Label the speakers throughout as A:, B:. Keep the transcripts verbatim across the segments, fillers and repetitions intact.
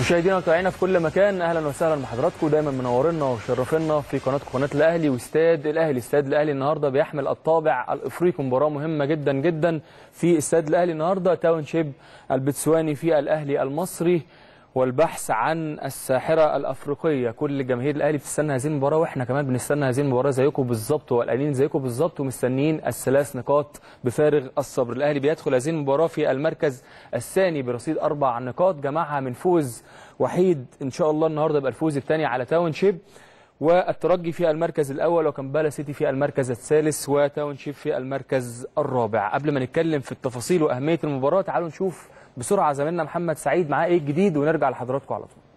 A: مشاهدينا ومتابعينا في كل مكان، اهلا وسهلا بحضراتكم. دايما منورنا وشرفنا في قناتكم قناه الاهلي واستاد الاهلي. استاد الاهلي النهارده بيحمل الطابع الافريقي، مباراه مهمه جدا جدا في استاد الاهلي النهارده. تاونشيب البتسواني في الاهلي المصري، والبحث عن الساحره الافريقيه. كل جماهير الاهلي بتستنى هذه المباراه، واحنا كمان بنستنى هذه المباراه زيكم بالظبط، وقلقانين زيكم بالظبط، ومستنيين الثلاث نقاط بفارغ الصبر. الاهلي بيدخل هذه المباراه في المركز الثاني برصيد اربع نقاط، جمعها من فوز وحيد ان شاء الله النهارده يبقى الفوز الثاني على تاونشيب، والترجي في المركز الاول، وكمبالا سيتي في المركز الثالث، وتاونشيب في المركز الرابع. قبل ما نتكلم في التفاصيل واهميه المباراه، تعالوا نشوف بسرعه زميلنا محمد سعيد معاه ايه الجديد، ونرجع لحضراتكم على طول.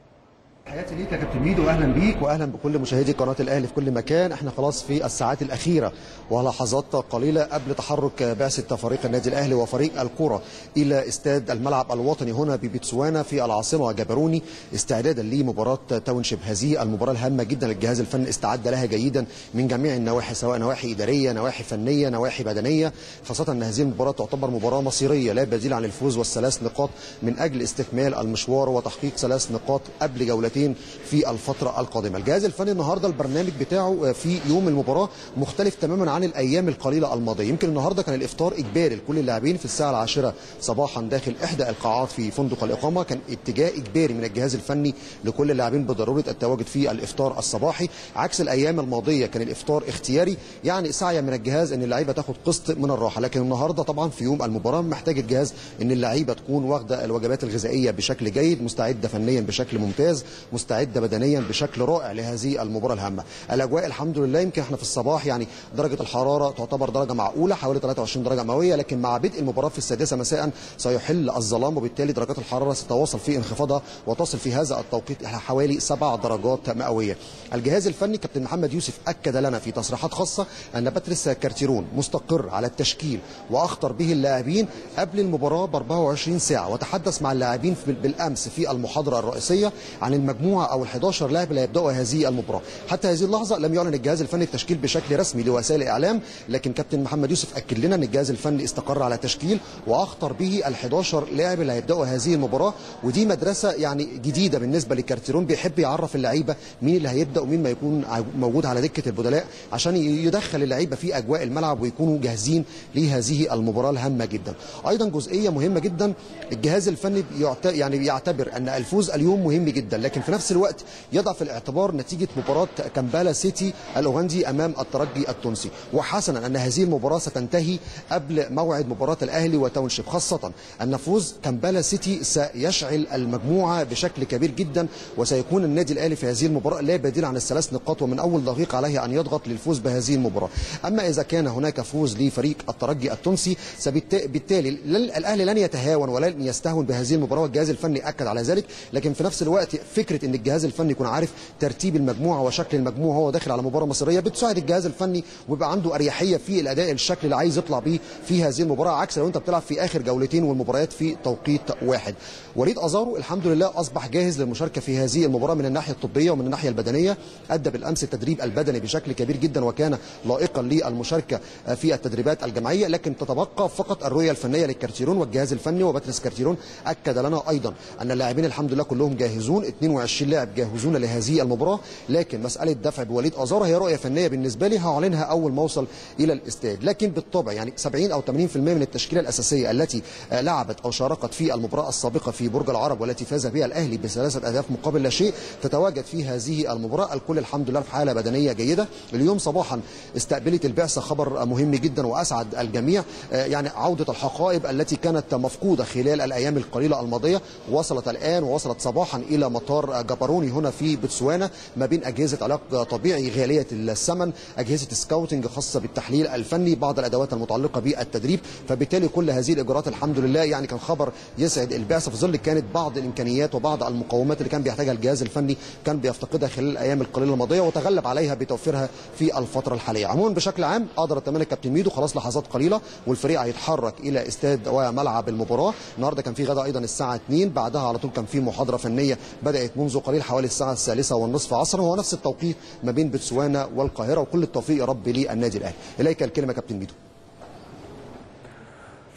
B: تحياتي ليك يا كابتن ميدو، واهلا بيك واهلا بكل مشاهدي قناه الاهلي في كل مكان. احنا خلاص في الساعات الاخيره ولحظات قليله قبل تحرك بعثه فريق النادي الاهلي وفريق الكره الى استاد الملعب الوطني هنا ببتسوانا في العاصمه جابروني، استعدادا لمباراه تاونشيب. هذه المباراه الهامه جدا، الجهاز الفني استعد لها جيدا من جميع النواحي، سواء نواحي اداريه، نواحي فنيه، نواحي بدنيه، خاصه ان هذه المباراه تعتبر مباراه مصيريه لا بديل عن الفوز والثلاث نقاط من اجل استكمال المشوار وتحقيق ثلاث نقاط قبل جولتين في الفترة القادمة. الجهاز الفني النهارده البرنامج بتاعه في يوم المباراة مختلف تماما عن الأيام القليلة الماضية. يمكن النهارده كان الإفطار إجباري لكل اللاعبين في الساعة العاشرة صباحا داخل إحدى القاعات في فندق الإقامة. كان اتجاه إجباري من الجهاز الفني لكل اللاعبين بضرورة التواجد في الإفطار الصباحي، عكس الأيام الماضية كان الإفطار اختياري، يعني سعي من الجهاز أن اللعيبة تاخد قسط من الراحة. لكن النهارده طبعا في يوم المباراة محتاج الجهاز أن اللعيبة تكون واخدة الوجبات الغذائية بشكل جيد، مستعدة فنيا بشكل ممتاز، مستعده بدنيا بشكل رائع لهذه المباراه الهامه. الاجواء الحمد لله، يمكن احنا في الصباح يعني درجه الحراره تعتبر درجه معقوله حوالي ثلاثة وعشرين درجه مئويه، لكن مع بدء المباراه في السادسه مساء سيحل الظلام، وبالتالي درجات الحراره ستواصل في انخفاضها وتصل في هذا التوقيت الى حوالي سبع درجات مئويه. الجهاز الفني كابتن محمد يوسف اكد لنا في تصريحات خاصه ان باتريس كارتيرون مستقر على التشكيل واخطر به اللاعبين قبل المباراه ب أربعة وعشرين ساعه، وتحدث مع اللاعبين بالامس في المحاضره الرئيسيه عن المجموعه او الحداشر لاعب اللي هيبداوا هذه المباراه. حتى هذه اللحظه لم يعلن الجهاز الفني التشكيل بشكل رسمي لوسائل الاعلام، لكن كابتن محمد يوسف اكد لنا ان الجهاز الفني استقر على تشكيل واخطر به الحداشر لاعب اللي هيبداوا هذه المباراه. ودي مدرسه يعني جديده بالنسبه لكارتيرون، بيحب يعرف اللعيبه مين اللي هيبدا ومين ما يكون موجود على دكه البدلاء عشان يدخل اللعيبه في اجواء الملعب ويكونوا جاهزين لهذه المباراه الهامه جدا. ايضا جزئيه مهمه جدا، الجهاز الفني يعني بيعتبر ان الفوز اليوم مهم جدا، لكن في نفس الوقت يضع في الاعتبار نتيجه مباراه كمبالا سيتي الاوغندي امام الترجي التونسي. وحسنا ان هذه المباراه ستنتهي قبل موعد مباراه الاهلي وتاونشيب، خاصه ان فوز كمبالا سيتي سيشعل المجموعه بشكل كبير جدا، وسيكون النادي الاهلي في هذه المباراه لا بديل عن الثلاث نقاط، ومن اول دقيقه عليه ان يضغط للفوز بهذه المباراه. اما اذا كان هناك فوز لفريق الترجي التونسي فبالتالي الاهلي لن يتهاون ولن يستهون بهذه المباراه، والجهاز الفني اكد على ذلك. لكن في نفس الوقت فكره ان الجهاز الفني يكون عارف ترتيب المجموعه وشكل المجموعه وهو داخل على مباراه مصريه بتساعد الجهاز الفني ويبقى عنده اريحيه في الاداء الشكل اللي عايز يطلع بيه في هذه المباراه، عكس لو انت بتلعب في اخر جولتين والمباريات في توقيت واحد. وليد ازارو الحمد لله اصبح جاهز للمشاركه في هذه المباراه من الناحيه الطبيه ومن الناحيه البدنيه، ادى بالامس التدريب البدني بشكل كبير جدا وكان لائقا للمشاركه في التدريبات الجماعيه. لكن تتبقى فقط الرؤيه الفنيه للكارتيرون والجهاز الفني، وباتريس كارتيرون اكد لنا ايضا ان اللاعبين الحمد لله كلهم جاهزون، اثنين وعشرين لاعب جاهزون لهذه المباراه. لكن مساله دفع بوليد ازارو هي رؤيه فنيه بالنسبه لي هعلنها اول ما اوصل الى الاستاد، لكن بالطبع يعني سبعين او ثمانين بالمئة من التشكيله الاساسيه التي لعبت او شاركت في المباراه السابقه في برج العرب والتي فاز بها الاهلي بثلاثه اهداف مقابل لا شيء تتواجد في هذه المباراه. الكل الحمد لله في حاله بدنيه جيده. اليوم صباحا استقبلت البعثه خبر مهم جدا واسعد الجميع، يعني عوده الحقائب التي كانت مفقوده خلال الايام القليله الماضيه وصلت الان ووصلت صباحا الى مطار جابروني هنا في بتسوانا، ما بين اجهزه علاج طبيعي غاليه الثمن، اجهزه سكاوتنج خاصه بالتحليل الفني، بعض الادوات المتعلقه بالتدريب. فبالتالي كل هذه الاجراءات الحمد لله يعني كان خبر يسعد البعثه، في ظل كانت بعض الامكانيات وبعض المقومات اللي كان بيحتاجها الجهاز الفني كان بيفتقدها خلال الايام القليله الماضيه وتغلب عليها بتوفيرها في الفتره الحاليه. عموما بشكل عام اقدر اتمنى كابتن ميدو خلاص لحظات قليله والفريق هيتحرك الى استاد وملعب المباراه. النهارده كان في غدا ايضا الساعه اثنين، بعدها على طول كان في محاضره فنيه بدات منذ قليل حوالي الساعه الثالثه والنصف عصرا، وهو نفس التوقيت ما بين بتسوانا والقاهره. وكل التوفيق يا رب للنادي الاهلي. اليك الكلمه كابتن ميدو.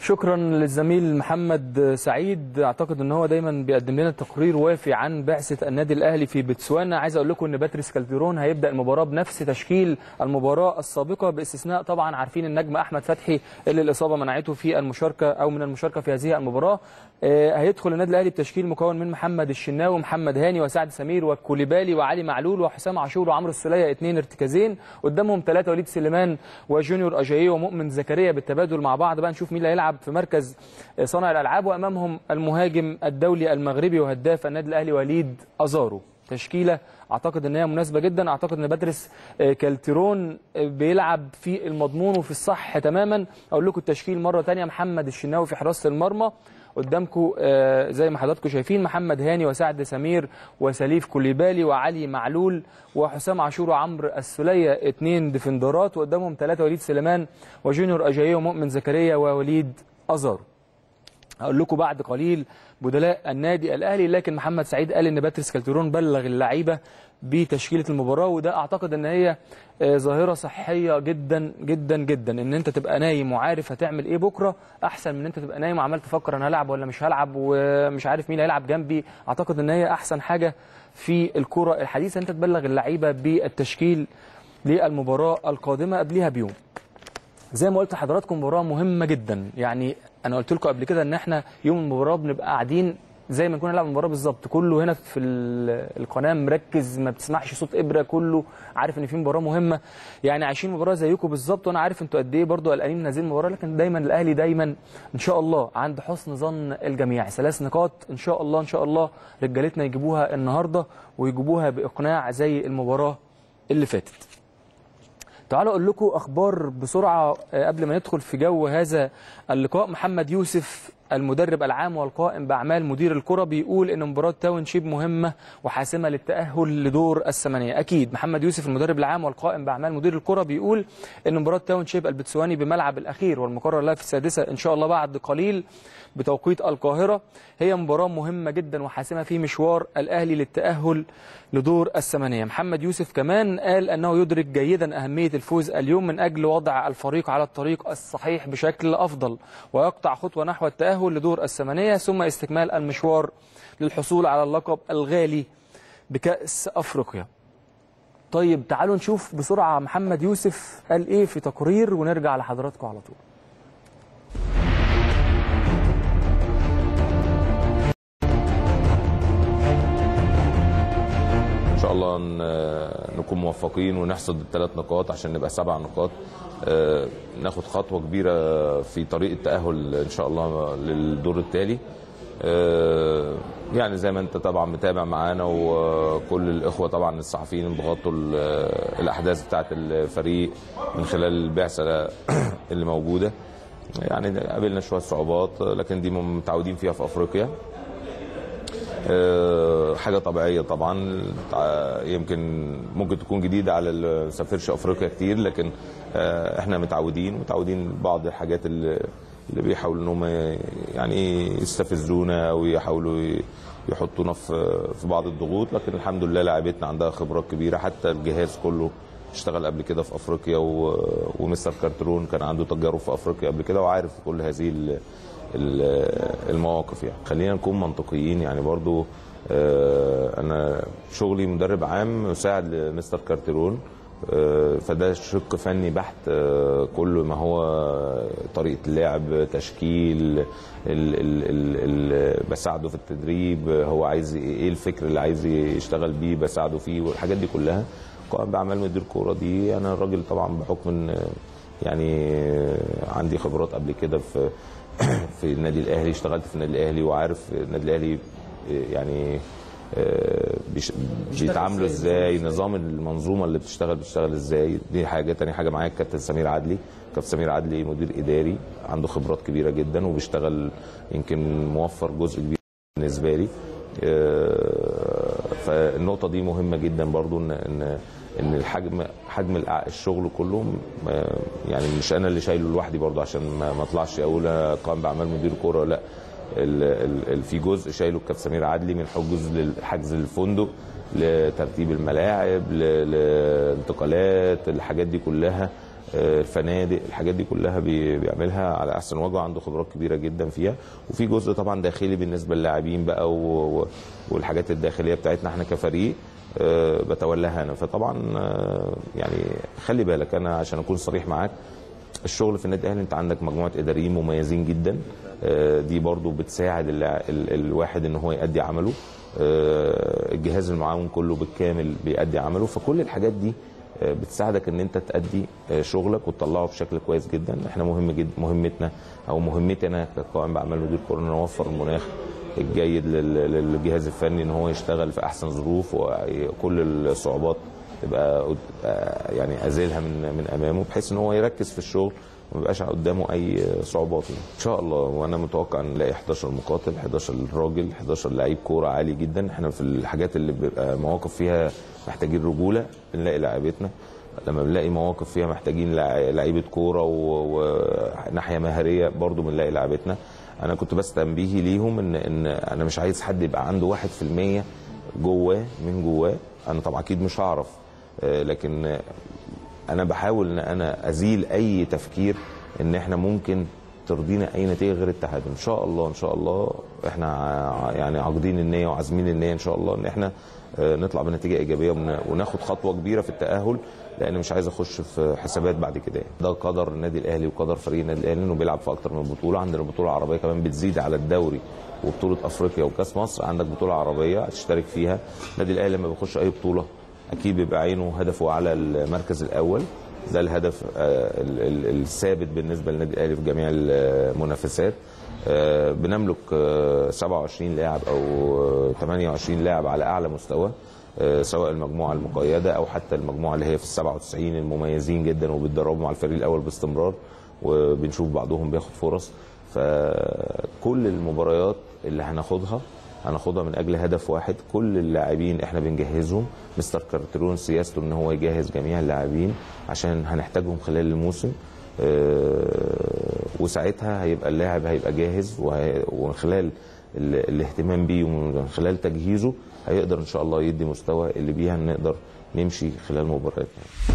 A: شكرا للزميل محمد سعيد. اعتقد ان هو دايما بيقدم لنا تقرير وافي عن بعثه النادي الاهلي في بتسوانا. عايز اقول لكم ان باتريس كالتيرون هيبدا المباراه بنفس تشكيل المباراه السابقه، باستثناء طبعا عارفين النجم احمد فتحي اللي الاصابه منعته في المشاركه او من المشاركه في هذه المباراه. آه هيدخل النادي الاهلي بتشكيل مكون من محمد الشناوي ومحمد هاني وسعد سمير وكوليبالي وعلي معلول وحسام عاشور وعمرو السوليه، اثنين ارتكازين، قدامهم ثلاثه وليد سليمان وجونيور اجاييه ومؤمن زكريا بالتبادل مع بعض. بقى نشوف مين اللي هيلعب في مركز صانع الالعاب، وامامهم المهاجم الدولي المغربي وهداف النادي الاهلي وليد ازارو. تشكيله اعتقد ان هي مناسبه جدا. اعتقد ان باتريس كالتيرون بيلعب في المضمون وفي الصح تماما. اقول لكم التشكيل مره ثانيه: محمد الشناوي في حراسه المرمى، قدامكم زي ما حضراتكم شايفين محمد هاني وسعد سمير وسليف كوليبالي وعلي معلول وحسام عاشور وعمرو السوليه، اثنين ديفندرات، وقدامهم ثلاثه وليد سليمان وجونيور اجاييه ومؤمن زكريا ووليد ازارو. هقول لكم بعد قليل بدلاء النادي الاهلي، لكن محمد سعيد قال ان باتريس كالتيرون بلغ اللعيبه بتشكيله المباراه، وده اعتقد ان هي ظاهره صحيه جدا جدا جدا. ان انت تبقى نايم وعارف هتعمل ايه بكره احسن من ان انت تبقى نايم وعمال تفكر انا هلعب ولا مش هلعب ومش عارف مين هيلعب جنبي. اعتقد ان هي احسن حاجه في الكره الحديثه انت تبلغ اللعيبه بالتشكيل للمباراه القادمه قبلها بيوم. زي ما قلت لحضراتكم مباراه مهمه جدا. يعني انا قلت لكم قبل كده ان احنا يوم المباراه بنبقى قاعدين زي ما نكون هنلعب المباراه بالظبط، كله هنا في القناه مركز، ما بتسمعش صوت ابره، كله عارف ان في مباراه مهمه. يعني عايشين مباراه زيكم بالظبط، وانا عارف انتوا قد ايه برضه قلقانين من هذه المباراه، لكن دايما الاهلي دايما ان شاء الله عند حسن ظن الجميع. ثلاث نقاط ان شاء الله ان شاء الله رجالتنا يجيبوها النهارده ويجيبوها باقناع زي المباراه اللي فاتت. تعالوا اقول لكم اخبار بسرعه قبل ما ندخل في جو هذا اللقاء. محمد يوسف المدرب العام والقائم باعمال مدير الكره بيقول ان مباراه تاونشيب مهمه وحاسمه للتاهل لدور الثمانيه. اكيد محمد يوسف المدرب العام والقائم باعمال مدير الكره بيقول ان مباراه تاونشيب البتسواني بملعب الاخير والمقرر لها في السادسه ان شاء الله بعد قليل بتوقيت القاهره هي مباراه مهمه جدا وحاسمه في مشوار الاهلي للتاهل لدور الثمانيه. محمد يوسف كمان قال انه يدرك جيدا اهميه الفوز اليوم من اجل وضع الفريق على الطريق الصحيح بشكل افضل ويقطع خطوه نحو التاهل لدور الثمانيه ثم استكمال المشوار للحصول على اللقب الغالي بكأس افريقيا. طيب تعالوا نشوف بسرعه محمد يوسف قال ايه في تقرير ونرجع لحضراتكم على طول.
C: ان شاء الله نكون موفقين ونحصد الثلاث نقاط عشان نبقى سبع نقاط، ناخد خطوه كبيره في طريق التاهل ان شاء الله للدور التالي. يعني زي ما انت طبعا متابع معانا وكل الاخوه طبعا الصحفيين بيغطوا الاحداث بتاعه الفريق من خلال البعثه اللي موجوده. يعني قابلنا شويه صعوبات لكن دي متعودين فيها في افريقيا، حاجه طبيعيه طبعا. يمكن ممكن تكون جديده على اللي ما سافرش افريقيا كتير، لكن احنا متعودين متعودين بعض الحاجات اللي اللي بيحاولوا انهم يعني يستفزونا او يحاولوا يحطونا في في بعض الضغوط، لكن الحمد لله لاعبتنا عندها خبرات كبيره. حتى الجهاز كله اشتغل قبل كده في افريقيا، ومستر كارتيرون كان عنده تجارب في افريقيا قبل كده وعارف كل هذه المواقف. يعني خلينا نكون منطقيين، يعني برضو انا شغلي مدرب عام مساعد لمستر كارتيرون، فده شق فني بحت. كل ما هو طريقه اللعب، تشكيل، ال ال ال ال بساعده في التدريب، هو عايز ايه الفكر اللي عايز يشتغل بيه بساعده فيه، والحاجات دي كلها قائم باعمال مدير كوره. دي انا الراجل طبعا بحكم يعني عندي خبرات قبل كده في في النادي الاهلي، اشتغلت في النادي الاهلي وعارف النادي الاهلي يعني بيتعاملوا ازاي، نظام المنظومه اللي بتشتغل بتشتغل ازاي. دي حاجه. تاني حاجه معايا الكابتن سمير عدلي. كابتن سمير عدلي مدير اداري عنده خبرات كبيره جدا وبيشتغل، يمكن موفر جزء كبير بالنسبه لي. فالنقطه دي مهمه جدا برضو، ان ان ان الحجم حجم الشغل كله يعني مش انا اللي شايله لوحدي برضو، عشان ما اطلعش اقول قائم باعمال مدير كوره، لا. ال ال في جزء شايله الكابتن سمير عدلي من حجز حجز الفندق لترتيب الملاعب للانتقالات، الحاجات دي كلها الفنادق، الحاجات دي كلها بيعملها على احسن وجه، عنده خبرات كبيره جدا فيها. وفي جزء طبعا داخلي بالنسبه للاعبين بقى والحاجات الداخليه بتاعتنا احنا كفريق بتولاها انا. فطبعا يعني خلي بالك، انا عشان اكون صريح معاك، الشغل في النادي الاهلي انت عندك مجموعه اداريين مميزين جدا، دي برضو بتساعد الواحد ان هو يؤدي عمله، الجهاز المعاون كله بالكامل بيؤدي عمله، فكل الحاجات دي بتساعدك ان انت تأدي شغلك وتطلعه بشكل كويس جدا. احنا مهم جدا، مهمتنا او مهمتي انا كقائم باعمال مدير كوره ان نوفر المناخ الجيد للجهاز الفني ان هو يشتغل في احسن ظروف، وكل الصعوبات تبقى يعني ازيلها من من امامه، بحيث ان هو يركز في الشغل وما يبقاش قدامه اي صعوبات يعني. ان شاء الله، وانا متوقع ان نلاقي حداشر مقاتل، حداشر راجل، حداشر لعيب كوره عالي جدا. احنا في الحاجات اللي بيبقى مواقف فيها محتاجين رجوله بنلاقي لاعيبتنا، لما بنلاقي مواقف فيها محتاجين لعيبه كوره وناحيه مهاريه برضو بنلاقي لاعيبتنا. انا كنت بس تنبيهي ليهم ان ان انا مش عايز حد يبقى عنده واحد في المية جواه من جواه. انا طبعا اكيد مش هعرف، لكن انا بحاول ان انا ازيل اي تفكير ان احنا ممكن ترضينا اي نتيجه غير التعادل. ان شاء الله ان شاء الله احنا يعني عاقدين النيه وعازمين النيه ان شاء الله ان احنا نطلع بنتيجه ايجابيه وناخد خطوه كبيره في التاهل، لان مش عايز اخش في حسابات بعد كده. ده قدر النادي الاهلي وقدر فريق النادي الاهلي انه بيلعب في اكتر من بطوله. عندنا بطوله عربيه كمان بتزيد على الدوري وبطوله افريقيا وكاس مصر، عندك بطوله عربيه هتشترك فيها. النادي الاهلي لما بيخش اي بطوله اكيد بيبقى عينه هدفه على المركز الاول، ده الهدف الثابت بالنسبه للنادي الاهلي في جميع المنافسات. بنملك سبعة وعشرين لاعب او ثمانية وعشرين لاعب على اعلى مستوى، سواء المجموعه المقيده او حتى المجموعه اللي هي في السبعة وتسعين المميزين جدا وبيتدربوا مع الفريق الاول باستمرار، وبنشوف بعضهم بياخد فرص. فكل المباريات اللي هناخدها هناخدها من اجل هدف واحد. كل اللاعبين احنا بنجهزهم، مستر كارترون سياسته ان هو يجهز جميع اللاعبين عشان هنحتاجهم خلال الموسم، وساعتها هيبقى اللاعب هيبقى جاهز، ومن خلال الاهتمام بيه ومن خلال تجهيزه هيقدر ان شاء الله يدي مستوى اللي بيها نقدر نمشي خلال مبارياتنا.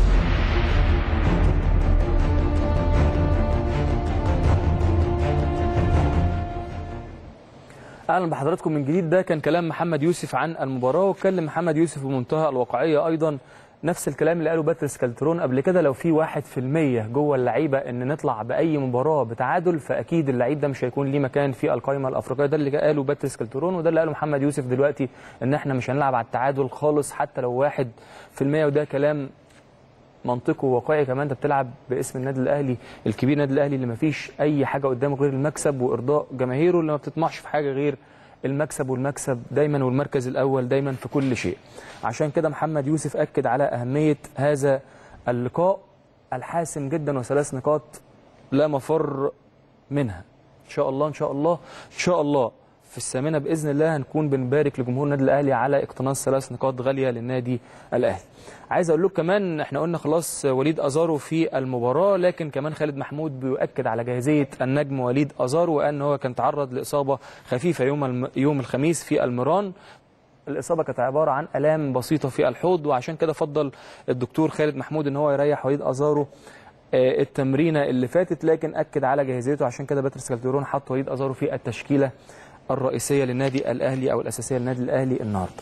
A: اهلا بحضراتكم من جديد. ده كان كلام محمد يوسف عن المباراه، واتكلم محمد يوسف بمنتهى الواقعيه ايضا، نفس الكلام اللي قاله باتريس كالترون قبل كده. لو في واحد في المية جوه اللعيبه ان نطلع باي مباراه بتعادل، فاكيد اللعيب ده مش هيكون ليه مكان في القائمه الافريقيه. ده اللي قاله باتريس كالترون، وده اللي قاله محمد يوسف دلوقتي، ان احنا مش هنلعب على التعادل خالص حتى لو واحد في المية. وده كلام منطقي وواقعي كمان. انت بتلعب باسم النادي الاهلي الكبير، النادي الاهلي اللي ما فيش اي حاجه قدامه غير المكسب وارضاء جماهيره، اللي ما بتطمحش في حاجه غير المكسب، والمكسب دايما والمركز الاول دايما في كل شيء. عشان كده محمد يوسف اكد على اهميه هذا اللقاء الحاسم جدا، وثلاث نقاط لا مفر منها. ان شاء الله ان شاء الله ان شاء الله في الثامنه باذن الله هنكون بنبارك لجمهور النادي الاهلي على اقتناص ثلاث نقاط غاليه للنادي الاهلي. عايز اقول لكم كمان، احنا قلنا خلاص وليد ازارو في المباراه، لكن كمان خالد محمود بيؤكد على جاهزيه النجم وليد ازارو، وان هو كان تعرض لاصابه خفيفه يوم الم... يوم الخميس في المران. الاصابه كانت عباره عن الام بسيطه في الحوض، وعشان كده فضل الدكتور خالد محمود ان هو يريح وليد ازارو التمرينه اللي فاتت، لكن اكد على جاهزيته. عشان كده باتريس كالترون حط وليد ازارو في التشكيله الرئيسيه للنادي الاهلي او الاساسيه للنادي الاهلي النهارده.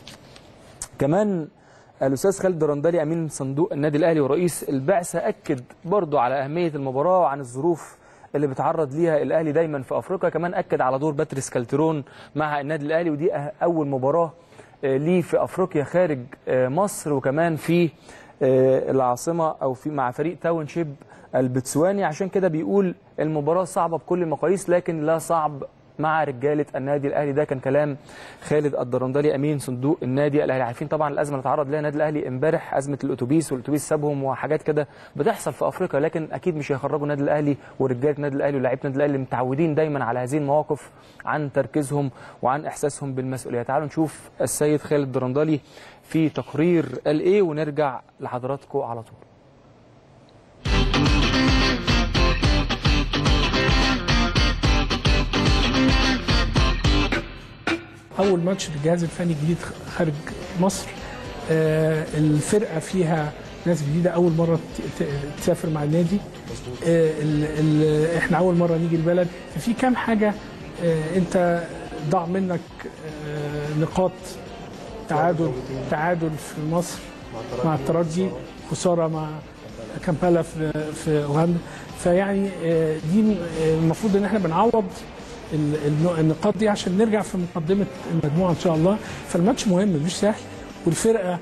A: كمان الاستاذ خالد درندلي امين صندوق النادي الاهلي ورئيس البعثه اكد برضه على اهميه المباراه وعن الظروف اللي بيتعرض ليها الاهلي دايما في افريقيا. كمان اكد على دور باتريس كالترون مع النادي الاهلي، ودي اول مباراه ليه في افريقيا خارج مصر، وكمان في العاصمه او في مع فريق تاونشيب البتسواني. عشان كده بيقول المباراه صعبه بكل المقاييس، لكن لا صعب مع رجاله النادي الاهلي. ده كان كلام خالد الدرندلي امين صندوق النادي الاهلي. عارفين طبعا الازمه اللي تعرض لها النادي الاهلي امبارح، ازمه الاتوبيس والاتوبيس سابهم وحاجات كده بتحصل في افريقيا، لكن اكيد مش هيخرجوا النادي الاهلي ورجاله النادي الاهلي ولاعيبه النادي الاهلي اللي متعودين دايما على هذه المواقف عن تركيزهم وعن احساسهم بالمسؤوليه. تعالوا نشوف السيد خالد الدرندلي في تقرير قال ايه، ونرجع لحضراتكم على طول.
D: أول ماتش للجهاز الفني الجديد خارج مصر، الفرقة فيها ناس جديده اول مره تسافر مع النادي. آه ال ال احنا اول مره نيجي البلد، ففي كام حاجه آه انت ضاع منك آه نقاط. تعادل تعادل في مصر مع الترجي، خساره مع كامبالا في في اوغندا. فيعني دي المفروض ان احنا بنعوض النقاط دي عشان نرجع في مقدمه المجموعه ان شاء الله. فالماتش مهم مش سهل، والفرقه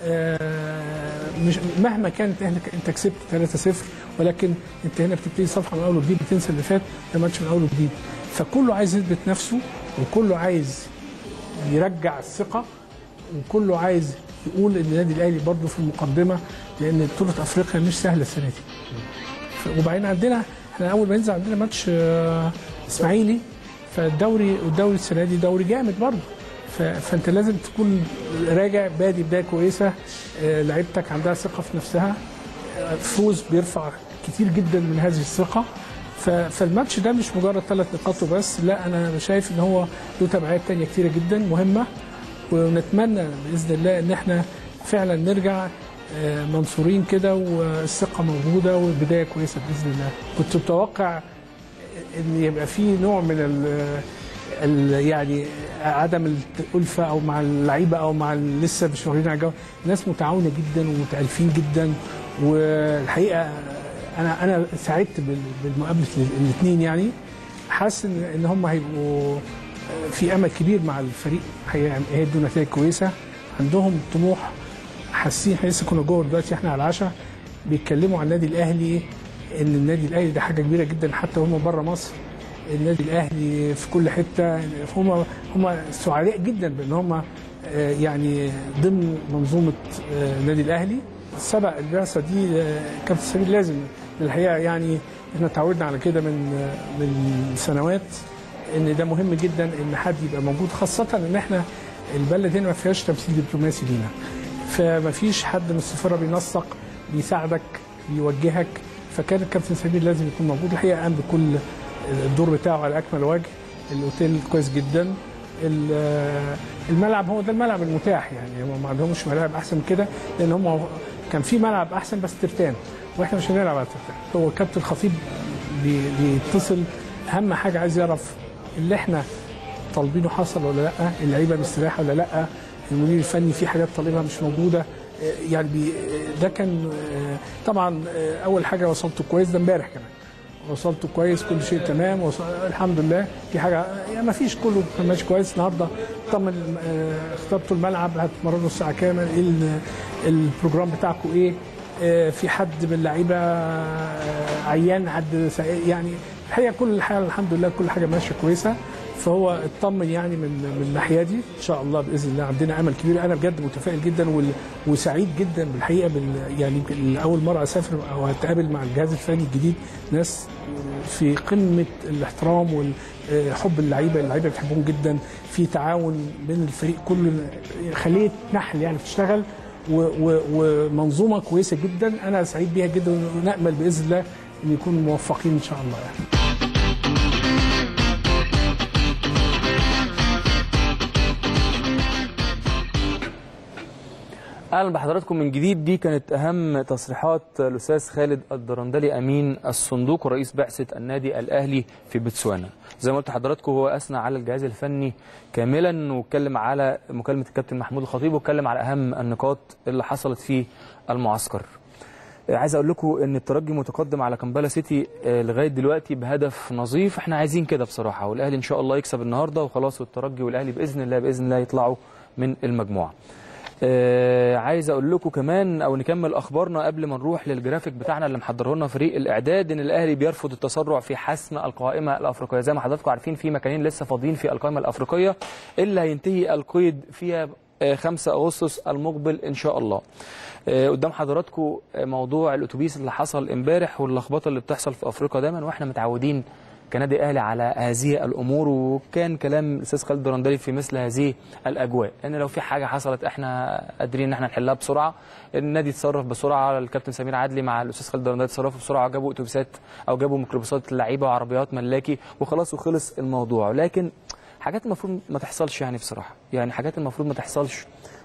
D: مش مهما كانت انت كسبت ثلاثة صفر، ولكن انت هنا بتبتدي صفحه من اول وجديد، بتنسى اللي فات، ده ماتش من اول وجديد. فكله عايز يثبت نفسه، وكله عايز يرجع الثقه، وكله عايز يقول ان النادي الاهلي برضه في المقدمه، لان بطوله افريقيا مش سهله السنه دي. وبعدين عندنا احنا اول ما ينزل عندنا ماتش اسماعيلي، فالدوري والدوري السنه دي دوري جامد برضه، فانت لازم تكون راجع بادي بدايه كويسه، لعيبتك عندها ثقه في نفسها، فوز بيرفع كتير جدا من هذه الثقه. فالماتش ده مش مجرد ثلاث نقاط وبس، لا انا شايف ان هو له تبعات ثانيه كتيره جدا مهمه، ونتمنى باذن الله ان احنا فعلا نرجع منصورين كده والثقه موجوده والبدايه كويسه باذن الله. كنت متوقع ان يبقى في نوع من ال ال يعني عدم الالفه او مع اللعيبه او مع لسه مش واخدين على الجو. الناس متعاونه جدا ومتالفين جدا، والحقيقه انا انا سعدت بالمقابله الاثنين، يعني حاسس ان ان هم هيبقوا في امل كبير مع الفريق، هيدوا نتائج كويسه، عندهم طموح، حاسين. احنا لسه كنا جوه دلوقتي احنا على العشاء بيتكلموا عن النادي الاهلي، ان النادي الاهلي ده حاجه كبيره جدا حتى هم بره مصر. النادي الاهلي في كل حته، هم هم سعداء جدا بان هم يعني ضمن منظومه النادي الاهلي. سبق البعثه دي كابتن سمير لازم، الحقيقه يعني احنا تعودنا على كده من من سنوات، ان ده مهم جدا ان حد يبقى موجود، خاصه ان احنا البلد هنا ما فيهاش تمثيل دبلوماسي لينا، فما فيش حد من السفاره بينسق بيساعدك بيوجهك، فكان الكابتن سمير لازم يكون موجود. الحقيقه قام بكل الدور بتاعه على اكمل وجه، الاوتيل كويس جدا، الملعب هو ده الملعب المتاح، يعني هم ما عندهمش ملاعب احسن من كده، لان هم كان في ملعب احسن بس ترتان، واحنا مش هنلعب على ترتان. هو كابتن الخطيب بيتصل، اهم حاجه عايز يعرف اللي احنا طالبينه حصل ولا لا، اللعيبه مستريحه ولا لا، المدير الفني في حاجات طالبها مش موجوده. يعني ده كان طبعا اول حاجه وصلته كويس، ده امبارح كمان وصلته كويس، كل شيء تمام، وصل... الحمد لله. في حاجه يعني ما فيش، كله كان ماشي كويس. النهارده طمن اخترتوا الملعب، هتمرنوا الساعه كام، ايه البروجرام بتاعكم، ايه في حد من اللعيبه عيان، حد يعني الحقيقه كل الحاجه الحمد لله كل حاجه ماشيه كويسه، فهو اطمن يعني من من الناحيه دي. ان شاء الله باذن الله عندنا امل كبير. انا بجد متفائل جدا وسعيد جدا بالحقيقه بال يعني اول مره اسافر او اتقابل مع الجهاز الفني الجديد، ناس في قمه الاحترام وحب اللعيبه، اللعيبه بتحبهم جدا، في تعاون بين الفريق كله، خليه نحل يعني بتشتغل، ومنظومه كويسه جدا. انا سعيد بيها جدا، ونامل باذن الله ان يكونوا موفقين ان شاء الله يعني.
A: اهلا بحضراتكم من جديد. دي كانت اهم تصريحات الاستاذ خالد الدرندلي امين الصندوق ورئيس بعثه النادي الاهلي في بوتسوانا. زي ما قلت لحضراتكم هو اثنى على الجهاز الفني كاملا، واتكلم على مكالمه الكابتن محمود الخطيب، واتكلم على اهم النقاط اللي حصلت في المعسكر. عايز اقول لكم ان الترجي متقدم على كامبالا سيتي لغايه دلوقتي بهدف نظيف، احنا عايزين كده بصراحه، والاهلي ان شاء الله يكسب النهارده وخلاص، والترجي والاهلي باذن الله باذن الله يطلعوا من المجموعه. آه عايز اقول لكم كمان او نكمل اخبارنا قبل ما نروح للجرافيك بتاعنا اللي محضره لنا فريق الاعداد، ان الاهلي بيرفض التسرع في حسم القائمه الافريقيه. زي ما حضراتكم عارفين في مكانين لسه فاضيين في القائمه الافريقيه اللي هينتهي القيد فيها آه خمسة أغسطس المقبل ان شاء الله. آه قدام حضراتكم موضوع الاتوبيس اللي حصل امبارح واللخبطه اللي بتحصل في افريقيا دايما، واحنا متعودين كنادي اهلي على هذه الامور، وكان كلام الاستاذ خالد الدرندلي في مثل هذه الاجواء ان لو في حاجه حصلت احنا قادرين ان احنا نحلها بسرعه. النادي اتصرف بسرعه، الكابتن سمير عدلي مع الاستاذ خالد الدرندلي اتصرفوا بسرعه، جابوا اتوبيسات او جابوا ميكروباصات اللعيبه وعربيات ملاكي وخلاص وخلص الموضوع. لكن حاجات المفروض ما تحصلش يعني بصراحه، يعني حاجات المفروض ما تحصلش،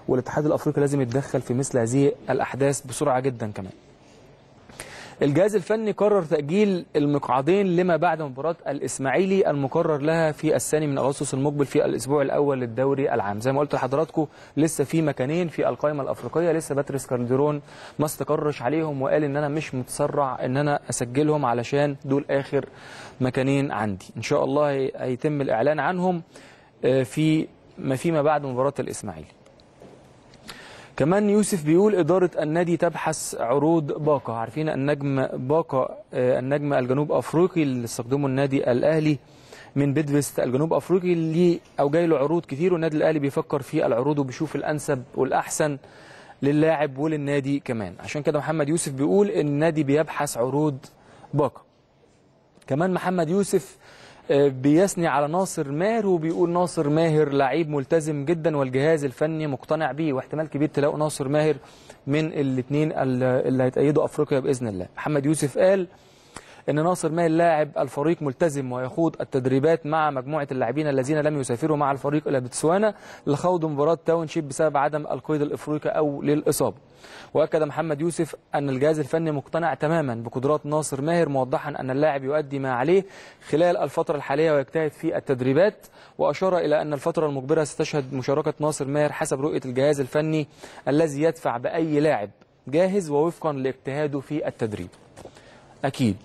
A: والاتحاد الافريقي لازم يتدخل في مثل هذه الاحداث بسرعه جدا كمان. الجهاز الفني قرر تأجيل المقعدين لما بعد مباراة الإسماعيلي المقرر لها في الثاني من أغسطس المقبل في الأسبوع الأول للدوري العام. زي ما قلت لحضراتكم لسه في مكانين في القائمة الأفريقية لسه باتريس كالديرون ما استقرش عليهم وقال إن أنا مش متسرع إن أنا أسجلهم علشان دول آخر مكانين عندي. إن شاء الله هيتم الإعلان عنهم في ما فيما بعد مباراة الإسماعيلي. كمان يوسف بيقول إدارة النادي تبحث عروض باقة. عارفين النجم باقة النجم الجنوب أفريقي اللي استخدمه النادي الأهلي من بيدفست الجنوب أفريقي اللي أو جاي له عروض كتير والنادي الأهلي بيفكر في العروض وبيشوف الأنسب والأحسن للاعب وللنادي كمان. عشان كده محمد يوسف بيقول إن النادي بيبحث عروض باقة. كمان محمد يوسف بيثني على ناصر ماهر وبيقول ناصر ماهر لعيب ملتزم جدا والجهاز الفني مقتنع بيه واحتمال كبير تلاقوا ناصر ماهر من الاثنين اللي هيتأيدوا افريقيا باذن الله. محمد يوسف قال ان ناصر ماهر لاعب الفريق ملتزم ويخوض التدريبات مع مجموعه اللاعبين الذين لم يسافروا مع الفريق الى بوتسوانا لخوض مباراه تاونشيب بسبب عدم القيد الافريقي او للاصابه. واكد محمد يوسف ان الجهاز الفني مقتنع تماما بقدرات ناصر ماهر موضحا ان اللاعب يؤدي ما عليه خلال الفتره الحاليه ويجتهد في التدريبات. واشار الى ان الفتره المقبله ستشهد مشاركه ناصر ماهر حسب رؤيه الجهاز الفني الذي يدفع باي لاعب جاهز ووفقا لاجتهاده في التدريب. اكيد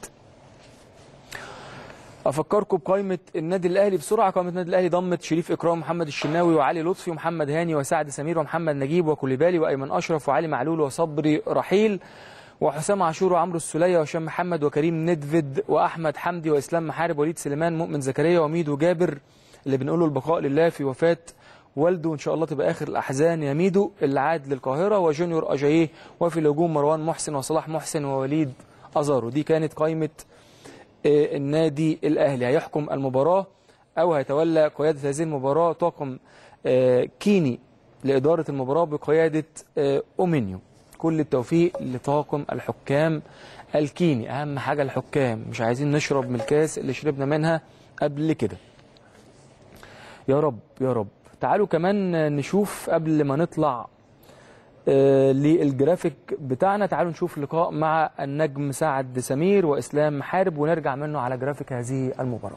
A: افكركم بقائمه النادي الاهلي بسرعه. قائمه النادي الاهلي ضمت شريف اكرام محمد الشناوي وعلي لطفي ومحمد هاني وسعد سمير ومحمد نجيب وكوليبالي وايمن اشرف وعلي معلول وصبري رحيل وحسام عاشور وعمرو السوليه وهشام محمد وكريم ندفد واحمد حمدي واسلام محارب وليد سليمان مؤمن زكريا وميدو جابر اللي بنقول له البقاء لله في وفاه والده وان شاء الله تبقى اخر الاحزان يا ميدو اللي عاد للقاهره وجونيور اجاييه وفي الهجوم مروان محسن وصلاح محسن ووليد ازارو. دي كانت قائمه النادي الأهلي. هيحكم المباراة أو هيتولى قيادة هذه المباراة طاقم كيني لإدارة المباراة بقيادة أومينيو. كل التوفيق لطاقم الحكام الكيني. أهم حاجة الحكام، مش عايزين نشرب من الكاس اللي شربنا منها قبل كده. يا رب يا رب. تعالوا كمان نشوف قبل ما نطلع للجرافيك بتاعنا، تعالوا نشوف لقاء مع النجم سعد سمير وإسلام محارب ونرجع منه على جرافيك هذه المباراة.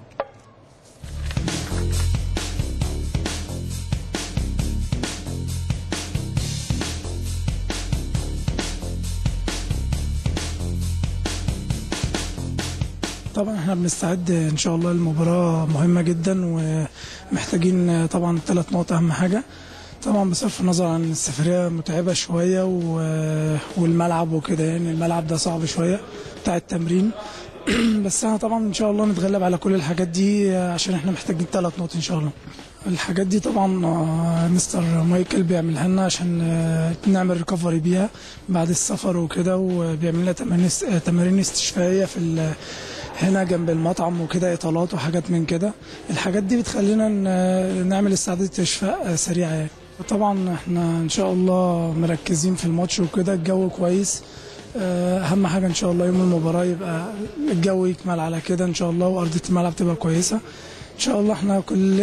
E: طبعا احنا بنستعد ان شاء الله للمباراة مهمة جدا ومحتاجين طبعا ثلاث نقط اهم حاجة. طبعا بصرف النظر عن السفرية متعبة شوية والملعب وكده، يعني الملعب ده صعب شوية بتاع التمرين بس احنا طبعا ان شاء الله نتغلب على كل الحاجات دي عشان احنا محتاجين ثلاث نقط ان شاء الله. الحاجات دي طبعا مستر مايكل بيعملها لنا عشان نعمل ريكفري بيها بعد السفر وكده، وبيعمل لنا تمارين استشفائية في هنا جنب المطعم وكده، اطالات وحاجات من كده. الحاجات دي بتخلينا نعمل استعداد استشفاء سريعة يعني. طبعا احنا ان شاء الله مركزين في الماتش وكده، الجو كويس. اهم حاجه ان شاء الله يوم المباراه يبقى الجو يكمل على كده ان شاء الله وارضيه الملعب تبقى كويسه ان شاء الله. احنا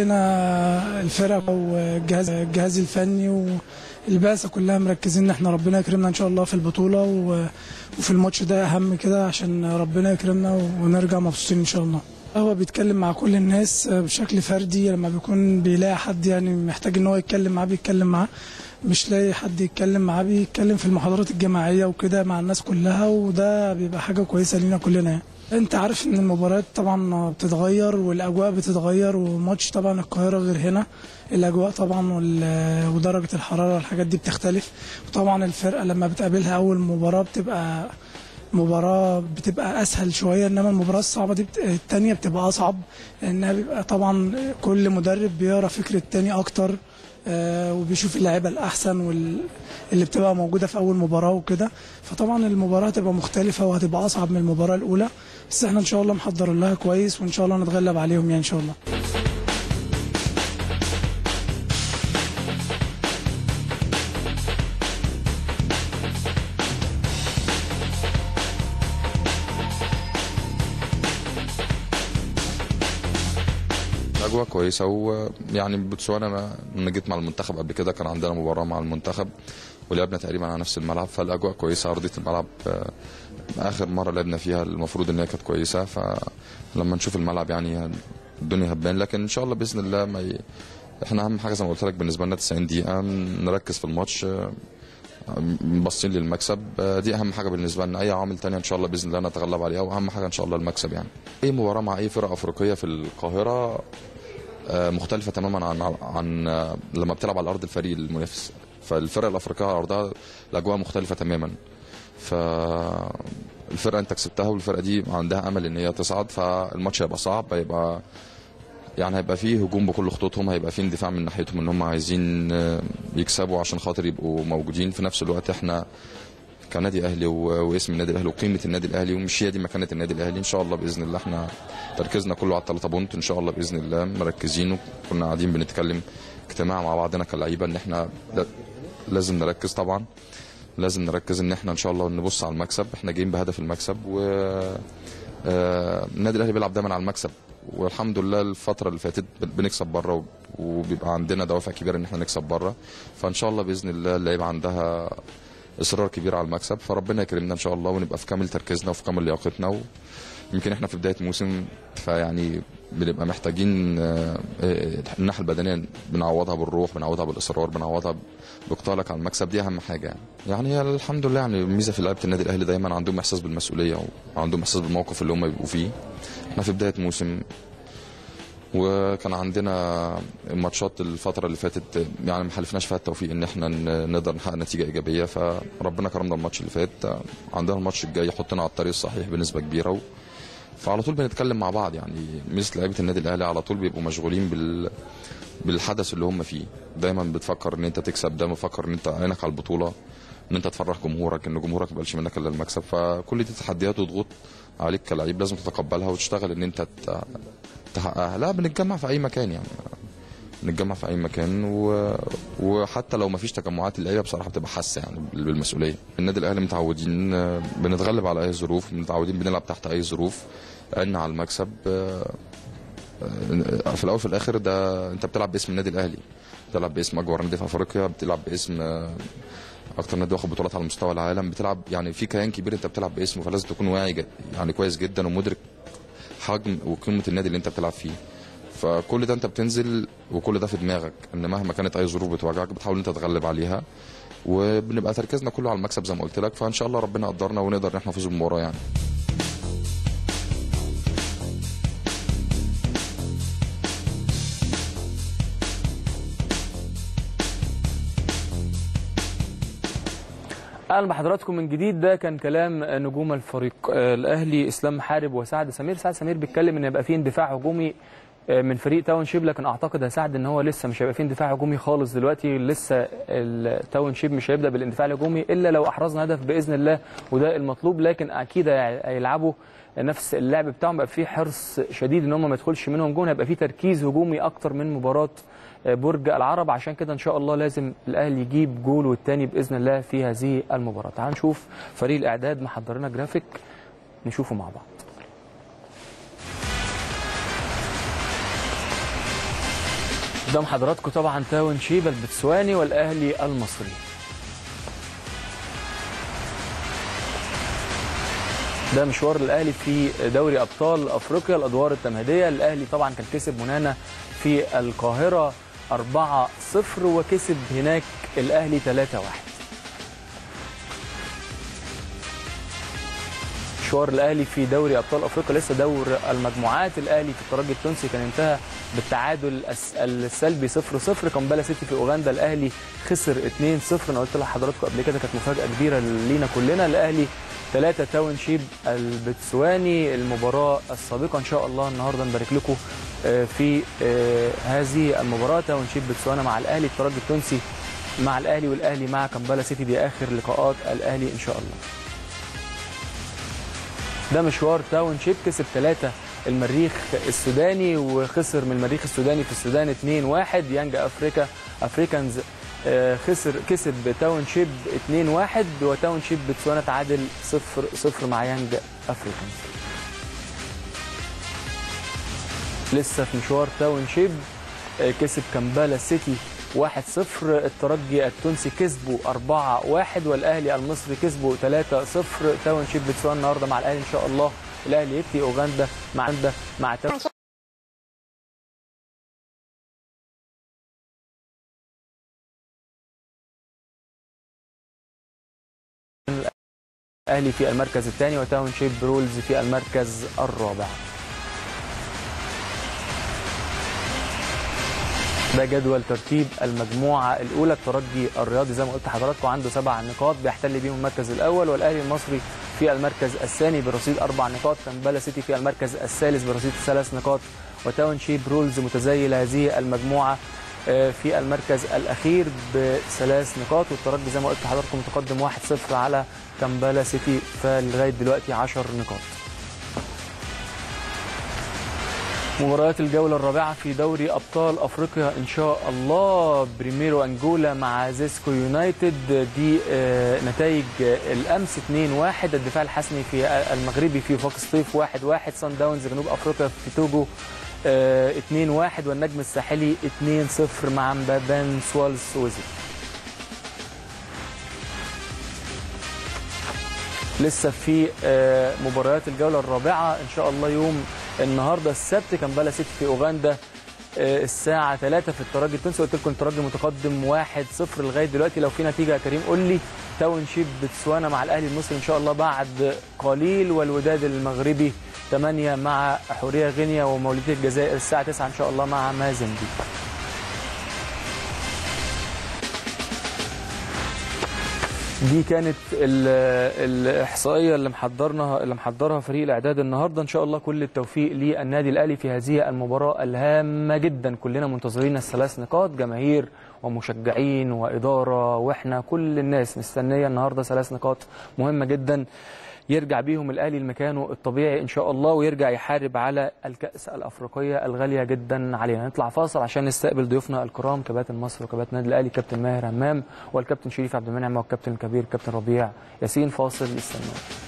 E: كلنا الفرق والجهاز الجهاز الفني والبعثه كلها مركزين ان احنا ربنا يكرمنا ان شاء الله في البطوله وفي الماتش ده اهم كده عشان ربنا يكرمنا ونرجع مبسوطين ان شاء الله. هو بيتكلم مع كل الناس بشكل فردي، لما بيكون بيلاقي حد يعني محتاج ان هو يتكلم معاه بيتكلم معاه، مش لاقي حد يتكلم معاه بيتكلم في المحاضرات الجماعيه وكده مع الناس كلها، وده بيبقى حاجه كويسه لينا كلنا يعني. انت عارف ان المباريات طبعا بتتغير والاجواء بتتغير، وماتش طبعا القاهره غير هنا، الاجواء طبعا ودرجه الحراره الحاجات دي بتختلف. وطبعا الفرقه لما بتقابلها اول مباراه بتبقى مباراة بتبقى أسهل شوية، إنما المباراة الصعبة دي التانية بتبقى أصعب، لأنها بيبقى طبعا كل مدرب بيقرأ فكرة التاني أكتر آه وبيشوف اللعيبة الأحسن واللي بتبقى موجودة في أول مباراة وكده. فطبعا المباراة هتبقى مختلفة وهتبقى أصعب من المباراة الأولى، بس إحنا إن شاء الله محضر لها كويس وإن شاء الله نتغلب عليهم يعني إن شاء الله.
F: الاجواء كويسه، ويعني بوتسوانا ما انا جيت مع المنتخب قبل كده كان عندنا مباراه مع المنتخب ولعبنا تقريبا على نفس الملعب، فالاجواء كويسه. ارضيه الملعب اخر مره لعبنا فيها المفروض ان هي كانت كويسه، فلما نشوف الملعب يعني الدنيا هتبان. لكن ان شاء الله باذن الله ما ي... احنا اهم حاجه زي ما قلت لك بالنسبه لنا تسعين دقيقه نركز في الماتش، باصين للمكسب، دي اهم حاجه بالنسبه لنا. اي عوامل تانية ان شاء الله باذن الله نتغلب عليها، واهم حاجه ان شاء الله المكسب. يعني اي مباراه مع اي فرقه افريقيه في القاهره مختلفه تماما عن عن لما بتلعب على ارض الفريق المنافس. فالفرقه الافريقيه على ارضها الاجواء مختلفه تماما، فالفرقه انت كسبتها والفرقه دي عندها امل ان هي تصعد، فالماتش هيبقى صعب، هيبقى يعني هيبقى فيه هجوم بكل خطوطهم، هيبقى فيه اندفاع من ناحيتهم ان هم عايزين يكسبوا عشان خاطر يبقوا موجودين. في نفس الوقت احنا كنادي اهلي واسم النادي الاهلي وقيمه النادي الاهلي ومش هي دي مكانه النادي الاهلي، ان شاء الله باذن الله احنا تركيزنا كله على الثلاثه بونت ان شاء الله باذن الله مركزين. وكنا قاعدين بنتكلم اجتماع مع بعضنا كلاعيبه ان احنا لازم نركز، طبعا لازم نركز ان احنا ان شاء الله نبص على المكسب. احنا جايين بهدف المكسب، و النادي الاهلي بيلعب دايما على المكسب، والحمد لله الفتره اللي فاتت بنكسب بره وبيبقى عندنا دوافع كبيره ان احنا نكسب بره. فان شاء الله باذن الله اللعيبه عندها اصرار كبير على المكسب، فربنا يكرمنا ان شاء الله ونبقى في كامل تركيزنا وفي كامل لياقتنا. ويمكن احنا في بدايه موسم، فيعني بنبقى محتاجين الناحيه البدنيه بنعوضها بالروح، بنعوضها بالاصرار، بنعوضها باقتالك على المكسب. دي اهم حاجه يعني. يعني هي الحمد لله يعني الميزه في لعيبه النادي الاهلي دايما عندهم احساس بالمسؤوليه وعندهم احساس بالموقف اللي هم بيبقوا فيه. احنا في بدايه موسم وكان عندنا ماتشات الفتره اللي فاتت يعني ما حلفناش فيها التوفيق ان احنا نقدر نحقق نتيجه ايجابيه، فربنا كرمنا الماتش اللي فات. عندنا الماتش الجاي يحطنا على الطريق الصحيح بنسبه كبيره، و... فعلى طول بنتكلم مع بعض. يعني مثل لعيبه النادي الاهلي على طول بيبقوا مشغولين بال بالحدث اللي هم فيه، دايما بتفكر ان انت تكسب، دايما بتفكر ان انت عينك على البطوله، ان انت تفرح جمهورك، ان جمهورك ما يقبلش منك الا المكسب. فكل دي تحديات وضغوط عليك كلاعب لازم تتقبلها وتشتغل ان انت تحققها. لا بنتجمع في اي مكان، يعني بنتجمع في اي مكان، و... وحتى لو ما فيش تجمعات اللعيبه بصراحه بتبقى حاسه يعني بالمسؤوليه. النادي الاهلي متعودين بنتغلب على اي ظروف، متعودين بنلعب تحت اي ظروف، عنا على المكسب. في الاول وفي الاخر ده انت بتلعب باسم النادي الاهلي، بتلعب باسم اكبر نادي في افريقيا، بتلعب باسم اكتر نادي واخد بطولات على مستوى العالم، بتلعب يعني في كيان كبير انت بتلعب باسمه، فلازم تكون واعي يعني كويس جدا ومدرك حجم وقيمه النادي اللي انت بتلعب فيه. فكل ده انت بتنزل وكل ده في دماغك ان مهما كانت اي ظروف بتواجهك بتحاول انت تتغلب عليها، وبنبقى تركيزنا كله على المكسب زي ما قلت لك. فان شاء الله ربنا قدرنا ونقدر ان احنا نفوز بالمباراه يعني.
A: اهلا بحضراتكم من جديد. ده كان كلام نجوم الفريق الاهلي اسلام محارب وسعد سمير. سعد سمير بيتكلم ان يبقى فيه اندفاع هجومي من فريق تاون شيب، لكن اعتقد يا سعد ان هو لسه مش هيبقى فيه اندفاع هجومي خالص دلوقتي. لسه التاون شيب مش هيبدا بالاندفاع الهجومي الا لو احرزنا هدف باذن الله، وده المطلوب. لكن اكيد هيلعبوا نفس اللعب بتاعهم، بقى فيه حرص شديد ان هم ما يدخلش منهم جون، هيبقى فيه تركيز هجومي اكتر من مباراه برج العرب. عشان كده ان شاء الله لازم الاهلي يجيب جول والتاني باذن الله في هذه المباراه. تعالوا نشوف فريق الاعداد محضر لنا جرافيك نشوفه مع بعض. قدام حضراتكم طبعا تاون شيب البتسواني والاهلي المصري. ده مشوار الاهلي في دوري ابطال افريقيا الادوار التمهيديه. الاهلي طبعا كان كسب منانا في القاهره أربعة صفر وكسب هناك الاهلي ثلاثة واحد. مشوار الاهلي في دوري ابطال افريقيا لسه دور المجموعات. الاهلي في الترجي التونسي كان انتهى بالتعادل السلبي صفر صفر. كامبالا سيتي في اوغندا الاهلي خسر اتنين صفر. انا قلت لحضراتكم قبل كده كانت مفاجاه كبيره لينا كلنا. الاهلي ثلاثة تاون شيب البتسواني. المباراه السابقه ان شاء الله النهارده نبارك لكم في هذه المباراه. تاون شيب بتسوانا مع الاهلي، الترجي التونسي مع الاهلي، والاهلي مع كامبالا سيتي. دي اخر لقاءات الاهلي ان شاء الله. ده مشوار تاون شيب. كسب ثلاثة المريخ السوداني وخسر من المريخ السوداني في السودان اتنين واحد. يانج افريكا افريكانز خسر كسب تاون شيب اتنين واحد، وتاون شيب بتسوانا تعادل صفر صفر مع يانج افريكانز. لسه في مشوار تاون شيب كسب كامبالا سيتي واحد صفر، الترجي التونسي كسبوا أربعة واحد، والاهلي المصري كسبوا ثلاثة صفر. تاون شيب بتسوان النهارده مع الاهلي ان شاء الله، الاهلي يكفي اوغندا مع عندها مع تاون الاهلي في المركز الثاني وتاون شيب رولز في المركز الرابع. ده جدول ترتيب المجموعه الاولى. الترجي الرياضي زي ما قلت لحضراتكم عنده سبع نقاط بيحتل بيهم المركز الاول، والاهلي المصري في المركز الثاني برصيد اربع نقاط، كامبالا سيتي في المركز الثالث برصيد ثلاث نقاط، وتاون شيب رولز متزيل هذه المجموعه في المركز الاخير بثلاث نقاط، والترجي زي ما قلت لحضراتكم متقدم واحد صفر على كامبالا سيتي فلغايه دلوقتي عشر نقاط. مباريات الجولة الرابعة في دوري أبطال أفريقيا إن شاء الله. بريميرو أنجولا مع زيسكو يونايتد، دي نتائج الأمس اتنين واحد. الدفاع الحسني في المغربي في وفاق سطيف واحد واحد. صن داونز جنوب أفريقيا في توجو اتنين واحد، والنجم الساحلي اتنين صفر مع مبابان سوالز سويزي. لسه في مباريات الجولة الرابعة إن شاء الله يوم النهارده السبت. كامبالا سيتي في أوغندا الساعة ثلاثة في الترجي التونسي. قلت لكم الترجي متقدم واحد صفر لغاية دلوقتي، لو في نتيجة يا كريم قول لي. تاون شيب بتسوانا مع الأهلي المصري إن شاء الله بعد قليل، والوداد المغربي ثمانية مع حورية غينيا، ومولودية الجزائر الساعة تسعة إن شاء الله مع مازيمبي. دي كانت الإحصائية اللي محضرناها اللي محضرها فريق الإعداد النهارده. إن شاء الله كل التوفيق للنادي الأهلي في هذه المباراة الهامة جدا. كلنا منتظرين الثلاث نقاط، جماهير ومشجعين وإدارة، وإحنا كل الناس مستنية النهارده ثلاث نقاط مهمة جدا يرجع بيهم الأهلي لمكانه الطبيعي إن شاء الله، ويرجع يحارب على الكأس الأفريقية الغالية جدا علينا. نطلع فاصل عشان نستقبل ضيوفنا الكرام كباتن مصر وكباتن النادي الأهلي، كابتن ماهر همام والكابتن شريف عبد المنعم والكابتن الكبير كابتن ربيع ياسين. فاصل استنوا.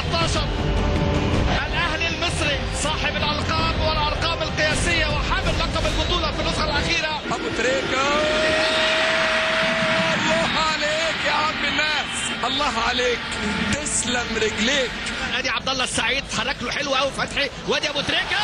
G: ثلاثة عشر. الاهلي المصري صاحب الالقاب والارقام القياسيه وحامل لقب البطوله في النسخه الاخيره. ابو تريكه الله عليك يا عم الناس، الله عليك، تسلم رجليك. ادي عبد الله السعيد حرك له حلو قوي فتحي، وادي ابو تريكه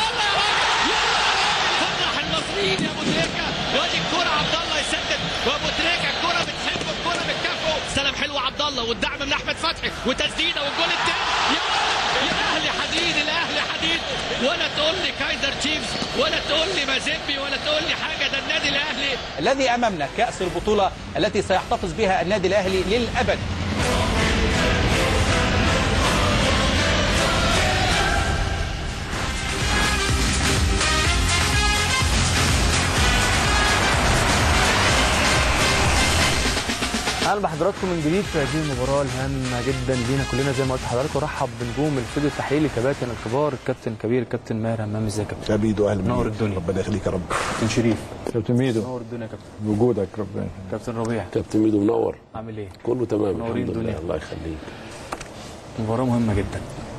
G: فرح المصريين يا ابو تريكه، وادي الكوره عبد الله يسدد، وابو تريكه الكوره بتحبه، الكوره بتكافئه، استلم حلو عبد الله والدعم من احمد فتحي وتسديده والجول الثاني. يا يا اهلي حديد، الاهلي حديد، ولا تقول لي كايزر تشيفز ولا تقول لي مازيمبي ولا تقول لي حاجه، ده النادي الاهلي.
H: الذي امامنا كاس البطوله التي سيحتفظ بها النادي الاهلي للابد.
A: اهلا بحضراتكم من جديد في هذه المباراه الهامه جدا لينا كلنا. زي ما قلت لحضراتكم رحب بنجوم الاستوديو التحليلي الكباتن الكبار، الكابتن كبير الكابتن ماهر همام. ازيك يا كابتن؟
I: ميدو اهلا بيك،
A: نور الدنيا،
I: ربنا يخليك يا رب.
A: كابتن شريف،
J: كابتن ميدو
A: نور الدنيا يا كابتن،
J: بوجودك ربنا.
A: كابتن ربيع،
J: كابتن ميدو منور،
A: عامل ايه؟
J: كله تمام
A: منورين
J: الحمد لله.
A: الدنيا.
J: الله يخليك.
A: مباراه مهمه جدا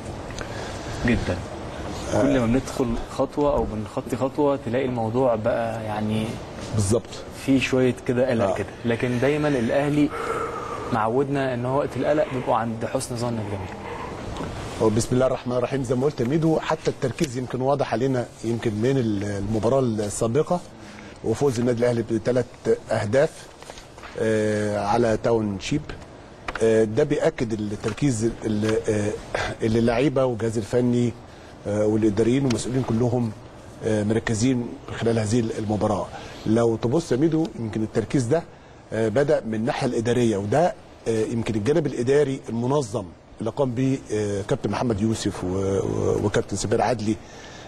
A: جدا، كل ما بندخل خطوه او بنخطي خطوه تلاقي الموضوع بقى يعني
I: بالظبط
A: في شويه كده قلق
I: آه.
A: كده، لكن دايما الاهلي معودنا ان هو وقت القلق بيبقوا عند حسن ظن الجميع.
I: هو بسم الله الرحمن الرحيم زي ما قلت يا ميدو، حتى التركيز يمكن واضح علينا يمكن من المباراه السابقه وفوز النادي الاهلي بثلاث اهداف على تاون شيب. ده بيأكد التركيز اللي اللعيبه والجهاز الفني والاداريين والمسؤولين كلهم مركزين خلال هذه المباراه. لو تبص يا ميدو يمكن التركيز ده بدأ من الناحيه الاداريه، وده يمكن الجانب الاداري المنظم اللي قام به كابتن محمد يوسف وكابتن سمير عدلي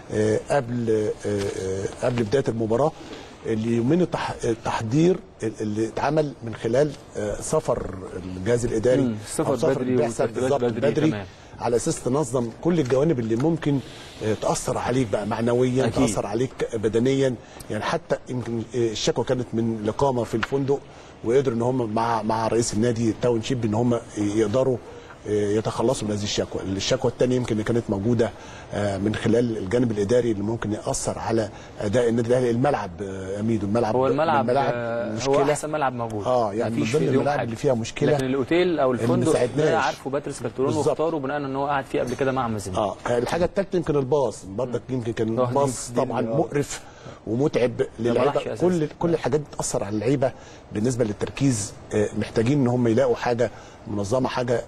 I: قبل قبل بدايه المباراه. اليومين التحضير اللي اتعمل من خلال سفر الجهاز الاداري،
A: سفر بدري
I: بالظبط بدري, بدري على اساس تنظم كل الجوانب اللي ممكن تاثر عليك بقى معنويا، أكيد. تاثر عليك بدنيا. يعني حتى يمكن الشكوى كانت من الاقامه في الفندق، وقدروا ان هم مع مع رئيس النادي التاون شيب ان هم يقدروا يتخلصوا من هذه الشكوى. الشكوى الثانيه يمكن اللي كانت موجوده من خلال الجانب الاداري اللي ممكن ياثر على اداء النادي الاهلي. الملعب اميدو، الملعب
A: هو الملعب,
I: الملعب
A: هو احسن ملعب موجود،
I: اه يعني من ضمن الملاعب اللي فيها مشكله،
A: لكن الاوتيل او الفندق ده عارفه باتريس كارترون واختاره بناء ان هو قاعد فيه قبل كده مع مازن.
I: اه الحاجه الثالثه يمكن الباص برضك، يمكن كان الباص طبعا مقرف ومتعب للعيبه. كل كل الحاجات بتاثر على اللعيبه بالنسبه للتركيز. محتاجين ان هم يلاقوا حاجه منظمه، حاجه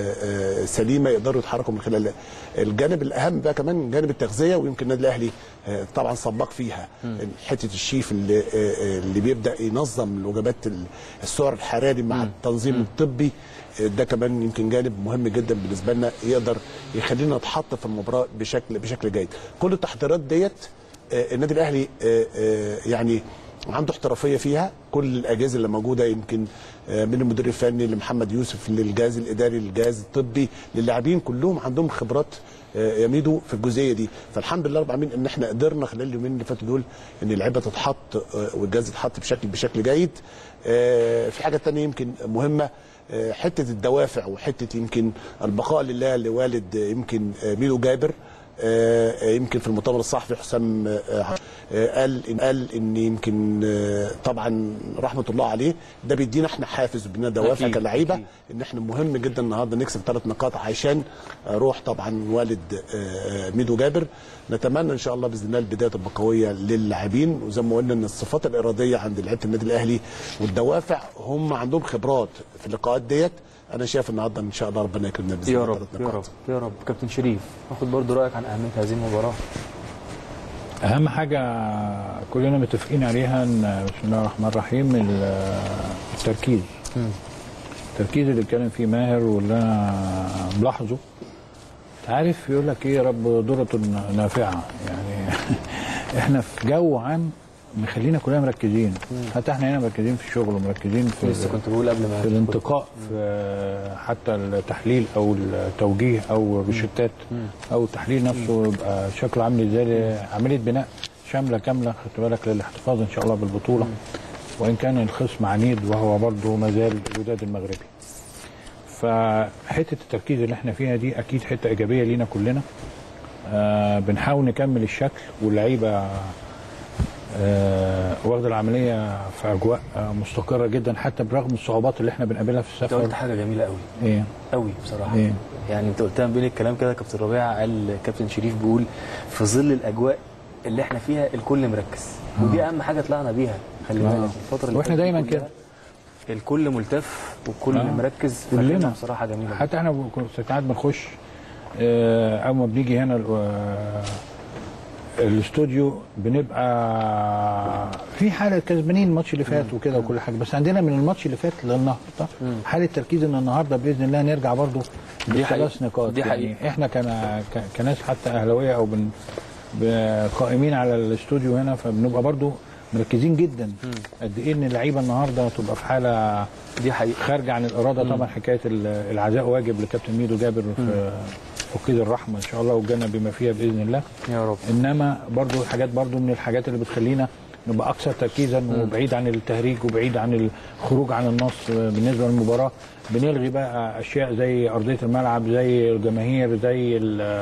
I: سليمه يقدروا يتحركوا من خلالها. الجانب الاهم بقى كمان جانب التغذيه، ويمكن النادي الاهلي طبعا سبق فيها حته الشيف اللي اللي بيبدا ينظم الوجبات، السعر الحراري مع التنظيم الطبي. ده كمان يمكن جانب مهم جدا بالنسبه لنا، يقدر يخلينا نتحط في المباراه بشكل بشكل جيد. كل التحضيرات ديت النادي الاهلي يعني عنده احترافيه فيها. كل الاجهزه اللي موجوده يمكن من المدير الفني لمحمد يوسف للجهاز الاداري للجهاز الطبي للاعبين، كلهم عندهم خبرات يا ميدو في الجزئيه دي. فالحمد لله رب العالمين ان احنا قدرنا خلال اليومين اللي فاتوا دول ان اللعيبه تتحط والجهاز يتحط بشكل بشكل جيد. في حاجه ثانيه يمكن مهمه، حته الدوافع وحته يمكن البقاء لله لوالد يمكن ميدو جابر. يمكن في المؤتمر الصحفي حسام قال إن قال ان يمكن طبعا رحمه الله عليه، ده بيدينا احنا حافز وبيدينا دوافع كلاعيبه ان احنا مهم جدا النهارده نكسب ثلاث نقاط عشان روح طبعا والد ميدو جابر. نتمنى ان شاء الله باذن الله البدايه تبقى قويه للاعبين، وزي ما قلنا ان الصفات الاراديه عند لعيبه النادي الاهلي والدوافع هم عندهم خبرات في اللقاءات ديت. انا شايف النهارده ان شاء الله ربنا يكرمنا باذن الله.
A: يا رب يا رب يا رب. كابتن شريف، ناخد برضو رايك عن اهميه هذه المباراه.
J: اهم حاجه كلنا متفقين عليها ان بسم الله الرحمن الرحيم التركيز. التركيز اللي اتكلم فيه ماهر واللي انا ملاحظه، عارف يقول لك ايه يا رب ضرة نافعه. يعني احنا في جو عام مخلينا كلنا مركزين، حتى احنا هنا مركزين في الشغل ومركزين في
A: لسه كنت بقول قبل ما
J: في الانتقاء، في حتى التحليل او التوجيه او الروشتات او التحليل نفسه يبقى شكله عامل ازاي. عمليه بناء شامله كامله خدت بالك للاحتفاظ ان شاء الله بالبطوله، وان كان الخصم عنيد وهو برضه ما زال الوداد المغربي. فحته التركيز اللي احنا فيها دي اكيد حته ايجابيه لينا كلنا. آه بنحاول نكمل الشكل، واللعيبه آه واخده العمليه في اجواء آه مستقره جدا حتى برغم الصعوبات اللي احنا بنقابلها في السفر.
A: انت قلت حاجه جميله قوي.
J: ايه
A: قوي بصراحه.
J: إيه؟
A: يعني انت قلتها بين الكلام كده كابتن ربيع، قال كابتن شريف بيقول في ظل الاجواء اللي احنا فيها الكل مركز، آه. ودي اهم حاجه طلعنا بيها. خلي بالك آه. الفتره اللي
J: واحنا دايما كده
A: الكل ملتف والكل آه. مركز
J: كلنا
A: بصراحه جميله.
J: حتى احنا ساعات بنخش آه اول ما بنيجي هنا آه الاستوديو بنبقى في حاله كسبانين الماتش اللي فات وكده وكل حاجه، بس عندنا من الماتش اللي فات للنهارده حاله تركيز ان النهارده باذن الله نرجع برضو بثلاث نقاط.
A: دي حقيقة.
J: يعني احنا كنا كناس حتى اهلاويه او بن قائمين على الاستوديو هنا، فبنبقى برضو مركزين جدا قد ايه ان اللعيبه النهارده تبقى في حاله
A: دي حقيقة
J: خارجه عن الاراده. مم. طبعا حكايه العزاء واجب لكابتن ميدو جابر في فقيد الرحمه ان شاء الله والجنه بما فيها باذن الله
A: يا رب.
J: انما برضو حاجات برضو من الحاجات اللي بتخلينا نبقى اكثر تركيزا وبعيد عن التهريج وبعيد عن الخروج عن النص بالنسبه للمباراه. بنلغي بقى اشياء زي ارضيه الملعب، زي الجماهير، زي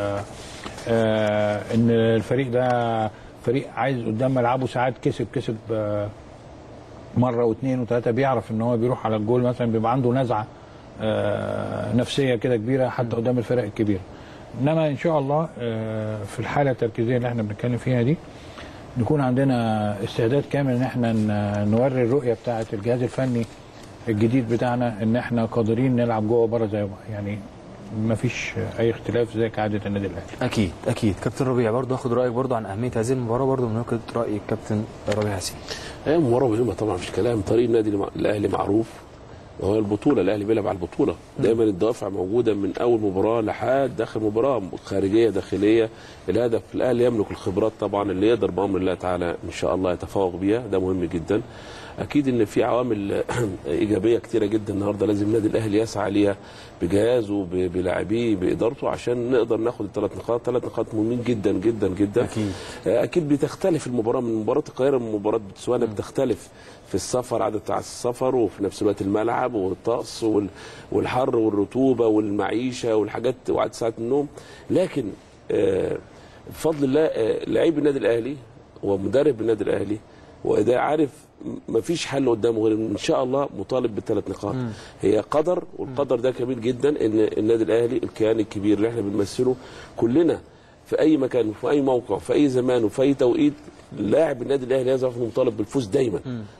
J: آه ان الفريق ده فريق عايز قدام ملعبه ساعات كسب كسب آه مره واثنين وثلاثه، بيعرف ان هو بيروح على الجول مثلا بيبقى عنده نزعه آه نفسيه كده كبيره حتى قدام الفرق الكبيره. انما ان شاء الله آه في الحاله التركيزيه اللي احنا بنتكلم فيها دي نكون عندنا استعداد كامل ان احنا نوري الرؤيه بتاعه الجهاز الفني الجديد بتاعنا ان احنا قادرين نلعب جوه وبره زي يعني ما فيش اي اختلاف زي كعاده النادي الاهلي.
A: اكيد اكيد. كابتن ربيع برضه اخد رايك برضه عن اهميه هذه المباراه برضه من وجهه راي الكابتن ربيع حسين.
K: هي مباراه مهمه طبعا مفيش كلام. طريق النادي الاهلي معروف وهو البطوله، الاهلي بيلعب على البطوله دايما. الدوافع موجوده من اول مباراه لحد اخر مباراه، خارجيه داخليه. الهدف الاهلي يملك الخبرات طبعا اللي يقدر بامر الله تعالى ان شاء الله يتفوق بيها، ده مهم جدا. اكيد ان في عوامل ايجابيه كتيره جدا النهارده لازم النادي الاهلي يسعى ليها بجهازه بلاعبيه بادارته عشان نقدر ناخد الثلاث نقاط. ثلاث نقاط مهمين جدا جدا جدا.
A: اكيد
K: اكيد بتختلف المباراه من مباراه القاهره من مباراه بتسوانا، بتختلف في السفر، عدد ساعات السفر، وفي نفس الوقت الملعب والطقس والحر والرطوبه والمعيشه والحاجات وعدد ساعات النوم. لكن بفضل الله لعيب النادي الاهلي ومدرب النادي الاهلي وده عارف ما فيش حل قدامه غير ان شاء الله مطالب بالثلاث نقاط. مم. هي قدر، والقدر ده كبير جدا ان النادي الاهلي الكيان الكبير اللي احنا بنمثله كلنا في اي مكان وفي اي موقع وفي اي زمان وفي اي توقيت لاعب النادي الاهلي لازم يكون مطالب بالفوز دايما.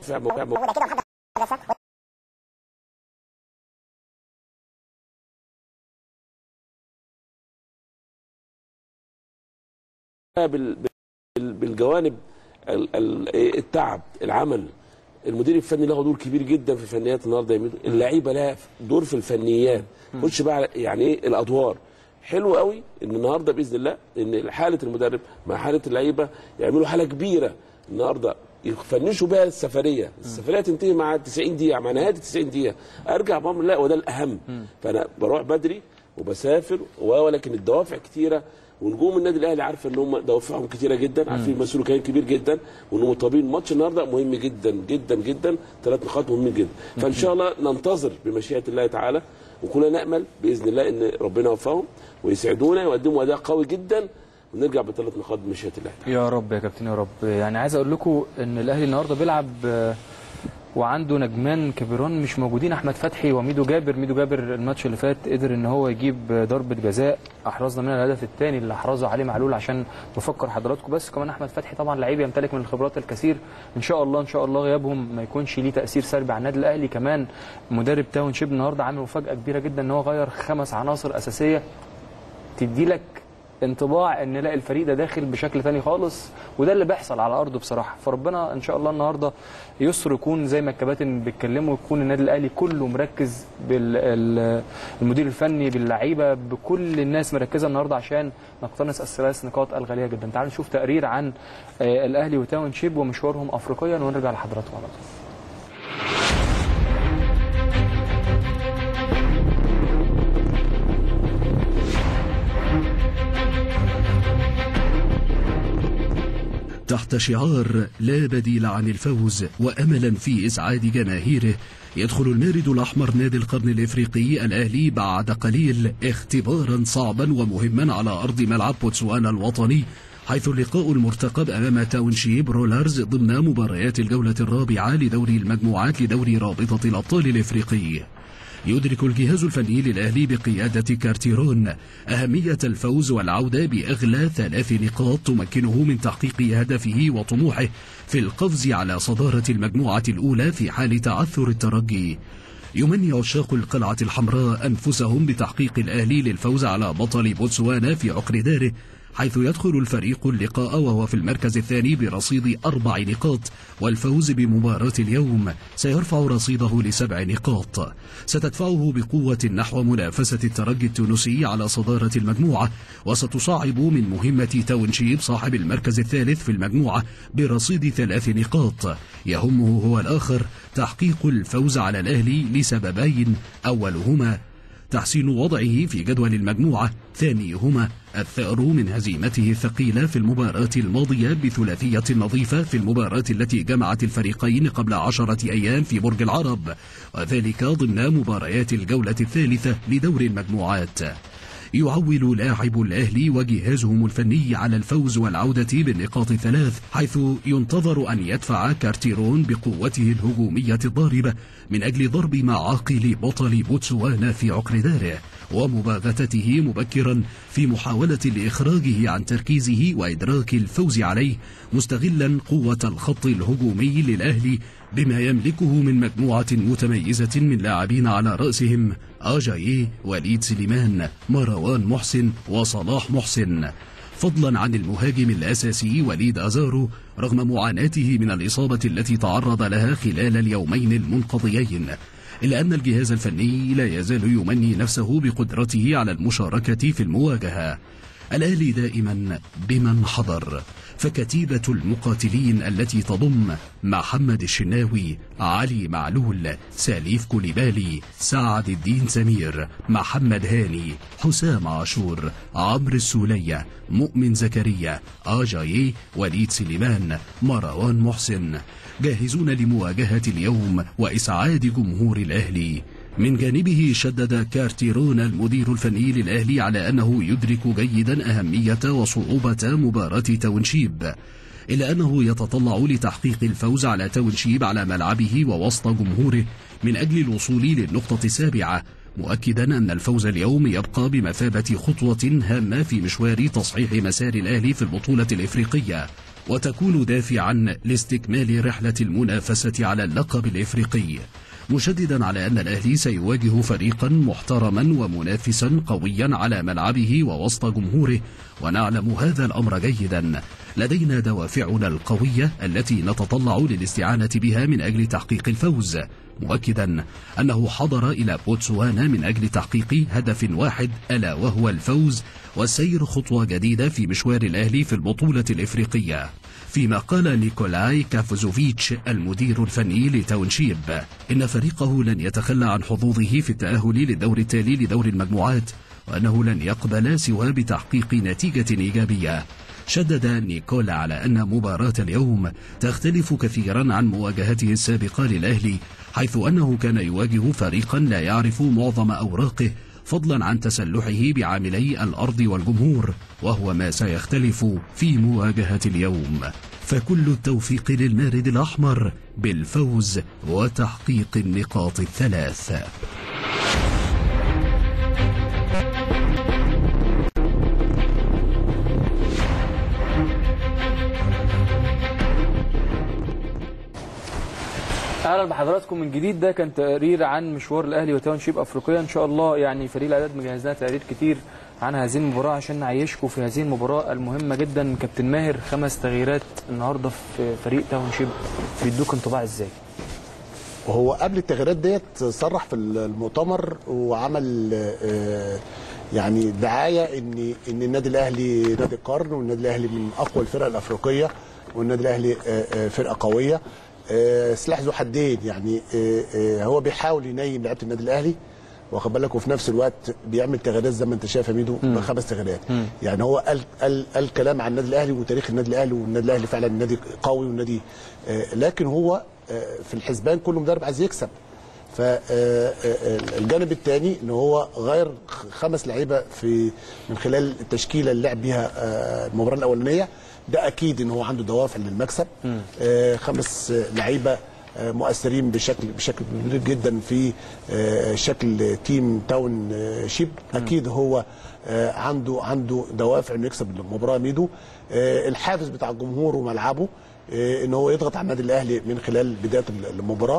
K: بالجوانب التعب، العمل، المدير الفني له دور كبير جدا في فنيات النهارده يمين، اللعيبه لها دور في الفنيات. خش بقى يعني ايه الادوار. حلو قوي ان النهارده باذن الله ان حاله المدرب مع حاله اللعيبه يعملوا حاله كبيره النهارده يفنشوا بها السفريه، السفريه تنتهي مع تسعين دقيقه، مع نهايه تسعين دقيقه ارجع بامر الله وده الاهم. فانا بروح بدري وبسافر ولكن الدوافع كتيره، ونجوم النادي الاهلي عارفه ان هم دوافعهم كتيره جدا، عارفين مسؤولوا كان كبير جدا وانهم طابين ماتش النهارده مهم جدا جدا جدا، ثلاث نقاط مهمين جدا. فان شاء الله ننتظر بمشيئه الله تعالى وكلنا نامل باذن الله ان ربنا يوفقهم ويسعدونا ويقدموا اداء قوي جدا ونرجع بثلاث نقاط بمشيئه الله تعالى.
A: يا رب يا كابتن يا رب. يعني عايز اقول لكم ان الاهلي النهارده بيلعب وعنده نجمان كبيران مش موجودين، احمد فتحي وميدو جابر. ميدو جابر الماتش اللي فات قدر ان هو يجيب ضربه جزاء احرزنا منها الهدف الثاني اللي احرزه علي معلول، عشان بفكر حضراتكم بس. كمان احمد فتحي طبعا لعيب يمتلك من الخبرات الكثير، ان شاء الله ان شاء الله غيابهم ما يكونش ليه تاثير سلبي على النادي الاهلي. كمان مدرب تاون شيب النهارده عامل مفاجاه كبيره جدا ان هو غير خمس عناصر اساسيه تدي لك انطباع ان لا الفريق ده داخل بشكل ثاني خالص، وده اللي بيحصل على ارضه بصراحه. فربنا ان شاء الله النهارده يسر يكون زي ما الكباتن بيتكلموا، يكون النادي الاهلي كله مركز بالمدير الفني باللعيبه بكل الناس مركزه النهارده عشان نقتنص الثلاث نقاط الغاليه جدا. تعالوا نشوف تقرير عن الاهلي وتاون شيب ومشوارهم افريقيا ونرجع لحضراتكم على طول.
L: تحت شعار لا بديل عن الفوز وأملا في إسعاد جماهيره، يدخل المارد الأحمر نادي القرن الإفريقي الأهلي بعد قليل اختبارا صعبا ومهما على أرض ملعب بوتسوانا الوطني، حيث اللقاء المرتقب أمام تاونشيب رولرز ضمن مباريات الجولة الرابعة لدوري المجموعات لدوري رابطة الأبطال الإفريقي. يدرك الجهاز الفني للأهلي بقيادة كارتيرون أهمية الفوز والعودة بأغلى ثلاث نقاط تمكنه من تحقيق هدفه وطموحه في القفز على صدارة المجموعة الأولى في حال تعثر الترجي. يمني عشاق القلعة الحمراء أنفسهم بتحقيق الأهلي للفوز على بطل بوتسوانا في عقر داره، حيث يدخل الفريق اللقاء وهو في المركز الثاني برصيد أربع نقاط، والفوز بمباراة اليوم سيرفع رصيده لسبع نقاط ستدفعه بقوة نحو منافسة الترجي التونسي على صدارة المجموعة، وستصعب من مهمة تاونشيب صاحب المركز الثالث في المجموعة برصيد ثلاث نقاط. يهمه هو الآخر تحقيق الفوز على الأهلي لسببين، أولهما تحسين وضعه في جدول المجموعة، ثانيهما الثأر من هزيمته الثقيلة في المباراة الماضية بثلاثية نظيفة في المباراة التي جمعت الفريقين قبل عشرة أيام في برج العرب، وذلك ضمن مباريات الجولة الثالثة لدور المجموعات. يعول لاعب الأهلي وجهازهم الفني على الفوز والعودة بالنقاط الثلاث، حيث ينتظر أن يدفع كارتيرون بقوته الهجومية الضاربة من أجل ضرب معاقل بطل بوتسوانا في عقر داره ومباغتته مبكرا في محاولة لإخراجه عن تركيزه وإدراك الفوز عليه، مستغلا قوة الخط الهجومي للأهلي بما يملكه من مجموعة متميزة من لاعبين على رأسهم آجاييه، وليد سليمان، مروان محسن وصلاح محسن، فضلا عن المهاجم الأساسي وليد أزارو رغم معاناته من الإصابة التي تعرض لها خلال اليومين المنقضيين، إلا أن الجهاز الفني لا يزال يمني نفسه بقدرته على المشاركة في المواجهة. الأهلي دائما بمن حضر، فكتيبة المقاتلين التي تضم محمد الشناوي، علي معلول، سليف كوليبالي، سعد الدين سمير، محمد هاني، حسام عاشور، عمرو السولية، مؤمن زكريا، آجاييه، وليد سليمان، مروان محسن، جاهزون لمواجهة اليوم وإسعاد جمهور الأهلي. من جانبه شدد كارتيرون المدير الفني للأهلي على أنه يدرك جيدا أهمية وصعوبة مباراة تاونشيب، إلا أنه يتطلع لتحقيق الفوز على تاونشيب على ملعبه ووسط جمهوره من أجل الوصول للنقطة السابعة، مؤكدا أن الفوز اليوم يبقى بمثابة خطوة هامة في مشوار تصحيح مسار الأهلي في البطولة الإفريقية، وتكون دافعا لاستكمال رحلة المنافسة على اللقب الإفريقي، مشددا على أن الأهلي سيواجه فريقا محترما ومنافسا قويا على ملعبه ووسط جمهوره، ونعلم هذا الأمر جيدا. لدينا دوافعنا القوية التي نتطلع للاستعانة بها من أجل تحقيق الفوز، مؤكدا أنه حضر إلى بوتسوانا من أجل تحقيق هدف واحد، ألا وهو الفوز والسير خطوة جديدة في مشوار الأهلي في البطولة الإفريقية. فيما قال نيكولاي كافوزوفيتش المدير الفني لتاونشيب إن فريقه لن يتخلى عن حظوظه في التأهل للدور التالي لدور المجموعات، وأنه لن يقبل سوى بتحقيق نتيجة إيجابية. شدد نيكولا على أن مباراة اليوم تختلف كثيرا عن مواجهته السابقة للأهلي، حيث أنه كان يواجه فريقا لا يعرف معظم أوراقه، فضلا عن تسلحه بعاملي الأرض والجمهور، وهو ما سيختلف في مواجهة اليوم. فكل التوفيق للمارد الأحمر بالفوز وتحقيق النقاط الثلاث.
A: اهلا بحضراتكم من جديد. ده كان تقرير عن مشوار الاهلي وتاونشيب افريقيا. ان شاء الله يعني فريق الاعداد مجهز لنا تقارير كتير عن هذه المباراه عشان نعيشكم في هذه المباراه المهمه جدا. كابتن ماهر، خمس تغييرات النهارده في فريق تاونشيب بيدوك انطباع ازاي؟
I: وهو قبل التغييرات ديت صرح في المؤتمر وعمل يعني دعايه ان ان النادي الاهلي نادي القرن، والنادي الاهلي من اقوى الفرق الافريقيه، والنادي الاهلي فرقه قويه، سلاح ذو حدين. يعني هو بيحاول ينيم لعيبه النادي الاهلي واخد بالك، وفي نفس الوقت بيعمل تغييرات زي ما انت شايف يا ميدو بخمس تغييرات. يعني هو قال قال قال كلام عن النادي الاهلي وتاريخ النادي الاهلي، والنادي الاهلي فعلا نادي قوي والنادي آه لكن هو آه في الحسبان كل مدرب عايز يكسب. فالجانب الثاني ان هو غير خمس لعيبه في من خلال التشكيله اللي لعب بيها المباراه الاولانيه، ده اكيد ان هو عنده دوافع للمكسب. خمس لعيبه مؤثرين بشكل بشكل كبير جدا في شكل تيم تاون شيب، اكيد هو عنده عنده دوافع انه يكسب المباراه. ميدو الحافز بتاع الجمهور وملعبه ان هو يضغط على النادي الاهلي من خلال بدايه المباراه.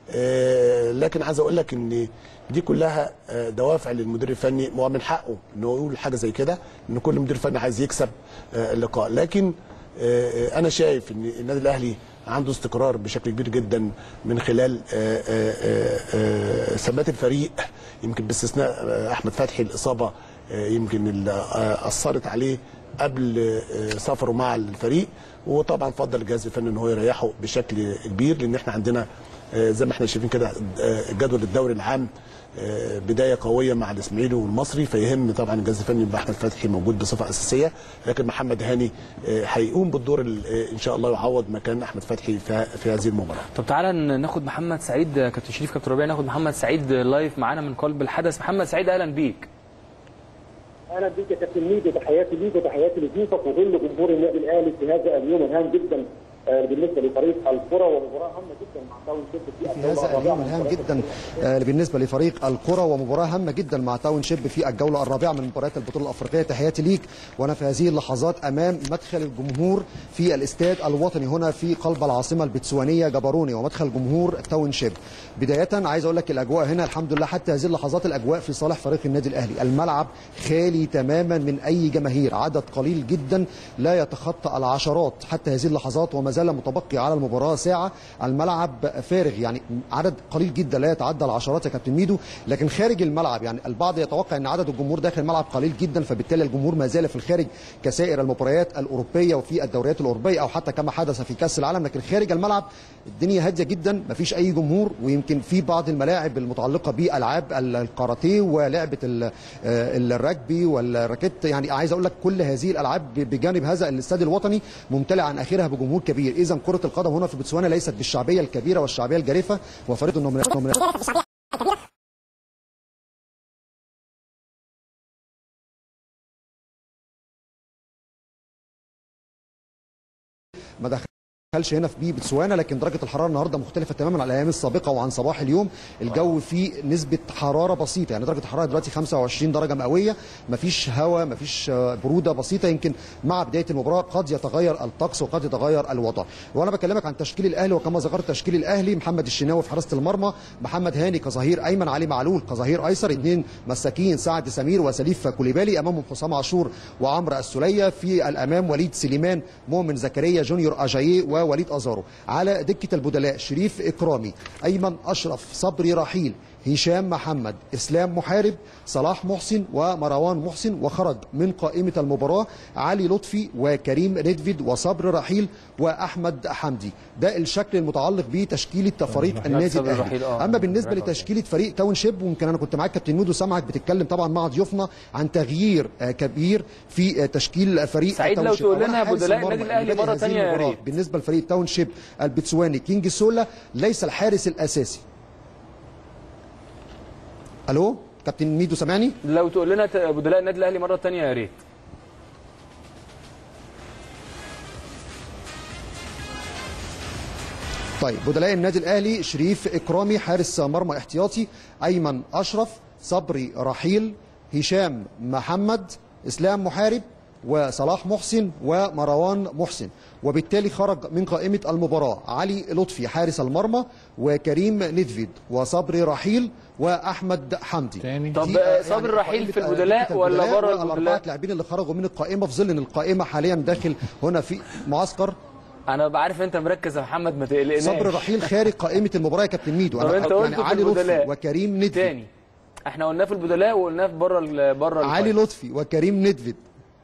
I: آه لكن عايز اقول لك ان دي كلها آه دوافع للمدير الفني، هو من حقه انه يقول حاجه زي كده، ان كل مدير فني عايز يكسب آه اللقاء. لكن آه انا شايف ان النادي الاهلي عنده استقرار بشكل كبير جدا من خلال آه آه آه ثبات الفريق، يمكن باستثناء آه احمد فتحي الاصابه آه يمكن اللي آه اثرت عليه قبل آه سفره مع الفريق، وطبعا فضل الجهاز الفني ان هو يريحه بشكل كبير، لان احنا عندنا زي ما احنا شايفين كده جدول الدوري العام بدايه قويه مع الاسماعيلي والمصري، فيهم طبعا الجهاز الفني يبقى احمد فتحي موجود بصفه اساسيه، لكن محمد هاني هيقوم بالدور ان شاء الله يعوض مكان احمد فتحي في هذه المباراه.
A: طب تعالى ناخد محمد سعيد، كابتن شريف كابتن ربيع، ناخد محمد سعيد لايف معانا من قلب الحدث. محمد سعيد اهلا بيك.
M: اهلا بيك يا كابتن ميدو، تحياتي ليك وتحياتي لضيوفك وكل جمهور النادي الاهلي في هذا اليوم الهام جدا بالنسبه لفريق الكره، ومباراه هامه جدا مع تاون شيب في
B: الجوله هذا اليوم الهام جدا بالنسبه لفريق الكره، ومباراه هامه جدا مع تاون شيب في الجوله الرابعه من مباريات البطوله الافريقيه. تحياتي ليك وانا في هذه اللحظات امام مدخل الجمهور في الاستاد الوطني هنا في قلب العاصمه البتسوانيه جابوروني، ومدخل جمهور تاون شيب. بدايه عايز اقول لك الاجواء هنا الحمد لله حتى هذه اللحظات الاجواء في صالح فريق النادي الاهلي. الملعب خالي تماما من اي جماهير، عدد قليل جدا لا يتخطى العشرات حتى هذه اللحظات، وما زال متبقي على المباراه ساعه. الملعب فارغ، يعني عدد قليل جدا لا يتعدى العشرات يا كابتن ميدو، لكن خارج الملعب يعني البعض يتوقع ان عدد الجمهور داخل الملعب قليل جدا، فبالتالي الجمهور ما زال في الخارج كسائر المباريات الاوروبيه وفي الدوريات الاوروبيه او حتى كما حدث في كاس العالم. لكن خارج الملعب الدنيا هاديه جدا، ما فيش اي جمهور، ويمكن في بعض الملاعب المتعلقه بالعاب الكاراتيه ولعبه الرجبي والراكيت، يعني عايز اقول لك كل هذه الالعاب بجانب هذا الاستاد الوطني ممتلئ عن اخرها بجمهور كبير. اذا كره القدم هنا في بوتسوانا ليست بالشعبيه الكبيره والشعبيه الجارفه، وفريق انه من ما دخلش هنا في بوتسوانا. لكن درجه الحراره النهارده مختلفه تماما عن الايام السابقه وعن صباح اليوم. الجو فيه نسبه حراره بسيطه، يعني درجه الحراره دلوقتي خمسة وعشرين درجه مئويه، مفيش هواء، مفيش بروده بسيطه. يمكن مع بدايه المباراه قد يتغير الطقس وقد يتغير الوضع. وانا بكلمك عن تشكيل الاهلي، وكما ذكرت تشكيل الاهلي: محمد الشناوي في حراسه المرمى، محمد هاني كظهير ايمن، علي معلول كظهير ايسر، اثنين مساكين سعد سمير وسليف كوليبالي، امامهم حسام عاشور وعمرو السوليه، في الامام وليد سليمان، مؤمن زكريا، جونيور اجاييه ووليد ازارو. على دكه البدلاء: شريف اكرامي، ايمن اشرف، صبري رحيل، هشام محمد، اسلام محارب، صلاح محسن ومروان محسن. وخرج من قائمه المباراه علي لطفي وكريم ندفيد وصبر رحيل واحمد حمدي. ده الشكل المتعلق بتشكيله فريق النادي الاهلي. اما بالنسبه لتشكيله فريق تاون شيب، ويمكن انا كنت معاك كابتن ميدو سامعك بتتكلم طبعا مع ضيوفنا عن تغيير كبير في تشكيل فريق
A: سعيد
B: تاون
A: لو
B: شيب.
A: تقول لنا بدلاء النادي الاهلي مره ثانيه يا ريت.
B: بالنسبه لفريق تاون شيب البتسواني: كينج سولا ليس الحارس الاساسي. الو كابتن ميدو سامعني؟
A: لو تقول لنا بدلاء النادي الاهلي مره ثانيه يا ريت.
B: طيب بدلاء النادي الاهلي: شريف اكرامي حارس مرمى احتياطي، ايمن اشرف، صبري رحيل، هشام محمد، اسلام محارب وصلاح محسن ومروان محسن. وبالتالي خرج من قائمة المباراة علي لطفي حارس المرمى، وكريم ندفيد وصبري رحيل واحمد حمدي.
A: طب صبري رحيل في البدلاء ولا بره البدلاء؟
B: الاربعه لاعبين اللي خرجوا من القائمة في ظل ان القائمة حاليا داخل هنا في معسكر.
A: انا بعرف انت مركز يا محمد، ما تقلقناش.
B: صبري رحيل خارج قائمة المباراة يا كابتن ميدو.
A: انا يعني
B: علي لطفي وكريم ندفيد
A: تاني. احنا قلناه في البدلاء وقلناه في بره بره
B: علي لطفي وكريم ندفيد.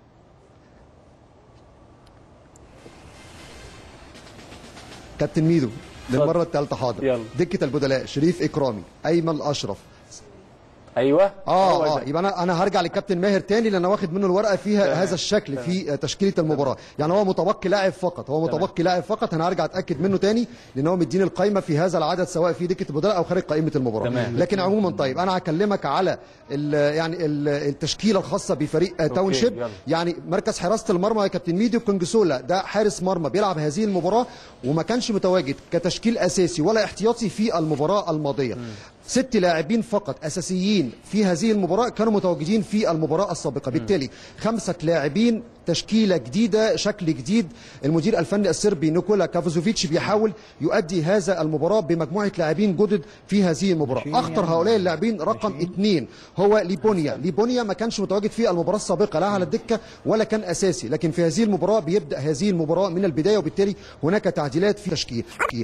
B: كابتن ميدو للمره الثالثه حاضر.
A: يلا.
B: دكه البدلاء: شريف اكرامي، ايمن اشرف،
A: ايوه
B: اه اه يبقى انا انا هرجع للكابتن ماهر تاني لان انا واخد منه الورقه فيها
A: تمام.
B: هذا الشكل
A: تمام.
B: في تشكيله المباراه، يعني هو متبقي لاعب فقط، هو
A: تمام.
B: متبقي لاعب فقط. انا هرجع اتاكد منه تاني لان هو مديني القائمه في هذا العدد سواء في دكه البدلاء او خارج قائمه المباراه.
A: تمام.
B: لكن عموما طيب انا هكلمك على ال يعني ال التشكيله الخاصه بفريق تاون شيب. يعني مركز حراسه المرمى يا كابتن ميدو كونجسولا ده حارس مرمى بيلعب هذه المباراه وما كانش متواجد كتشكيل اساسي ولا احتياطي في المباراه الماضيه. م. ست لاعبين فقط اساسيين في هذه المباراه كانوا متواجدين في المباراه السابقه، بالتالي خمسه لاعبين تشكيله جديده شكل جديد. المدير الفني الصربي نيكولا كافوزوفيتش بيحاول يؤدي هذا المباراه بمجموعه لاعبين جدد في هذه المباراه. اخطر هؤلاء اللاعبين رقم اثنين هو ليبونيا. ليبونيا ما كانش متواجد في المباراه السابقه لا على الدكه ولا كان اساسي، لكن في هذه المباراه بيبدا هذه المباراه من البدايه وبالتالي هناك تعديلات في تشكيل.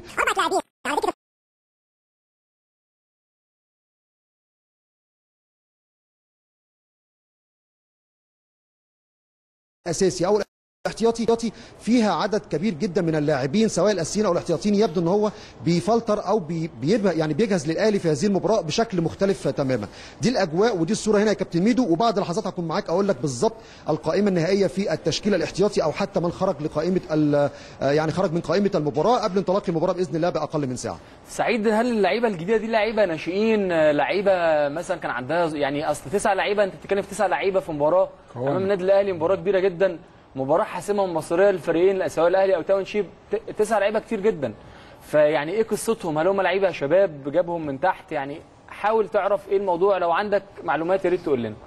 B: اساسي او الاحتياطي فيها عدد كبير جدا من اللاعبين سواء الاساسيين او الاحتياطيين. يبدو ان هو بيفلتر او بيبه يعني بيجهز للاهلي في هذه المباراه بشكل مختلف تماما. دي الاجواء ودي الصوره هنا يا كابتن ميدو، وبعد لحظات هكون معاك اقول لك بالظبط القائمه النهائيه في التشكيل الاحتياطي او حتى من خرج لقائمه يعني خرج من قائمه المباراه قبل انطلاق المباراه باذن الله باقل من ساعه.
A: سعيد، هل اللعيبه الجديده دي لعيبه ناشئين، لعيبه مثلا كان عندها يعني اصل تسع لعيبه، انت بتتكلم في تسع لعيبه في مباراه امام النادي الاهلي، مباراه كبيره جدا، مباراه حاسمه ومصيريه للفريقين سواء الاهلي او تاون شيب، تسع لعيبه كتير جدا. فيعني ايه قصتهم؟ هل هم لعيبه شباب جابهم من تحت؟ يعني حاول تعرف ايه الموضوع، لو عندك معلومات يا ريت تقول لنا.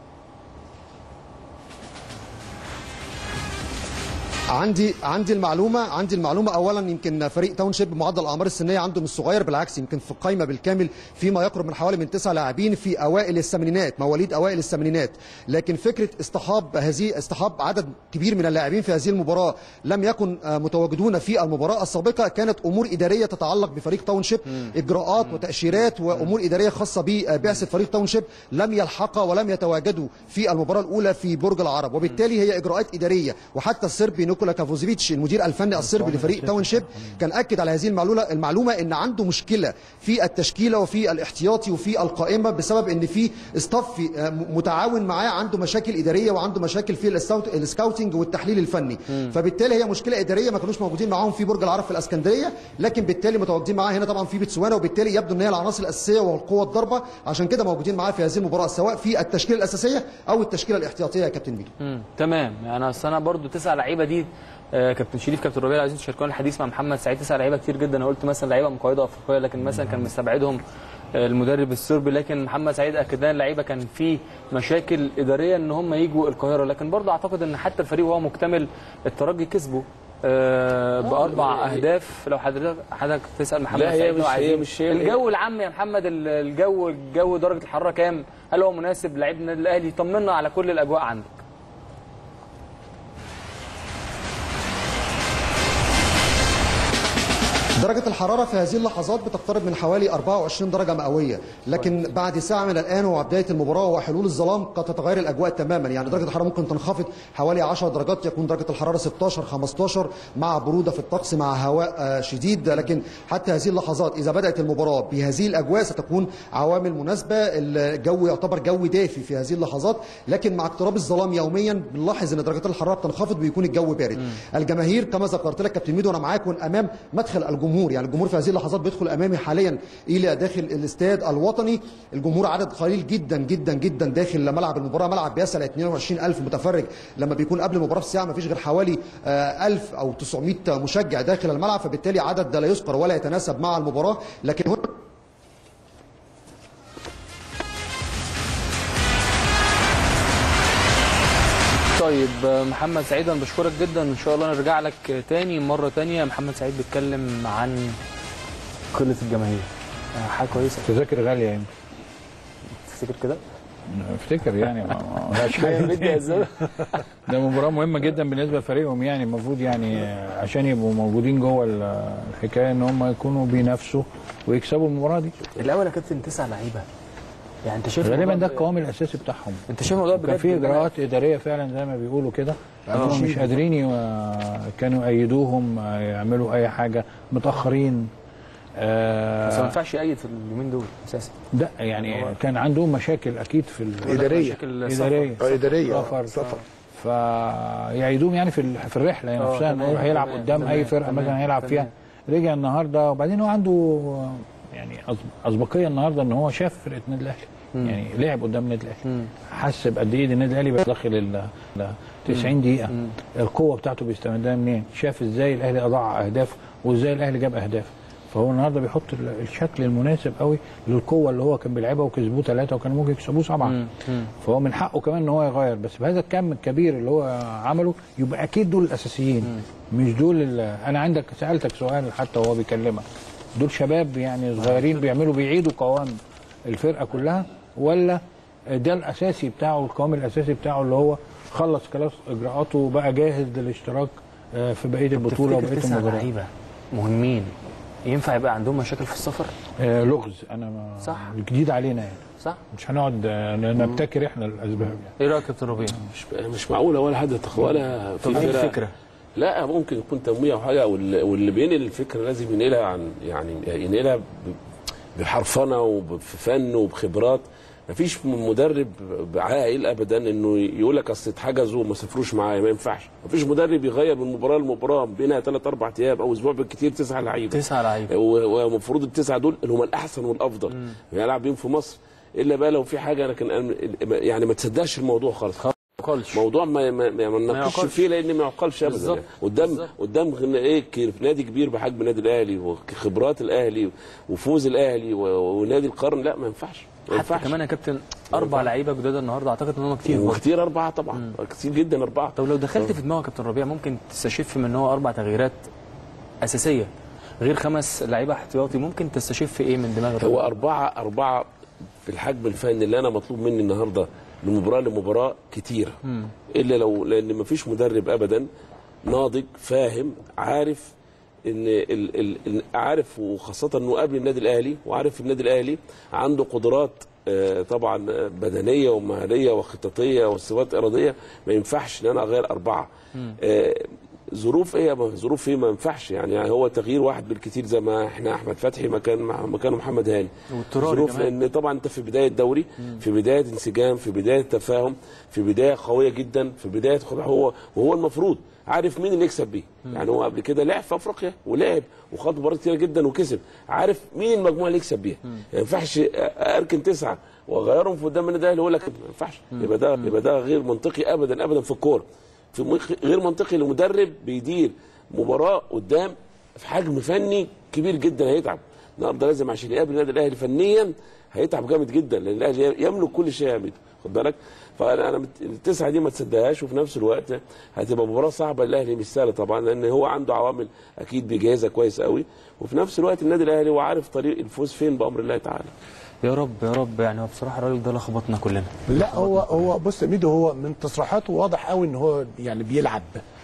B: عندي عندي المعلومه عندي المعلومه اولا يمكن فريق تاون شيب معدل الاعمار السنيه عنده مش صغير، بالعكس يمكن في القائمه بالكامل فيما يقرب من حوالي من تسع لاعبين في اوائل الثمانينات، مواليد اوائل الثمانينات. لكن فكره اصطحاب هذه اصطحاب عدد كبير من اللاعبين في هذه المباراه لم يكن متواجدون في المباراه السابقه، كانت امور اداريه تتعلق بفريق تاون شيب، اجراءات وتاشيرات وامور اداريه خاصه ببعثه فريق تاون شيب لم يلحقها ولم يتواجدوا في المباراه الاولى في برج العرب، وبالتالي هي اجراءات اداريه. وحتى الصربي نيكولا كافوزوفيتش المدير الفني الصربي لفريق تاون شيب كان اكد على هذه المعلومه المعلومه ان عنده مشكله في التشكيله وفي الاحتياطي وفي القائمه بسبب ان في استاف متعاون معاه عنده مشاكل اداريه وعنده مشاكل في السكاوتنج والتحليل الفني. م. فبالتالي هي مشكله اداريه ما كانوش موجودين معاهم في برج العرب في الاسكندريه، لكن بالتالي متواجدين معاه هنا طبعا في بتسوانا، وبالتالي يبدو ان هي العناصر الاساسيه والقوه الضربه، عشان كده موجودين معاه في هذه المباراه سواء في التشكيله الاساسيه او التشكيله الاحتياطيه يا كابتن ميدو.
A: تمام. انا اصل انا برضو تسع لعيبه دي آه كابتن شريف كابتن ربيع عايزين تشاركونا الحديث مع محمد سعيد. تسع لعيبه كتير جدا، انا قلت مثلا لعيبه مقيده افريقيه لكن مثلا كان مستبعدهم آه المدرب الصربي، لكن محمد سعيد اكد لنا اللعيبه كان في مشاكل اداريه ان هم يجوا القاهره، لكن برضه اعتقد ان حتى الفريق وهو مكتمل الترجي كسبه آه باربع اهداف. لو حضرتك حضرتك تسال محمد
K: لا
A: سعيد
K: مش هي مش هي
A: الجو العام يا محمد، الجو الجو درجه الحراره كام؟ هل هو مناسب لعيبه النادي الاهلي؟ طمنا على كل الاجواء عندك.
B: درجة الحرارة في هذه اللحظات بتقترب من حوالي أربعة وعشرين درجة مئوية، لكن بعد ساعة من الآن وبداية المباراة وحلول الظلام قد تتغير الأجواء تماما. يعني درجة الحرارة ممكن تنخفض حوالي عشر درجات، يكون درجة الحرارة ستاشر خمستاشر مع برودة في الطقس مع هواء شديد. لكن حتى هذه اللحظات إذا بدأت المباراة بهذه الأجواء ستكون عوامل مناسبة، الجو يعتبر جو دافي في هذه اللحظات، لكن مع اقتراب الظلام يوميا بنلاحظ ان درجات الحرارة بتنخفض ويكون الجو بارد. م. الجماهير كما ذكرت لك كابتن ميدو انا معاكم امام مدخل الجمهور، يعني الجمهور في هذه اللحظات بيدخل امامي حاليا الى داخل الاستاد الوطني. الجمهور عدد قليل جدا جدا جدا داخل ملعب المباراه، ملعب بيسع اثنين وعشرين ألف متفرج، لما بيكون قبل المباراه بساعه ما فيش غير حوالي ألف او تسعمائة مشجع داخل الملعب، فبالتالي عدد لا يذكر ولا يتناسب مع المباراه. لكن هنا
A: طيب محمد سعيد انا بشكرك جدا، ان شاء الله نرجع لك تاني مره تانيه. محمد سعيد بيتكلم عن قله الجماهير، حاجه كويسه.
J: تذاكر غاليه يمكن
A: تفتكر كده؟
J: افتكر يعني ملهاش حاجه. ده مباراه مهمه جدا بالنسبه لفريقهم، يعني المفروض يعني عشان يبقوا موجودين جوه الحكايه ان هم يكونوا بينافسوا ويكسبوا المباراه دي.
A: الاول يا كابتن تسع لعيبه، يعني انت شايف
J: غالبا ده القوام الاساسي بتاعهم.
A: انت شايف الموضوع بجد
J: كان في اجراءات اداريه فعلا زي ما بيقولوا كده، هم مش قادرين كانوا يأيدوهم يعملوا اي حاجه، متاخرين آه
A: بس ما ينفعش يأيد في اليومين دول اساسا.
J: لا يعني كان عندهم مشاكل اكيد في
I: الاداريه
J: اداريه
I: اداريه
J: سفر,
I: سفر.
J: فيعيدوهم يعني في في الرحله نفسها انه يروح يلعب قدام اي فرقه مثلا هيلعب فيها. رجع النهارده وبعدين هو عنده يعني اسبقيه النهارده ان هو شاف فرقه النادي الاهلي، يعني لعب قدام النادي الاهلي، حس بقد ايه النادي الاهلي داخل ال تسعين دقيقه، مم. القوه بتاعته بيستمدها منين، شاف ازاي الاهلي اضاع اهداف وازاي الاهلي جاب اهداف. فهو النهارده بيحط الشكل المناسب قوي للقوه اللي هو كان بيلعبها وكسبوه ثلاثه وكان ممكن يكسبوه سبعه. فهو من حقه كمان ان هو يغير، بس بهذا الكم الكبير اللي هو عمله يبقى اكيد دول الاساسيين، مم. مش دول. انا عندك سالتك سؤال حتى وهو بيكلمك، دول شباب يعني صغيرين بيعملوا بيعيدوا قوام الفرقه كلها، ولا ده الاساسي بتاعه القوام الاساسي بتاعه اللي هو خلص خلاص اجراءاته وبقى جاهز للاشتراك في بقيه البطوله وبقيه المباريات؟
A: لعيبه مهمين ينفع يبقى عندهم مشاكل في السفر؟
J: آه لغز. انا ما
A: صح
J: جديد علينا يعني،
A: صح
J: مش هنقعد نبتكر احنا الاسباب يعني.
A: ايه رايك يا كابتن ربيع؟
K: مش مش معقوله ولا حد ولا في
A: الفكره.
K: لا ممكن يكون تمويه او حاجه، واللي بينقل الفكره لازم ينقلها عن يعني ينقلها بحرفنه وبفن وبخبرات. مفيش مدرب عاقل ابدا انه يقول لك اصل اتحجزوا وما سافروش معايا، ما ينفعش. مفيش مدرب يغير من مباراه لمباراه بينها ثلاث اربع ايام او اسبوع بالكثير تسعه لعيبه.
A: تسعه لعيبه
K: ومفروض التسعه دول اللي هم الاحسن والافضل يلعب بيهم في مصر، الا بقى لو في حاجه. لكن يعني ما تصدقش الموضوع خالص.
A: يعقلش
K: موضوع ما ما, ما نناقش فيه لان ما يعقلش ابدا يعني. قدام قدام ايه نادي كبير بحجم النادي الاهلي وخبرات الاهلي وفوز الاهلي ونادي القرن، لا ما ينفعش.
A: حتى كمان يا كابتن اربع لعيبه جداد النهارده اعتقد ان هم كتير
K: وكتير اربعه طبعا. مم. كتير جدا اربعه.
A: طب لو دخلت في دماغك يا كابتن ربيع ممكن تستشف من ان هو اربع تغييرات اساسيه غير خمس لعيبه احتياطي، ممكن تستشف ايه من دماغك؟
K: هو اربعه اربعه في الحجم الفني اللي انا مطلوب مني النهارده من مباراه لمباراه كتيره، الا لو لان ما فيش مدرب ابدا ناضج فاهم عارف ان ال ال عارف، وخاصه انه قبل النادي الاهلي وعارف النادي الاهلي عنده قدرات آه طبعا بدنيه ومهاريه وخططيه وصفات اراديه. ما ينفعش ان انا اغير اربعه. آه ظروف ايه ظروف ايه ما ينفعش يعني, يعني هو تغيير واحد بالكثير زي ما احنا احمد فتحي مكان مكانه محمد هاني. ظروف ان طبعا انت في بدايه دوري، في بدايه انسجام، في بدايه تفاهم، في بدايه قويه جدا، في بدايه هو وهو المفروض عارف مين اللي يكسب بيه. يعني هو قبل كده لعب في افريقيا ولعب وخد مباريات كتير جدا وكسب، عارف مين المجموعه اللي يكسب بيها. ما ينفعش اركن تسعه واغيرهم في قدام النادي الاهلي ولا ما ينفعش. يبقى ده يبقى ده غير منطقي ابدا ابدا في الكوره. في غير منطقي لمدرب بيدير مباراه قدام في حجم فني كبير جدا هيتعب. النهارده لازم عشان يقابل النادي الاهلي فنيا هيتعب جامد جدا، لان الاهلي يملك كل شيء يا ميدو، خد بالك. فانا انا التسعه دي ما تصدقهاش، وفي نفس الوقت هتبقى مباراه صعبه. الاهلي مش سهله طبعا لان هو عنده عوامل اكيد بيجهزها كويس قوي، وفي نفس الوقت النادي الاهلي هو عارف طريق الفوز فين بامر الله تعالى.
A: يا رب يا رب. يعني هو بصراحه الراجل ده لخبطنا كلنا.
I: لا هو هو بص يا ميدو، هو من تصريحاته واضح قوي ان هو يعني بيلعب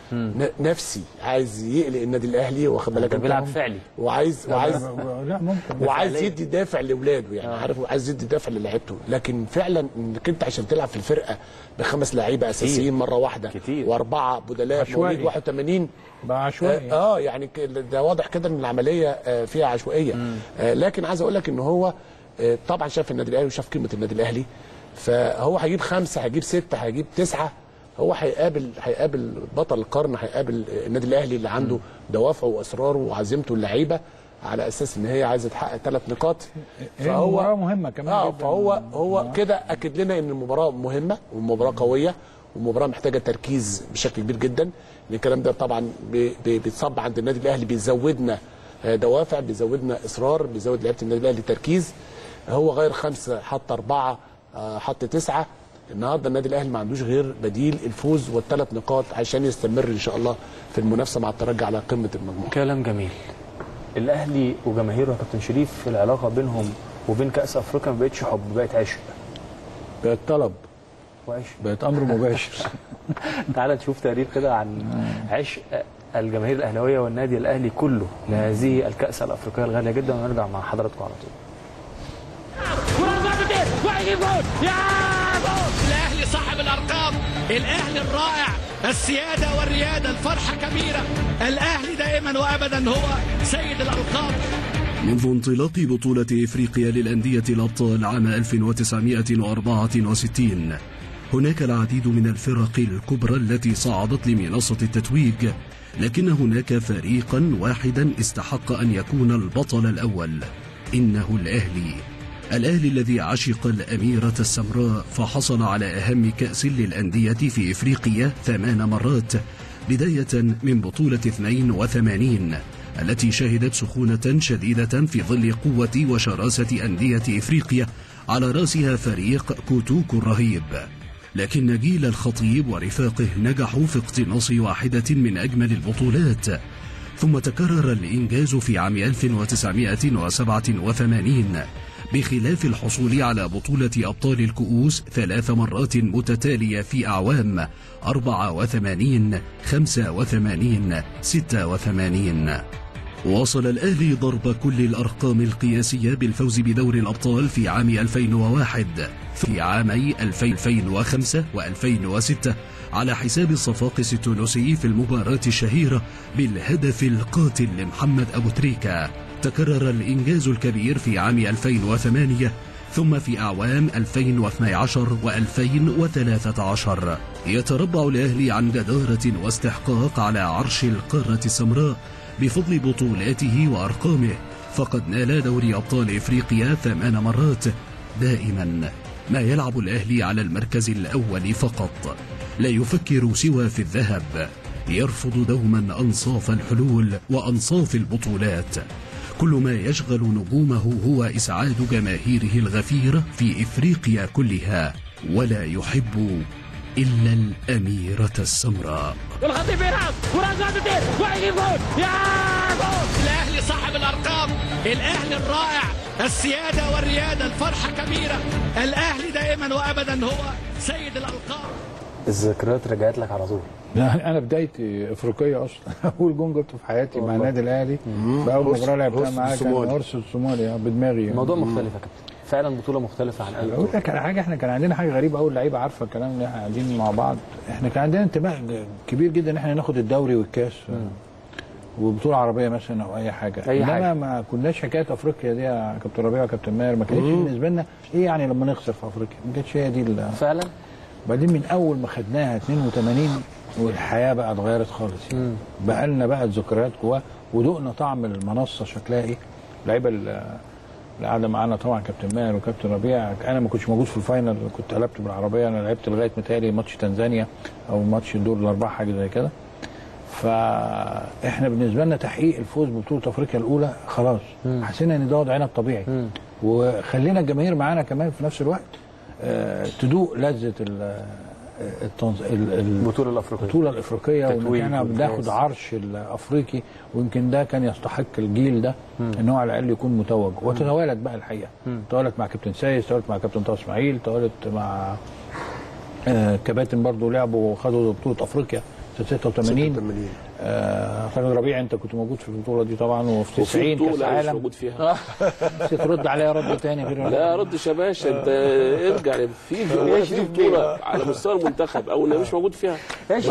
I: نفسي، عايز يقلق النادي الاهلي، واخد بالك انت،
A: بيلعب فعلي،
I: وعايز وعايز
J: لا ممكن
I: وعايز يدي دافع لاولاده يعني. آه. عارف عايز يدي دافع للاعيبته. لكن فعلا انك انت عشان تلعب في الفرقه بخمس لعيبه اساسيين مره واحده كتير. واربعه بدلاء مواليد واحد وثمانين
J: بقى عشوائي.
I: اه, آه يعني ده واضح كده ان العمليه آه فيها عشوائيه. آه لكن عايز اقول لك ان هو آه طبعا شاف النادي الاهلي وشاف قيمه النادي الاهلي، فهو هيجيب خمسه هيجيب سته هيجيب تسعه. هو هيقابل هيقابل بطل القرن، هيقابل النادي الاهلي اللي عنده دوافعه واصراره وعزيمته اللعيبه على اساس ان هي عايزه تحقق ثلاث نقاط.
J: فهو مباراه مهمه كمان
I: اه فهو هو كده اكد لنا ان المباراه مهمه ومباراه قويه ومباراه محتاجه تركيز بشكل كبير جدا. الكلام ده طبعا بيتصب عند النادي الاهلي، بيزودنا دوافع، بيزودنا اصرار، بيزود لعيبه النادي الاهلي تركيز. هو غير خمسه، حط اربعه، حط تسعه. النهارده النادي الاهلي ما عندوش غير بديل الفوز والثلاث نقاط عشان يستمر ان شاء الله في المنافسه مع الترجي على قمه المجموعه.
A: كلام جميل. الاهلي وجماهيره يا كابتن شريف، العلاقه بينهم وبين كاس افريقيا ما بقتش حب، بقت عشق،
J: بقت طلب
A: وعشق،
J: بقت امر مباشر.
A: تعال نشوف تقرير كده عن عشق الجماهير الاهلاويه والنادي الاهلي كله لهذه الكاس الافريقيه الغاليه جدا، ونرجع مع حضراتكم على طول.
G: الاهلي صاحب الارقام، الاهلي الرائع، السياده والرياده، الفرحه كبيره. الاهلي دائما وابدا هو سيد الالقاب.
L: منذ انطلاق بطولة إفريقيا للأندية الأبطال عام ألف وتسعمائة وأربعة وستين هناك العديد من الفرق الكبرى التي صعدت لمنصة التتويج، لكن هناك فريقا واحدا استحق أن يكون البطل الأول، إنه الأهلي. الأهلي الذي عشق الأميرة السمراء فحصل على أهم كأس للأندية في إفريقيا ثمان مرات، بداية من بطولة اثنين وثمانين التي شهدت سخونة شديدة في ظل قوة وشراسة أندية إفريقيا، على رأسها فريق كوتوكو الرهيب. لكن جيل الخطيب ورفاقه نجحوا في اقتناص واحدة من أجمل البطولات، ثم تكرر الإنجاز في عام ألف وتسعمائة وسبعة وثمانين بخلاف الحصول على بطولة أبطال الكؤوس ثلاث مرات متتالية في أعوام أربعة وثمانين، خمسة وثمانين، ستة وثمانين. واصل الأهلي ضرب كل الأرقام القياسية بالفوز بدور الأبطال في عام ألفين وواحد، في عامي ألفين وخمسة وألفين وستة على حساب الصفاقس التونسي في المباراة الشهيرة بالهدف القاتل لمحمد أبو تريكة. تكرر الإنجاز الكبير في عام ألفين وثمانية، ثم في أعوام ألفين واثني عشر وألفين وثلاثة عشر يتربع الأهلي عن جدارة واستحقاق على عرش القارة السمراء بفضل بطولاته وأرقامه، فقد نال دوري أبطال إفريقيا ثمان مرات. دائما ما يلعب الأهلي على المركز الأول فقط، لا يفكر سوى في الذهب، يرفض دوما أنصاف الحلول وأنصاف البطولات. كل ما يشغل نجومه هو إسعاد جماهيره الغفيرة في إفريقيا كلها، ولا يحب إلا الأميرة السمراء.
G: والخطيب يلعب ورازاتين ويجيب جول، يا جول! الأهلي صاحب الأرقام، الأهلي الرائع، السيادة والريادة، الفرحة كبيرة. الأهلي دائما وأبدا هو سيد الألقاب.
A: الذكريات رجعت لك على طول.
J: انا بدايتي افريقيه اصلا. اول جون جبته في حياتي مع النادي الاهلي باول مباراه لعبتها معاه كان هورس الصومالي بدماغي.
A: الموضوع مختلف يا كابتن، فعلا بطوله مختلفه عن اي.
J: اقول لك على حاجه، احنا كان عندنا حاجه غريبه قوي، اللعيبه عارفه الكلام اللي احنا قاعدين مع بعض، احنا كان عندنا انتماء كبير جدا ان احنا ناخد الدوري والكاس وبطوله عربيه مثلا او اي حاجه،
A: أي
J: انما
A: حاجة.
J: ما كناش حكايه افريقيا دي يا كابتن ربيع وكابتن ماهر، ما كانتش بالنسبه لنا ايه يعني لما نخسر في افريقيا، ما كانتش هي دي
A: فعلا.
J: بعدين من اول ما خدناها اثنين وثمانين والحياه بقى اتغيرت خالص يعني. بقى لنا بقى ذكريات جواه ودقنا طعم المنصه شكلها ايه. اللعيبه اللي قاعده معانا طبعا كابتن ماهر وكابتن ربيع، انا ما كنتش موجود في الفاينل، كنت قلبت بالعربيه، انا لعبت لغايه متهيألي ماتش تنزانيا او ماتش الدور الاربعه حاجه زي كده. فاحنا بالنسبه لنا تحقيق الفوز ببطوله افريقيا الاولى خلاص حسينا ان ده وضعنا الطبيعي، وخلينا الجماهير معانا كمان في نفس الوقت آه تدوق لذه التنظ...
A: البطوله الافريقيه
J: البطوله الافريقيه وان احنا بناخد عرش الافريقي، ويمكن ده كان يستحق الجيل ده ان هو على الاقل يكون متوج. وتوالت بقى الحقيقه، توالت مع كابتن سايس، توالت مع كابتن طه اسماعيل، توالت مع آه كباتن برضو لعبوا وخدوا بطوله افريقيا ستة وثمانين. اعتقد آه ربيع انت كنت موجود في البطوله دي طبعا، وفي تسعين كاس عالم
K: مش موجود فيها.
J: بس ترد عليا رد تاني غير
K: لا ردش يا باشا، انت ارجع في في بطوله على مستوى المنتخب او اللي مش موجود فيها.
J: انت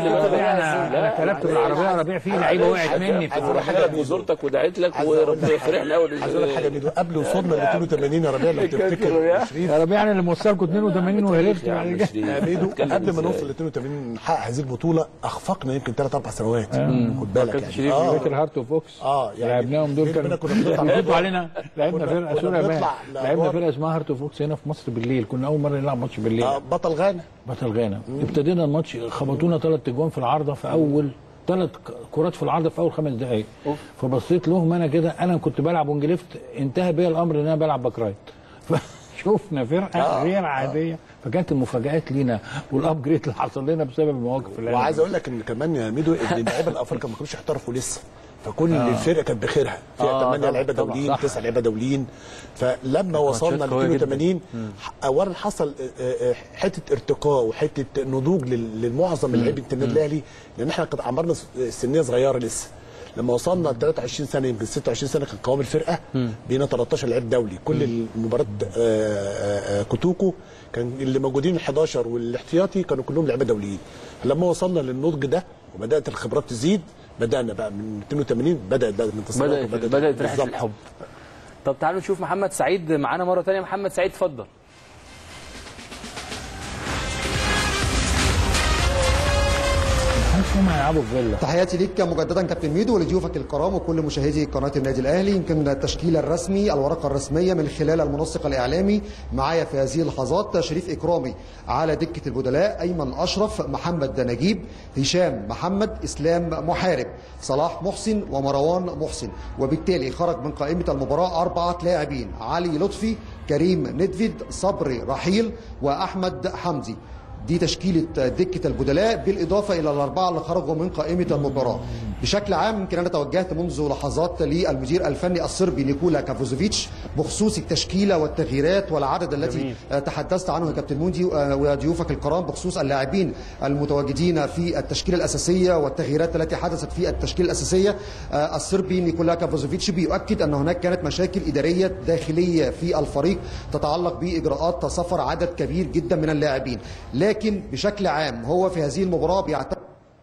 J: انا كلمت بالعربيه ربيع فيه لعيبه وقعت مني في
K: فرحتك وزورتك ودعيت لك وربنا فرحنا قوي.
I: عايز اقول لك حاجه ميدو، قبل وصولنا ل اثنين وثمانين يا ربيع لو تفتكر
J: يا ربيع انا اللي موصلكم اثنين وثمانين وهربت
I: يا ميدو. قبل ما نوصل ل اثنين وثمانين نحقق هذه البطوله اخفقنا يمكن ثلاث اربع سنوات. خد بالك يعني
J: اه فاكر هارت اوف فوكس
I: اه يعني
J: لعبناهم دول كانوا بيضحكوا علينا. لعبنا فرقه سوري لعبنا فرقه اسمها هارت اوف فوكس هنا في مصر بالليل، كنا اول مره نلعب ماتش بالليل.
I: آه بطل غانا
J: بطل غانا. ابتدينا الماتش خبطونا ثلاث اجوان في العارضه في اول ثلاث كرات في العارضه في اول خمس دقائق. فبصيت لهم انا كده، انا كنت بلعب ونجلفت، انتهى بيا الامر ان انا بلعب باك رايت. شفنا فرقه آه غير عاديه. فكانت المفاجآت لينا والابجريد اللي حصل لنا بسبب المواقف اللي
I: وعايز اقول لك ان كمان يا ميدو ان اللعيبه الافارقه ما كانوش احترفوا لسه، فكل آه. الفرقه كانت بخيرها، فيها ثمانيه آه لعيبه دوليين، تسع لعيبه دوليين. فلما وصلنا ل اثنين وثمانين اولا حصل حته ارتقاء وحته نضوج للمعظم لعيبه النادي الاهلي، لان احنا كانت اعمارنا السنيه صغيره لسه. لما وصلنا ل ثلاثة وعشرين سنه يمكن ستة وعشرين سنه كان قوام الفرقه بينا ثلاثة عشر لعيب دولي. كل المباراه كوتوكو كان اللي موجودين الحداشر والاحتياطي كانوا كلهم لعيبه دوليين. لما وصلنا للنضج ده وبدات الخبرات تزيد بدانا بقى من اتنين وتمانين بدات بقى الانتصارات
A: بدات بدات رحله الحب. طب تعالوا نشوف محمد سعيد معانا مره ثانيه. محمد سعيد اتفضل.
B: تحياتي ليك مجددا كابتن ميدو ولضيوفك الكرام وكل مشاهدي قناه النادي الاهلي. يمكن التشكيل الرسمي الورقه الرسميه من خلال المنسق الاعلامي معايا في هذه اللحظات: شريف اكرامي على دكه البدلاء، ايمن اشرف، محمد نجيب، هشام محمد، اسلام محارب، صلاح محسن ومروان محسن. وبالتالي خرج من قائمه المباراه اربعه لاعبين: علي لطفي، كريم ندفد، صبري رحيل، واحمد حمدي. دي تشكيله دكه البدلاء بالاضافه الى الاربعه اللي خرجوا من قائمه المباراه. بشكل عام يمكن انا توجهت منذ لحظات للمدير الفني الصربي نيكولا كافوزوفيتش بخصوص التشكيله والتغييرات والعدد التي جميل. تحدثت عنه يا كابتن موندي وضيوفك الكرام بخصوص اللاعبين المتواجدين في التشكيله الاساسيه والتغييرات التي حدثت في التشكيله الاساسيه. الصربي نيكولا كافوزوفيتش بيؤكد ان هناك كانت مشاكل اداريه داخليه في الفريق تتعلق باجراءات سفر عدد كبير جدا من اللاعبين، لكن بشكل عام هو في هذه المباراه بيعتمد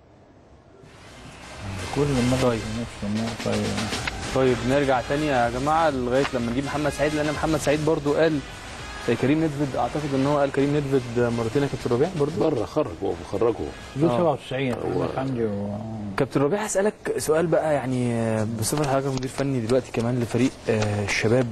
J: كل ما طيب طيب
A: طيب نرجع تاني يا جماعه لغايه لما نجيب محمد سعيد، لان محمد سعيد برضو قال كريم ندفد، اعتقد ان هو قال كريم ندفد مرتين يا كابتن ربيع برضو
K: بره خرج هو خرجه
J: له سبعة وتسعين حمدي و...
A: كابتن ربيع هسالك سؤال بقى، يعني بصفه حضرتك مدير فني دلوقتي كمان لفريق الشباب،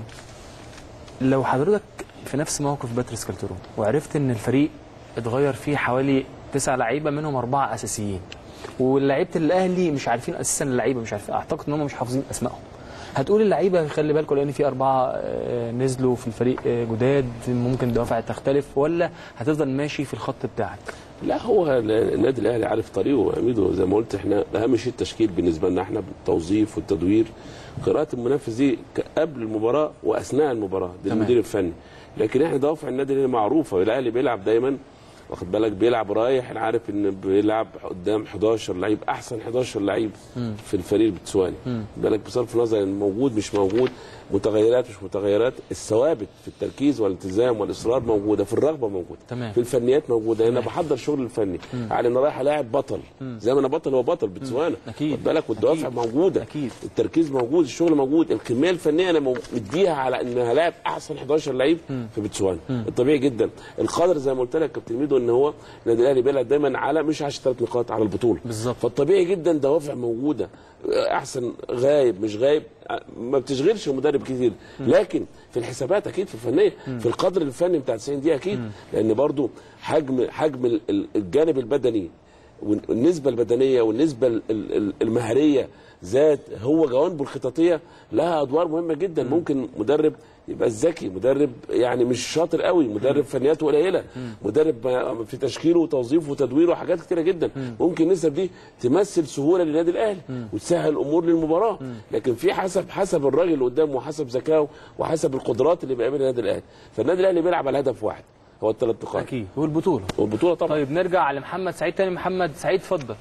A: لو حضرتك في نفس موقف باتريس كالترون وعرفت ان الفريق اتغير فيه حوالي تسع لعيبه منهم اربعه اساسيين، واللعيبه الاهلي مش عارفين اساسا اللعيبه، مش عارفين، اعتقد ان هم مش حافظين اسمائهم، هتقول اللعيبه خلي بالكم لان في اربعه نزلوا في الفريق جداد ممكن دوافع تختلف، ولا هتفضل ماشي في الخط بتاعك؟
K: لا، هو النادي الاهلي عارف طريقه يا ميدو، زي ما قلت احنا اهم شيء التشكيل بالنسبه لنا احنا، بالتوظيف والتدوير، قراءه المنافس دي قبل المباراه واثناء المباراه ده المدير الفني، لكن احنا دوافع النادي الاهلي معروفه، الاهلي بيلعب دايما واخد بالك، بيلعب رايح، انا عارف ان بيلعب قدام حداشر لعيب، احسن حداشر لعيب في الفريق البتسواني، بالك بصرف النظر موجود مش موجود، متغيرات مش متغيرات، الثوابت في التركيز والالتزام والاصرار موجوده، في الرغبه موجوده، تمام. في الفنيات موجوده، انا بحضر شغل الفني يعني انا رايح الاعب بطل مم. زي ما انا بطل هو بطل بتسوانا، اكيد بالك، والدوافع موجوده، اكيد التركيز موجود، الشغل موجود، الكميه الفنيه انا مديها على ان هلاعب احسن حداشر لعيب في بتسوانا، الطبيعي جدا القدر زي ما قلت لك كابتن ميدو ان هو النادي الاهلي بيلعب دايما على مش عشان ثلاث نقاط على البطوله بالظبط، فالطبيعي جدا دوافع موجوده، احسن غايب مش غايب ما بتشغلش المدرب كتير، لكن في الحسابات اكيد، في الفنيه في القدر الفني بتاع تسعين دقيقه اكيد، لان برضو حجم حجم الجانب البدني والنسبه البدنيه والنسبه المهريه ذات هو جوانبه الخططيه لها ادوار مهمه جدا. ممكن مدرب يبقى ذكي، مدرب يعني مش شاطر قوي، مدرب فنياته قليله، مدرب في تشكيله وتوظيفه وتدويره وحاجات كتيره جدا، ممكن النسب دي تمثل سهوله للنادي الاهلي وتسهل الامور للمباراه، لكن في حسب حسب الراجل اللي قدامه وحسب ذكائه وحسب القدرات اللي بيقابلها النادي الاهلي، فالنادي الاهلي بيلعب على هدف واحد هو الثلاث نقاط
A: اكيد والبطوله
K: والبطوله طبعا.
A: طيب نرجع لمحمد سعيد تاني. محمد سعيد اتفضل.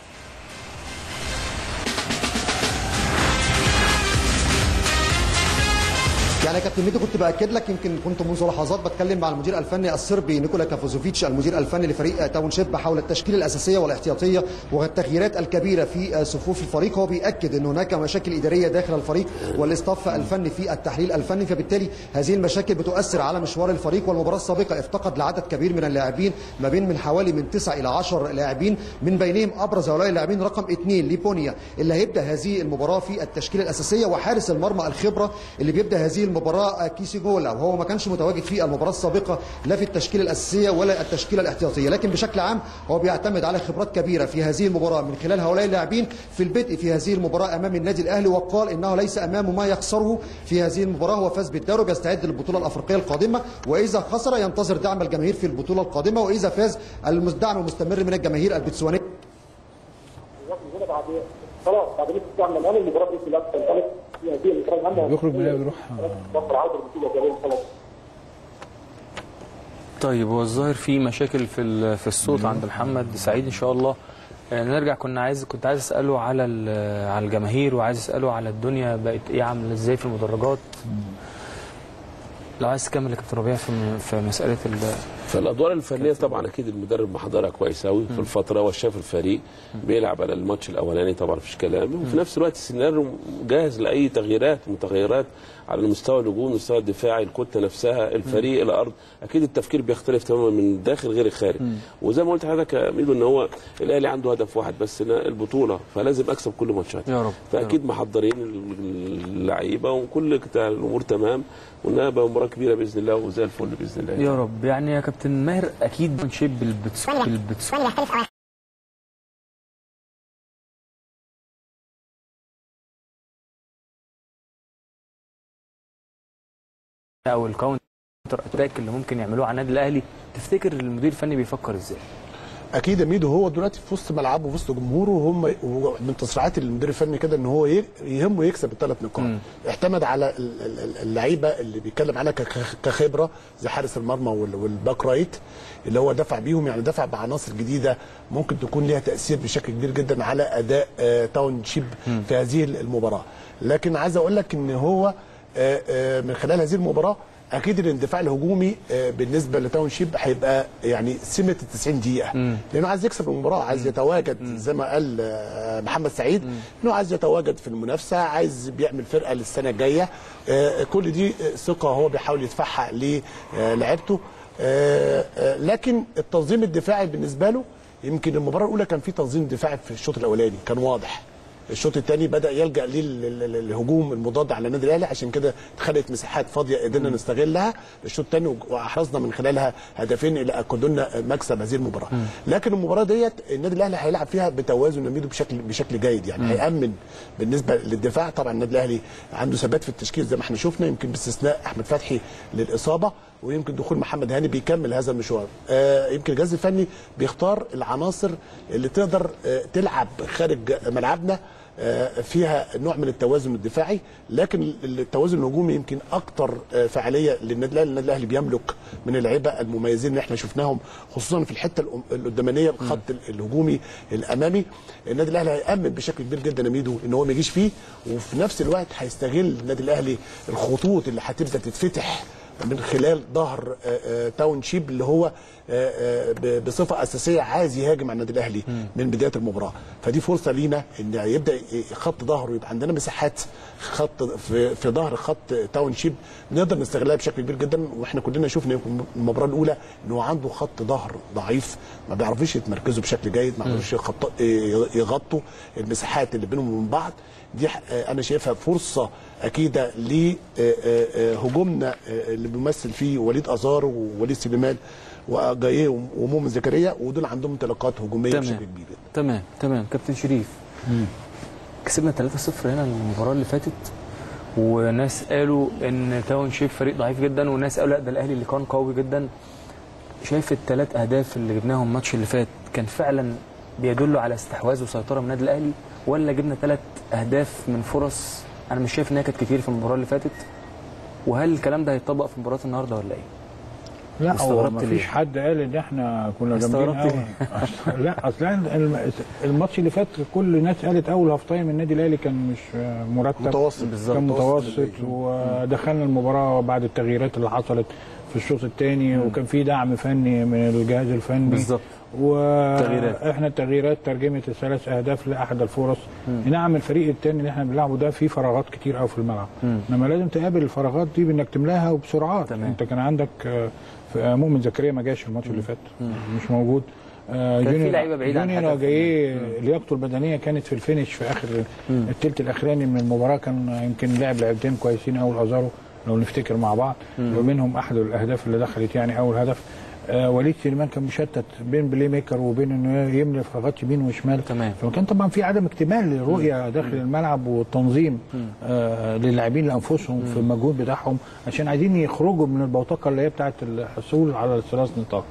B: يعني يا كابتن ميدو كنت باكد لك، يمكن كنت منذ لحظات بتكلم مع المدير الفني الصربي نيكولا كافوزوفيتش المدير الفني لفريق تاون شيب حول التشكيله الاساسيه والاحتياطيه والتغييرات الكبيره في صفوف الفريق. هو بياكد ان هناك مشاكل اداريه داخل الفريق والاستاف الفني في التحليل الفني، فبالتالي هذه المشاكل بتؤثر على مشوار الفريق. والمباراه السابقه افتقد لعدد كبير من اللاعبين، ما بين من حوالي من تسعة الى عشرة لاعبين، من بينهم ابرز هؤلاء اللاعبين رقم اثنين ليبونيا اللي هيبدا هذه المباراه في التشكيله الاساسيه، وحارس المرمى الخبره اللي بيبدا هذه المباراه كيسي جولا، وهو ما كانش متواجد في المباراه السابقه لا في التشكيله الاساسيه ولا التشكيله الاحتياطيه، لكن بشكل عام هو بيعتمد على خبرات كبيره في هذه المباراه من خلال هؤلاء اللاعبين في البدء في هذه المباراه امام النادي الاهلي، وقال انه ليس امامه ما يخسره في هذه المباراه، هو فاز بالدوري بيستعد للبطوله الافريقيه القادمه، واذا خسر ينتظر دعم الجماهير في البطوله القادمه، واذا فاز الدعم المستمر من الجماهير البتسوانيه.
M: خلاص بعد نص ساعه من الان المباراه باذن الله تنطلق في هذه المباراه الهامه،
J: بيخرج منها بيروح
A: طيب. هو الظاهر في مشاكل في في الصوت عند محمد سعيد ان شاء الله. نرجع، كنا عايز كنت عايز اساله على على الجماهير، وعايز اساله على الدنيا بقت ايه عامله ازاي في المدرجات. لو عايز تكمل يا كابتن ربيع في في مساله
K: فالادوار الفنيه طبعا اكيد المدرب محضرها كويس قوي في الفتره، وشاف الفريق بيلعب على الماتش الاولاني طبعا مفيش كلام، وفي نفس الوقت السيناريو جاهز لاي تغييرات متغيرات على المستوى الهجومي، المستوى الدفاعي، الكتله نفسها، الفريق، الارض. اكيد التفكير بيختلف تماما من الداخل غير الخارج. وزي ما قلت لحضرتك يا ميدو ان هو الاهلي عنده هدف واحد بس، البطوله، فلازم اكسب كل ماتشات
A: يا رب.
K: فاكيد محضرين اللعيبه وكل الامور تمام، وانها بقى مباراه كبيره باذن الله وزي الفل باذن الله
A: يا رب. يعني يا كابتن ماهر اكيد بنشيب بالبتسواني او الكاونتر اتاك اللي ممكن يعملوه على النادي الاهلي، تفتكر المدير الفني بيفكر ازاي؟
I: اكيد يا ميدو هو دلوقتي في وسط ملعبه وفي وسط جمهوره، وهم من تصريحات المدير الفني كده ان هو يهمه يكسب الثلاث نقاط. اعتمد على اللعيبه اللي بيتكلم عنها كخبره زي حارس المرمى والباك رايت اللي هو دفع بيهم، يعني دفع بعناصر جديده ممكن تكون ليها تاثير بشكل كبير جدا على اداء تاون شيب في هذه المباراه. لكن عايز اقول لك ان هو من خلال هذه المباراه اكيد الاندفاع الهجومي بالنسبه لتاون شيب هيبقى يعني سمه ال تسعين دقيقه، لانه عايز يكسب المباراه، عايز يتواجد زي ما قال محمد سعيد انه عايز يتواجد في المنافسه، عايز بيعمل فرقه للسنه الجايه. كل دي ثقه هو بيحاول يدفعها للاعيبته. لكن التنظيم الدفاعي بالنسبه له، يمكن المباراه الاولى كان في تنظيم دفاعي في الشوط الاولاني كان واضح، الشوط الثاني بدا يلجا للهجوم المضاد على النادي الاهلي، عشان كده اتخلقت مساحات فاضيه قدرنا نستغلها الشوط الثاني واحرزنا من خلالها هدفين اللي اكدوا لنا مكسب هذه المباراه. لكن المباراه ديت النادي الاهلي هيلعب فيها بتوازن يمينه بشكل بشكل جيد، يعني هيامن بالنسبه للدفاع. طبعا النادي الاهلي عنده ثبات في التشكيل زي ما احنا شفنا، يمكن باستثناء احمد فتحي للاصابه، ويمكن دخول محمد هاني بيكمل هذا المشوار. آه يمكن الجهاز الفني بيختار العناصر اللي تقدر آه تلعب خارج ملعبنا آه فيها نوع من التوازن الدفاعي، لكن التوازن الهجومي يمكن اكتر آه فعاليه للنادي الاهلي. النادي الاهلي بيملك من اللعيبه المميزين اللي احنا شفناهم خصوصا في الحته القدامانيه الخط الهجومي الامامي. النادي الاهلي هيامن بشكل كبير جدا يا ميدو ان هو ما يجيش فيه، وفي نفس الوقت هيستغل النادي الاهلي الخطوط اللي هتبدا تتفتح من خلال ظهر تاون شيب اللي هو بصفه اساسيه عايز يهاجم على النادي الاهلي من بدايه المباراه. فدي فرصه لينا ان يبدا خط ظهره يبقى عندنا مساحات خط في في ظهر خط تاون شيب نقدر نستغلها بشكل كبير جدا. واحنا كلنا شفنا المباراه الاولى ان هو عنده خط ظهر ضعيف، ما بيعرفوش يتمركزوا بشكل جيد، ما بيعرفوش يغطوا المساحات اللي بينهم وبين بعض. دي انا شايفها فرصه اكيده لهجومنا اللي بيمثل فيه وليد ازار ووليد سليمان وجايه ومؤمن زكريا، ودول عندهم انطلاقات هجوميه
A: تمام.
I: بشكل كبير.
A: تمام تمام. كابتن شريف، مم. كسبنا ثلاثة صفر هنا المباراه اللي فاتت، وناس قالوا ان تاون شيب فريق ضعيف جدا، وناس قالوا لا ده الاهلي اللي كان قوي جدا. شايف الثلاث اهداف اللي جبناهم الماتش اللي فات كان فعلا بيدلوا على استحواذ وسيطره من النادي الاهلي، ولا جبنا ثلاث اهداف من فرص انا مش شايف انها كانت كتير في المباراه اللي فاتت؟ وهل الكلام ده هيتطبق في مباراه النهارده ولا ايه؟
J: لا هو ما فيش حد قال ان احنا كنا جامدين قوي. لا اصل الماتش اللي فات كل الناس قالت اول هاف تايم النادي الاهلي كان مش مرتب،
I: متوسط بالظبط،
J: كان متوسط، ودخلنا المباراه بعد التغييرات اللي حصلت في الشوط الثاني، وكان في دعم فني من الجهاز الفني
A: بالظبط،
J: واحنا التغييرات ترجمت الثلاث اهداف لاحد الفرص. نعم الفريق الثاني اللي احنا بنلعبه ده فيه فراغات كتير قوي في الملعب، انما لازم تقابل الفراغات دي بانك تملاها وبسرعات. تمام. انت كان عندك مؤمن زكريا ما جاش الماتش اللي فات، مش موجود.
A: كان في لعيبه بعيده عن
J: جونيور جاي لياقته البدنيه كانت في الفينش في اخر الثلث الاخراني من المباراه، كان يمكن لعب لاعبتين كويسين اول ازارو لو نفتكر مع بعض، ومنهم احد الاهداف اللي دخلت يعني اول هدف. آه وليد سليمان كان مشتت بين بلاي ميكر وبين انه يملى فراغات يمين وشمال.
A: تمام.
J: فكان طبعا في عدم اكتمال للرؤيه داخل الملعب والتنظيم آه للاعبين لانفسهم في المجهود بتاعهم عشان عايزين يخرجوا من البوتقه اللي هي بتاعه الحصول على الثلاث نقاط.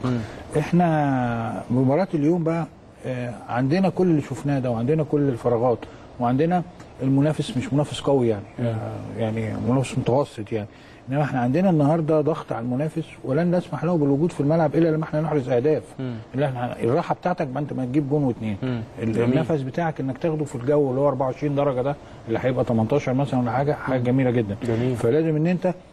J: احنا مباراه اليوم بقى آه عندنا كل اللي شفناه ده، وعندنا كل الفراغات، وعندنا المنافس مش منافس قوي يعني آه يعني منافس متوسط يعني، انما احنا عندنا النهارده ضغط على المنافس ولن نسمح له بالوجود في الملعب الا لما احنا نحرز اهداف. اللي احنا الراحه بتاعتك ما انت ما تجيب جون واثنين، النفس بتاعك انك تاخده في الجو اللي هو أربعة وعشرين درجه ده اللي هيبقى تمنتاشر مثلا ولا حاجه، حاجه جميله جدا.
A: جميل.
J: فلازم ان انت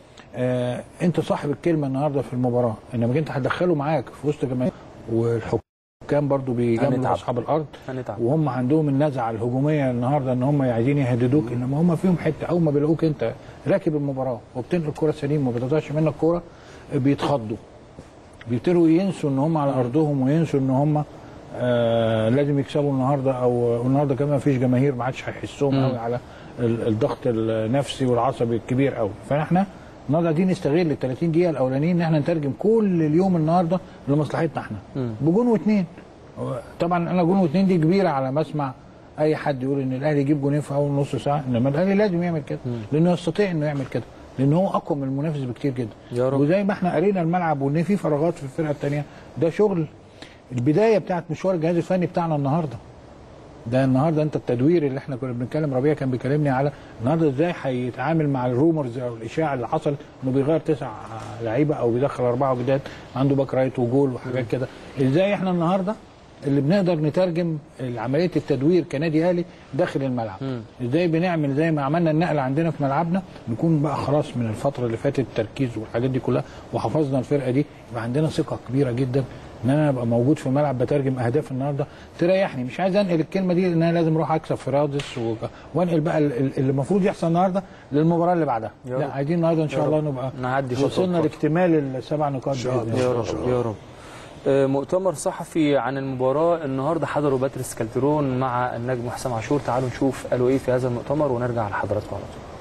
J: آه انت صاحب الكلمه النهارده في المباراه، انما انت هتدخله معاك في وسط جماهير، والحكام برضو بيجاملوا اصحاب الارض، هنتعب. وهم عندهم النزعه الهجوميه النهارده ان هم عايزين يهددوك، انما هم فيهم حته اول ما بيلاقوك انت راكب المباراه وبتنقل الكره سليم وما بتضيعش منك الكوره بيتخضوا، بيبتدوا ينسوا ان هم على ارضهم وينسوا ان هم آه لازم يكسبوا النهارده، او النهارده كمان ما فيش جماهير ما عادش هيحسوهم قوي على الضغط النفسي والعصبي الكبير قوي. فاحنا النهارده عايزين نستغل ال ثلاثين دقيقه الاولانيين ان احنا نترجم كل اليوم النهارده لمصلحتنا احنا بجون واثنين. طبعا انا جون واثنين دي كبيره على ما اسمع اي حد يقول ان الاهلي يجيب جونين في اول نص ساعه، انما الاهلي لازم يعمل كده لانه يستطيع انه يعمل كده، لان هو اقوى من المنافس بكتير جدا. وزي ما احنا قرينا الملعب وان في فراغات في الفرقه الثانيه، ده شغل البدايه بتاعت مشوار الجهاز الفني بتاعنا النهارده. ده النهارده انت التدوير اللي احنا كنا بنتكلم، ربيع كان بيكلمني على النهارده ازاي هيتعامل مع الرومرز او الاشاعه اللي حصل انه بيغير تسع لعيبه او بيدخل اربعه جداد، عنده باك رايت وجول وحاجات كده. ازاي احنا النهارده اللي بنقدر نترجم عمليه التدوير كنادي اهلي داخل الملعب، ازاي بنعمل زي ما عملنا النقل عندنا في ملعبنا، نكون بقى خلاص من الفتره اللي فاتت التركيز والحاجات دي كلها وحفظنا الفرقه دي، يبقى عندنا ثقه كبيره جدا ان انا ابقى موجود في الملعب بترجم اهداف النهارده تريحني. مش عايز انقل الكلمه دي ان انا لازم اروح اكسب في رادس و... وانقل بقى اللي المفروض يحصل النهارده للمباراه اللي بعدها. لا عايزين النهارده ان شاء الله نبقى نعدي وصلنا لاكتمال السبع نقاط باذن
A: الله. يا رب يا رب. مؤتمر صحفي عن المباراه النهارده حضره باتريس كالترون مع النجم حسام عاشور، تعالوا نشوف قالوا ايه في هذا المؤتمر ونرجع لحضراتكم على طول.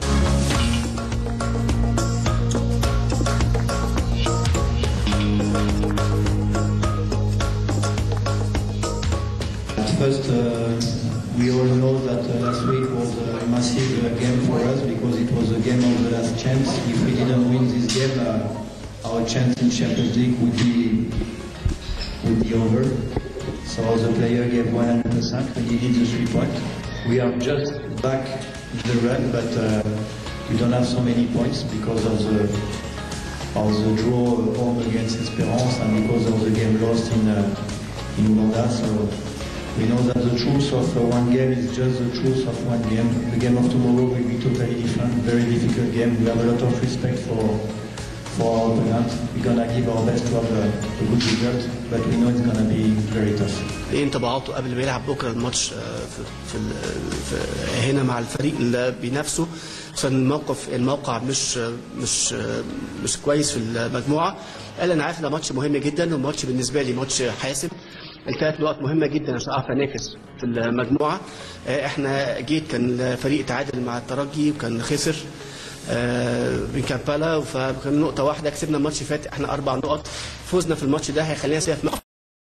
N: First, uh, we all know that uh, last week was a massive uh, game for us because it was a game of the last chance. If we didn't win this game, uh, our chance in Champions League would be would be over. So the player gave one hundred percent and he did the three points. We are just back in the run, but uh, we don't have so many points because of the of the draw home against Esperance and because of the game lost in uh, in Uganda. So. We know that the truth of uh, one game is just the truth of one game. The game of tomorrow will be totally different, very difficult game. We have a lot of respect for for our opponent. We're gonna give our best to have a, a good result, but we know it's gonna be very tough.
O: ايه انطباعاته قبل ما يلعب بكره الماتش في, في, في هنا مع الفريق اللي بينافسه، عشان الموقف الموقع مش مش مش كويس في المجموعه. قال انا عارف ده ماتش مهم جدا والماتش بالنسبه لي ماتش حاسم. الثلاث نقط مهمه جدا عشان اعرف انافس في المجموعه. احنا جيت كان الفريق تعادل مع الترجي وكان خسر من كامبالا، فكان نقطه واحده. كسبنا الماتش اللي فات احنا اربع نقط، فوزنا في الماتش ده هيخلينا سيف نقط.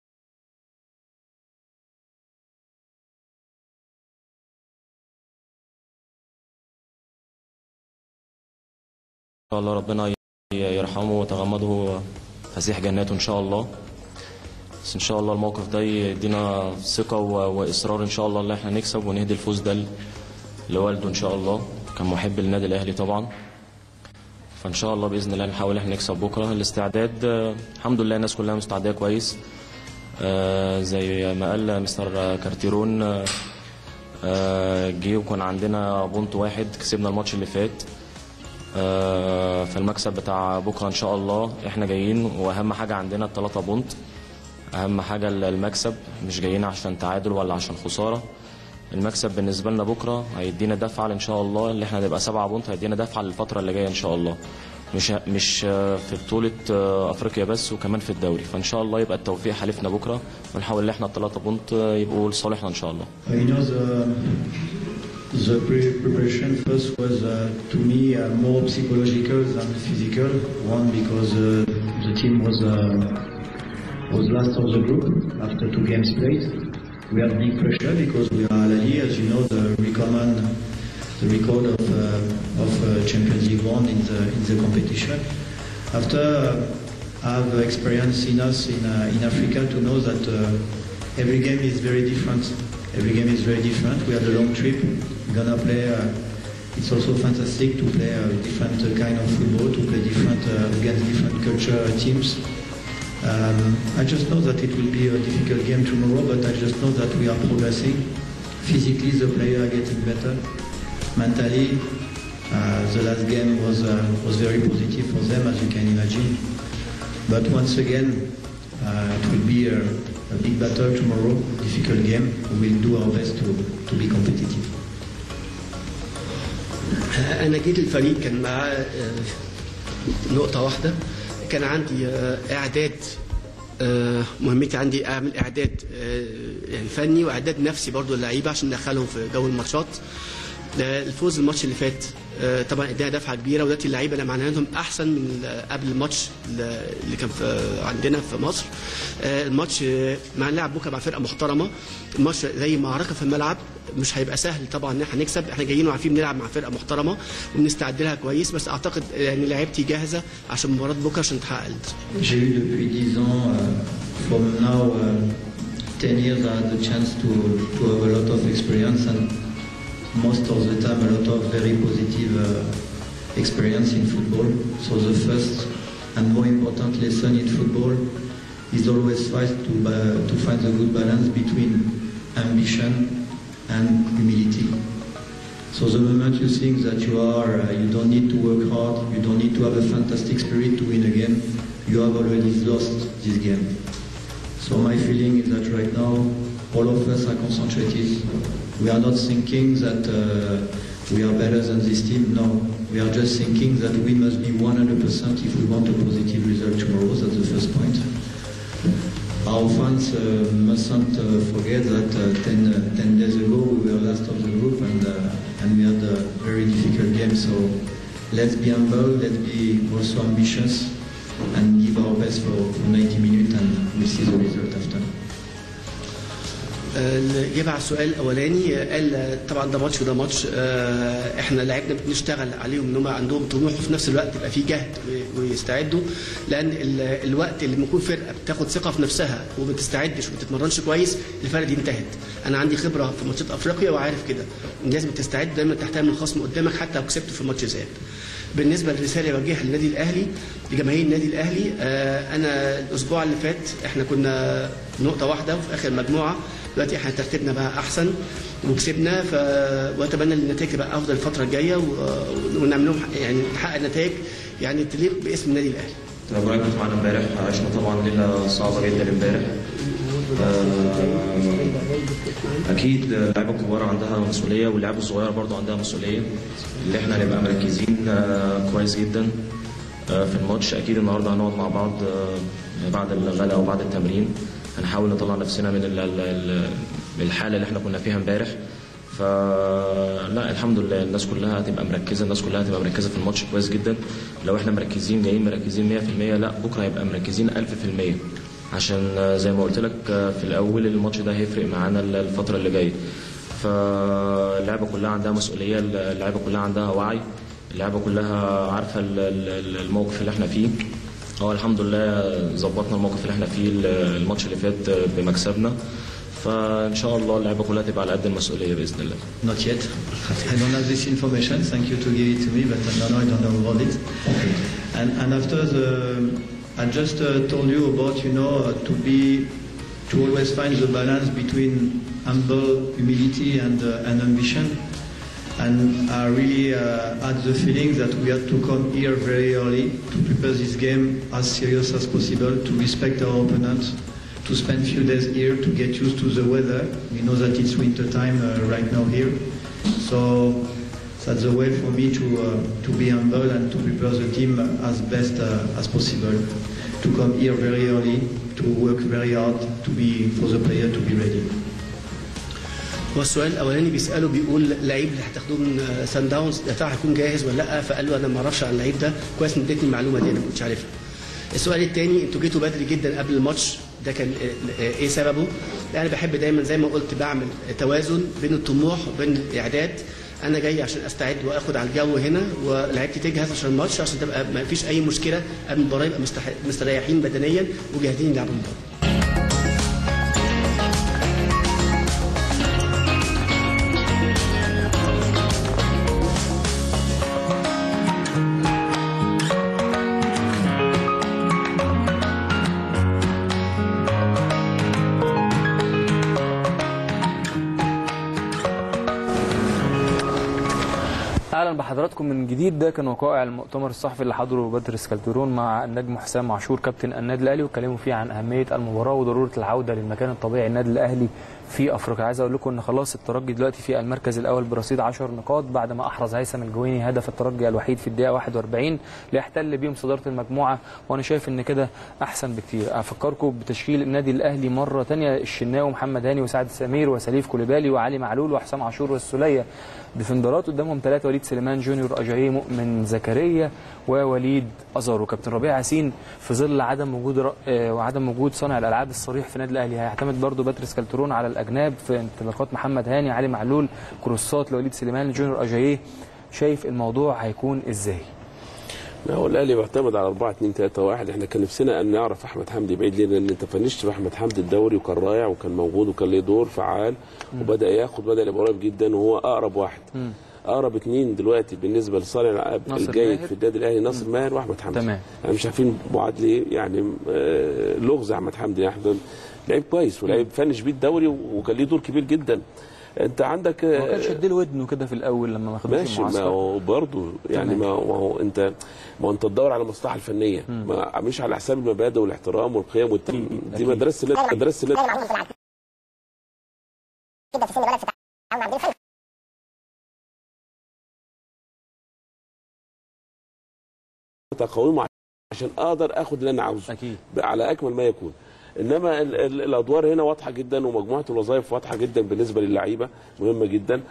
P: الله ربنا يرحمه ويتغمده فسيح جناته ان شاء الله. بس ان شاء الله الموقف ده يدينا ثقه واصرار ان شاء الله ان احنا نكسب ونهدي الفوز ده لوالده ان شاء الله، كان محب للنادي الاهلي طبعا. فان شاء الله باذن الله نحاول احنا نكسب بكره. الاستعداد الحمد لله الناس كلها مستعده كويس، آه زي ما قال مستر كارتيرون آه جه وكان عندنا بونت واحد، كسبنا الماتش اللي فات. آه فالمكسب بتاع بكره ان شاء الله احنا جايين، واهم حاجه عندنا الثلاثه بونت، اهم حاجه المكسب، مش جايين عشان تعادل ولا عشان خساره. المكسب بالنسبه لنا بكره هيدينا دفعه ان شاء الله، اللي احنا نبقى سبعه بونت هيدينا دفعه للفتره اللي جايه ان شاء الله، مش مش في بطوله افريقيا بس وكمان في الدوري. فان شاء الله يبقى التوفيق حالفنا بكره ونحاول ان احنا الثلاثه بونت يبقوا لصالحنا ان شاء الله.
N: The preparation first was uh, to me uh, more psychological than physical. One because uh, the team was uh, was last of the group after two games played. We had big pressure because we are Al Ahly, as you know, the recommend the record of uh, of uh, Champions League one in the in the competition. After uh, I have experience in us in uh, in Africa to know that uh, every game is very different. Every game is very different. We had a long trip. We're gonna play. Uh, it's also fantastic to play a different uh, kind of football, to play different uh, against different culture teams. Um, I just know that it will be a difficult game tomorrow, but I just know that we are progressing. Physically, the players are getting better. Mentally, Uh, the last game was uh, was very positive for them, as you can imagine. But once again, uh, it will be a, a big battle tomorrow, difficult game. We will do our best to to be competitive.
O: أنا جيت الفريق كان معاه نقطة واحدة، كان عندي إعداد، مهمتي عندي أعمل إعداد يعني فني وإعداد نفسي برضو للعيبة عشان ندخلهم في جو الماتشات. الفوز الماتش اللي فات طبعا اداها دفعه كبيره، ودلوقتي اللعيبه اللي معناها لهم احسن من قبل الماتش اللي كان في عندنا في مصر. الماتش مع نلعب بكره مع فرقه محترمه، الماتش زي معركه في الملعب، مش هيبقى سهل طبعا ان احنا نكسب، احنا جايين وعارفين بنلعب مع فرقه محترمه وبنستعد لها كويس، بس اعتقد يعني لعيبتي جاهزه عشان مباراه بكره عشان تحقق.
N: J'ai eu depuis dix ans, uh, from now uh, ten years, I had the chance to to have a lot of experience and most of the time a lot of very positive uh, experience in football. So the first and more important lesson in football is always fight to uh, to find a good balance between ambition and humility. So the moment you think that you are, uh, you don't need to work hard, you don't need to have a fantastic spirit to win a game, you have already lost this game. So my feeling is that right now all of us are concentrated. We are not thinking that uh, we are better than this team. No, we are just thinking that we must be one hundred percent if we want a positive result tomorrow. That's the first point. Our fans uh, mustn't uh, forget that uh, ten, uh, ten days ago we were last of the group and uh, and we had a very difficult game. So let's be humble, let's be also ambitious, and give our best for, for ninety minutes, and we'll see the result after.
O: الإجابة على السؤال الأولاني قال طبعا ده ماتش وده ماتش، احنا لعبنا بنشتغل عليهم ان هم عندهم طموح وفي نفس الوقت يبقى في جهد ويستعدوا، لأن الوقت اللي بيكون فرقة بتاخد ثقة في نفسها وما بتستعدش وما بتتمرنش كويس الفرقة دي انتهت. أنا عندي خبرة في ماتشات أفريقيا وعارف كده، لازم تستعد دايما تحترم الخصم قدامك حتى لو كسبته في ماتش ذهاب. بالنسبه للرساله اللي بوجهها للنادي الاهلي لجماهير النادي الاهلي، آه انا الاسبوع اللي فات احنا كنا نقطه واحده وفي اخر مجموعه، دلوقتي احنا ترتيبنا بقى احسن وكسبنا، ف واتمنى ان النتائج تبقى افضل الفتره الجايه ونعمل لهم يعني نحقق نتائج يعني تليق باسم النادي الاهلي.
P: ابراهيم كنت معانا امبارح، عشنا طبعا ليله صعبه جدا امبارح. اكيد اللعيبه الكبار عندها مسؤوليه واللعيبه الصغيره برضو عندها مسؤوليه، اللي احنا هنبقى مركزين كويس جدا في الماتش. اكيد النهارده هنقعد مع بعض بعد الغلاء او بعد التمرين، هنحاول نطلع نفسنا من الحاله اللي احنا كنا فيها امبارح. فلا الحمد لله الناس كلها هتبقى مركزه، الناس كلها هتبقى مركزه في الماتش كويس جدا. لو احنا مركزين جايين مركزين مية في المية، لا بكره هيبقى مركزين ألف في المية، عشان زي ما قلت لك في الاول الماتش ده هيفرق معانا الفتره اللي جايه. فاللعبه كلها عندها مسؤوليه، اللعبه كلها عندها وعي، اللعبه كلها عارفه الموقف اللي احنا فيه. هو الحمد لله ظبطنا الموقف اللي احنا فيه الماتش اللي فات بمكسبنا، فان شاء الله اللعبه كلها تبقى على قد المسؤوليه باذن الله.
N: Not yet. I don't have this information. Thank you to give it to me, but I don't know. I don't know about it. And and after the, I just uh, told you about you know uh, to be to always find the balance between humble humility and uh, and ambition. And I really uh, had the feeling that we had to come here very early to prepare this game as serious as possible, to respect our opponent, to spend a few days here to get used to the weather. We know that it's winter time uh, right now here. So that's the way for me to uh, to be humble and to prepare the team as best uh, as possible. To come here very early, to work very hard, to be for the player to be ready.
O: هو السؤال الاولاني بيساله بيقول اللعيب اللي هتاخدوه من سان داونز يا ترى هيكون جاهز ولا لا، فقال له انا ما اعرفش عن اللعيب ده، كويس ان اديتني المعلومه دي انا ما كنتش عارفها. السؤال الثاني انتوا جيتوا بدري جدا قبل الماتش، ده كان ايه سببه؟ انا بحب دايما زي ما قلت بعمل توازن بين الطموح وبين الاعداد. انا جاي عشان استعد واخد على الجو هنا، ولعيبتي تجهز عشان الماتش عشان تبقى ما فيش اي مشكله قبل المباراه، يبقى مستريحين بدنيا وجاهزين يلعبوا المباراه.
A: اهلا اهلا بحضراتكم من جديد. ده كان وقائع المؤتمر الصحفي اللي حضره باتريس كالترون مع النجم حسام عاشور كابتن النادي الاهلي، واتكلموا فيه عن اهميه المباراه وضروره العوده للمكان الطبيعي النادي الاهلي في افريقيا. عايز اقول لكم ان خلاص الترجي دلوقتي في المركز الاول برصيد عشر نقاط بعد ما احرز هيثم الجويني هدف الترجي الوحيد في الدقيقه واحد وأربعين ليحتل بيهم صداره المجموعه، وانا شايف ان كده احسن بكتير. افكركم بتشكيل النادي الاهلي مره ثانيه: الشناوي ومحمد هاني وسعد سمير وسليف كوليبالي وعلي معلول وحسام عاشور والسوليه ديفندرات، قدامهم ثلاثه: وليد سليمان جونيور، اجاييه، مؤمن زكريا، ووليد ازارو. كابتن ربيع ياسين في ظل عدم وجود ر... وعدم وجود صانع الالعاب الصريح في النادي الاهلي هيعتمد برضو باتريس كالترون على الاجناب في انطلاقات محمد هاني، علي معلول، كروسات لوليد سليمان، جونيور، اجاييه. شايف الموضوع هيكون ازاي؟
K: هو الاهلي بيعتمد على أربعة اتنين ثلاثة واحد. احنا كان نفسنا ان نعرف احمد حمدي بعيد ليه، لان انت فنشت في احمد حمدي الدوري وكان رائع وكان موجود وكان ليه دور فعال وبدا ياخد بدا يبقى قريب جدا وهو اقرب واحد. م. اقرب اثنين دلوقتي بالنسبه لصانع الالعاب الجيد في النادي الاهلي ناصر ماهر واحمد حمدي. تمام. يعني مش عارفين بعاد ليه، يعني آه لغز احمد حمدي. احمد لعيب كويس ولعيب فنش بيه الدوري وكان ليه دور كبير جدا. انت عندك
A: ما كانش اديله ودنه كده في الاول لما ما خدوش
K: المعسكر. ماشي، ما هو برضه يعني ما هو انت ما هو انت تدور على المصلحه الفنيه، ما مش على حساب المبادئ والاحترام والقيم والتم. دي مدرسه النادي مدرسه النادي كده في سن بلد في التعاون مع مدير فني. تقويمه عشان اقدر اخد اللي انا عاوزه اكيد على اكمل ما يكون. انما ال ال الادوار هنا واضحه جدا ومجموعه الوظائف واضحه جدا بالنسبه للعيبه مهمه جدا.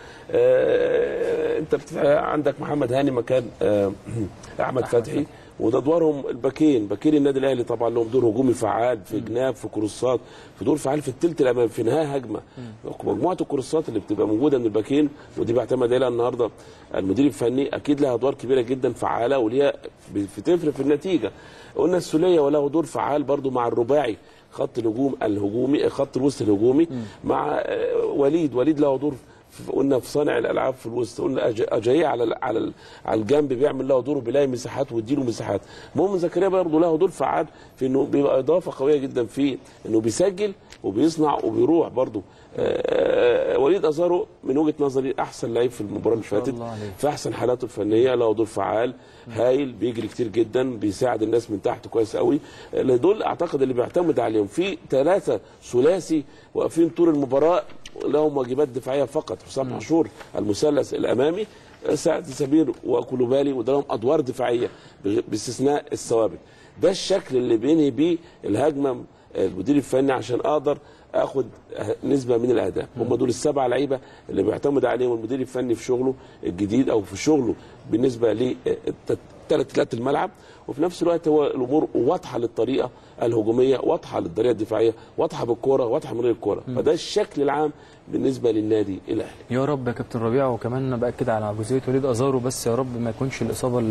K: آه انت عندك محمد هاني مكان آه احمد فتحي، وده ادوارهم الباكين. باكين النادي الاهلي طبعا لهم دور هجومي فعال في جناب، في كروسات، في دور فعال في الثلث الامامي، في نهايه هجمه. مجموعه الكروسات اللي بتبقى موجوده من الباكين ودي بيعتمد عليها النهارده المدير الفني، اكيد لها ادوار كبيره جدا فعاله وليها بتفرق في النتيجه. قلنا السوليه وله دور فعال برضو مع الرباعي خط الهجوم الهجومي، خط الوسط الهجومي م. مع وليد وليد له دور. قلنا في صانع الالعاب في الوسط، قلنا اجاييه على على على الجنب بيعمل له دور، بيلاقي مساحات ويديله مساحات. مؤمن زكريا برضه له دور فعال في انه بيبقى اضافه قويه جدا في انه بيسجل وبيصنع وبيروح برضه. وليد ازارو من وجهه نظري احسن لعيب في المباراه اللي فاتت في احسن حالاته الفنيه، له دور فعال هايل، بيجري كتير جدا، بيساعد الناس من تحت كويس قوي. دول اعتقد اللي بيعتمد عليهم في ثلاثه ثلاثي واقفين طول المباراه لهم واجبات دفاعيه فقط. حسام عاشور المثلث الامامي، سعد سمير وكولوبالي، وده لهم ادوار دفاعيه باستثناء الثوابت. ده الشكل اللي بينهي بيه الهجمه المدير الفني عشان اقدر اخد نسبه من الاهداف. هم دول السبع لعيبه اللي بيعتمد عليهم المدير الفني في شغله الجديد او في شغله بالنسبه لثلاث الملعب، وفي نفس الوقت هو الامور واضحه للطريقه الهجوميه، واضحه للطريقه الدفاعيه، واضحه بالكوره، واضحه من غير الكوره. فده الشكل العام بالنسبه للنادي الاهلي.
A: يا رب يا كابتن ربيع. وكمان باكد على جزئيه وليد ازارو، بس يا رب ما يكونش الاصابه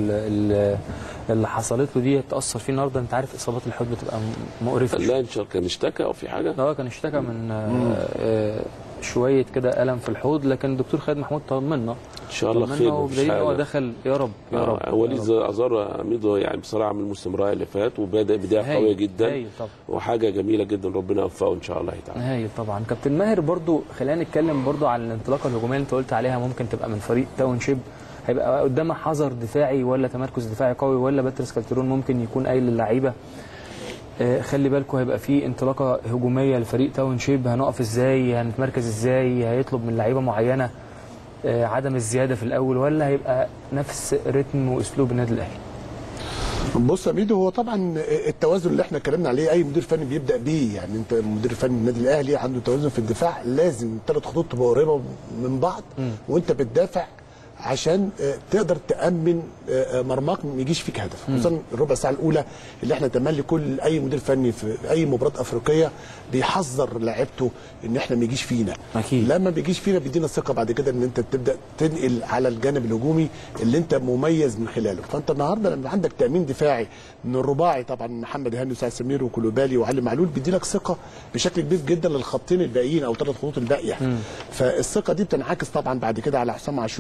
A: اللي حصلت له دي تاثر فيه النهارده. انت عارف اصابات الحوض بتبقى مقرفه.
K: لا ان شاء الله كان اشتكى او في حاجه؟
A: اه كان اشتكى من آه شويه كده الم في الحوض، لكن الدكتور خالد محمود طمنا
K: ان شاء الله خير.
A: وبدليل هو دخل. يا رب يا رب.
K: آه وليد ازارو ميدو يعني بصراحه من الموسم الرائع اللي فات وبدا بدايه قويه جدا وحاجه جميله جدا، ربنا يوفقه ان شاء الله تعالى.
A: هايل طبعا. كابتن ماهر برضو خلينا نتكلم برضو عن الانطلاقه الهجوميه اللي انت قلت عليها، ممكن تبقى من فريق تاون شيب. هيبقى قدامها حذر دفاعي ولا تمركز دفاعي قوي، ولا باتريس كالترون ممكن يكون قايل للعيبه آه خلي بالكم هيبقى في انطلاقه هجوميه لفريق تاون شيب، هنقف ازاي، هنتمركز ازاي، هيطلب من لعيبه معينه آه عدم الزياده في الاول، ولا هيبقى نفس رتم واسلوب النادي الاهلي؟
I: بص يا ميدو، هو طبعا التوازن اللي احنا اتكلمنا عليه اي مدير فني بيبدا بيه. يعني انت مدير فني النادي الاهلي عنده توازن في الدفاع، لازم الثلاث خطوط تبقى قريبه من بعض م. وانت بتدافع عشان تقدر تامن مرماك ما يجيش فيك هدف، خصوصا الربع ساعه الاولى اللي احنا تملي كل اي مدير فني في اي مباراه افريقيه بيحذر لاعيبته ان احنا ما يجيش فينا.
A: أكيد.
I: لما بيجيش فينا بيدينا الثقه بعد كده ان انت تبدا تنقل على الجانب الهجومي اللي انت مميز من خلاله. فانت النهارده لما عندك تامين دفاعي من الرباعي طبعا محمد هاني وسعد سمير وكولوبالي وعلي معلول، بيدي لك ثقه بشكل كبير جدا للخطين الباقيين او ثلاث خطوط الباقيه. م. فالثقه دي بتنعكس طبعا بعد كده على حسام عاشور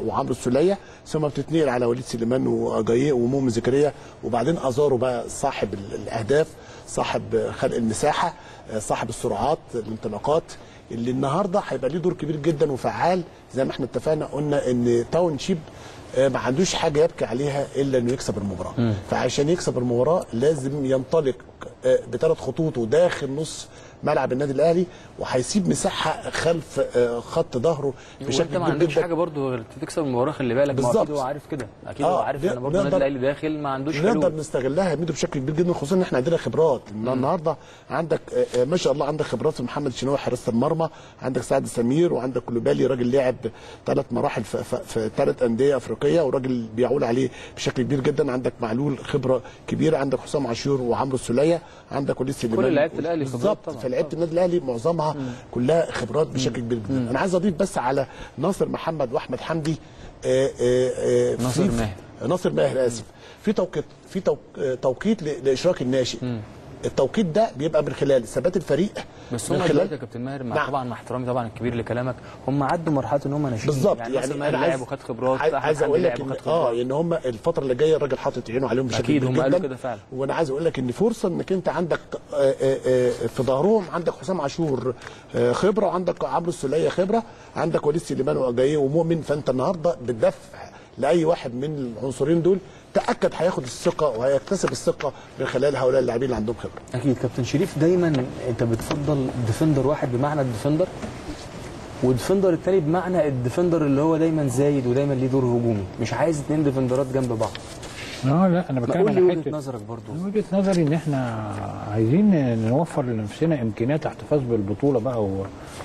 I: وعمرو السوليه، ثم بتتنقل على وليد سليمان واجاييه ومؤمن زكريا، وبعدين ازارو بقى صاحب الاهداف، صاحب خلق المساحه، صاحب السرعات، الانطلاقات، اللي النهارده هيبقى ليه دور كبير جدا وفعال. زي ما احنا اتفقنا قلنا ان تاون شيب ما عندوش حاجه يبكي عليها الا انه يكسب المباراه. م. فعشان يكسب المباراه لازم ينطلق بثلاث خطوطه داخل نص ملعب النادي الاهلي، وهيسيب مساحه خلف خط ظهره
A: بشكل كبير. ما عندوش حاجه برضه تكسب المباراه، خلي بالك. ما اكيد هو عارف كده، اكيد هو عارف ان برضه النادي الاهلي داخل ما عندوش حلول.
I: نقدر نستغلها ميدو بشكل كبير جدا، خصوصا ان احنا عندنا خبرات. النهارده عندك ما شاء الله عندك خبرات في محمد الشناوي حارس المرمى، عندك سعد سمير، وعندك كولوبالي راجل لعب ثلاث مراحل في ثلاث انديه افريقيه وراجل بيعول عليه بشكل كبير جدا. عندك معلول خبره كبيره، عندك حسام عاشور وعمرو السوليه، عندك وليد سليمان.
A: كل لعيبه الاهلي خبرات طبعا.
I: فلعيبه النادي الاهلي معظمها مم. كلها خبرات بشكل كبير جدا. انا عايز اضيف بس على ناصر محمد واحمد حمدي. آآ آآ
A: ناصر ماهر
I: ناصر ماهر اسف في توقيت في توقيت لاشراك الناشئ. مم. التوقيت ده بيبقى من خلال ثبات الفريق.
A: بس هم دلوقتي يا كابتن ماهر مع نعم. طبعا مع احترامي طبعا الكبير لكلامك، هم عدوا مرحله ان هم ناشئين
I: بالظبط.
A: يعني,
I: يعني
A: انا لعب وخد خبرات.
I: عايز اقول لك ان اه ان هم الفتره اللي جايه الراجل حاطط عينه عليهم بشكل
A: كبير جدا. اكيد هم قالوا كده فعلا.
I: وانا عايز اقول لك ان فرصه انك انت عندك آآ آآ في ظهرهم عندك حسام عاشور خبره، وعندك عمرو السوليه خبره، عندك وليد سليمان واجاييه ومؤمن. فانت النهارده بتدفع لاي واحد من العنصرين دول تاكد هياخد الثقه وهيكتسب الثقه من خلال هؤلاء اللاعبين اللي عندهم خبره.
A: اكيد كابتن شريف، دايما انت بتفضل ديفندر واحد بمعنى الديفندر، والديفندر الثاني بمعنى الديفندر اللي هو دايما زايد ودايما ليه دور هجومي، مش عايز اثنين ديفندرات جنب بعض.
J: اه لا انا بتكلم
A: على وجهه نظرك برضو.
J: وجهه نظري ان احنا عايزين نوفر لنفسنا امكانيات احتفاظ بالبطوله بقى و...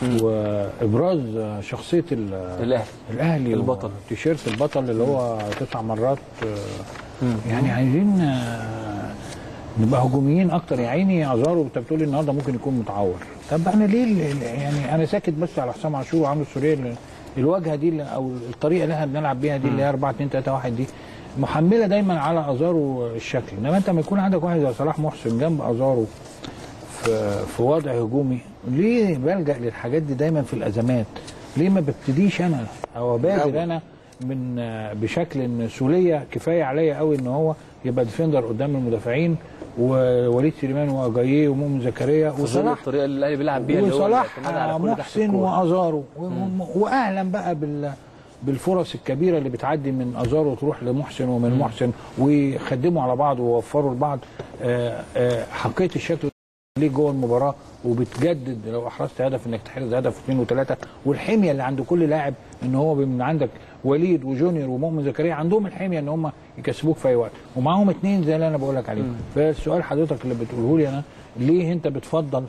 J: وابراز شخصيه
A: الاهلي
J: الاهلي
A: البطل،
J: تيشيرت البطل اللي هو تسع مرات. يعني عايزين نبقى هجوميين اكتر. يا عيني ازارو انت بتقول النهارده ممكن يكون متعور، طب احنا ليه يعني انا ساكت بس على حسام عاشور وعمرو السوليه؟ الواجهه دي او الطريقه اللي احنا بنلعب بيها دي اللي هي أربعة اتنين تلاتة واحد دي محمله دايما على ازارو الشكل. انما انت لما يكون عندك واحد زي صلاح محسن جنب ازارو في في وضع هجومي، ليه بلجأ للحاجات دي دايما في الازمات؟ ليه ما ببتديش انا او ابادر انا من بشكل ان سوليه كفايه عليا قوي ان هو يبقى ديفندر قدام المدافعين، ووليد سليمان واجاييه ومؤمن زكريا وصلاح
A: الطريقه اللي الاهلي بيلعب بيها
J: وصلاح محسن وازارو، واهلا بقى بال بالفرص الكبيره اللي بتعدي من ازارو وتروح لمحسن ومن مم. محسن، ويخدموا على بعض ويوفروا لبعض حقيه الشكل ليه جوه المباراه، وبتجدد لو احرزت هدف انك تحرز هدف اثنين وثلاثه، والحميه اللي عند كل لاعب ان هو من عندك وليد وجونيور ومؤمن زكريا عندهم الحميه ان هم يكسبوك في اي وقت، ومعاهم اثنين زي اللي انا بقول لك عليه. فالسؤال حضرتك اللي بتقوله لي انا، ليه انت بتفضل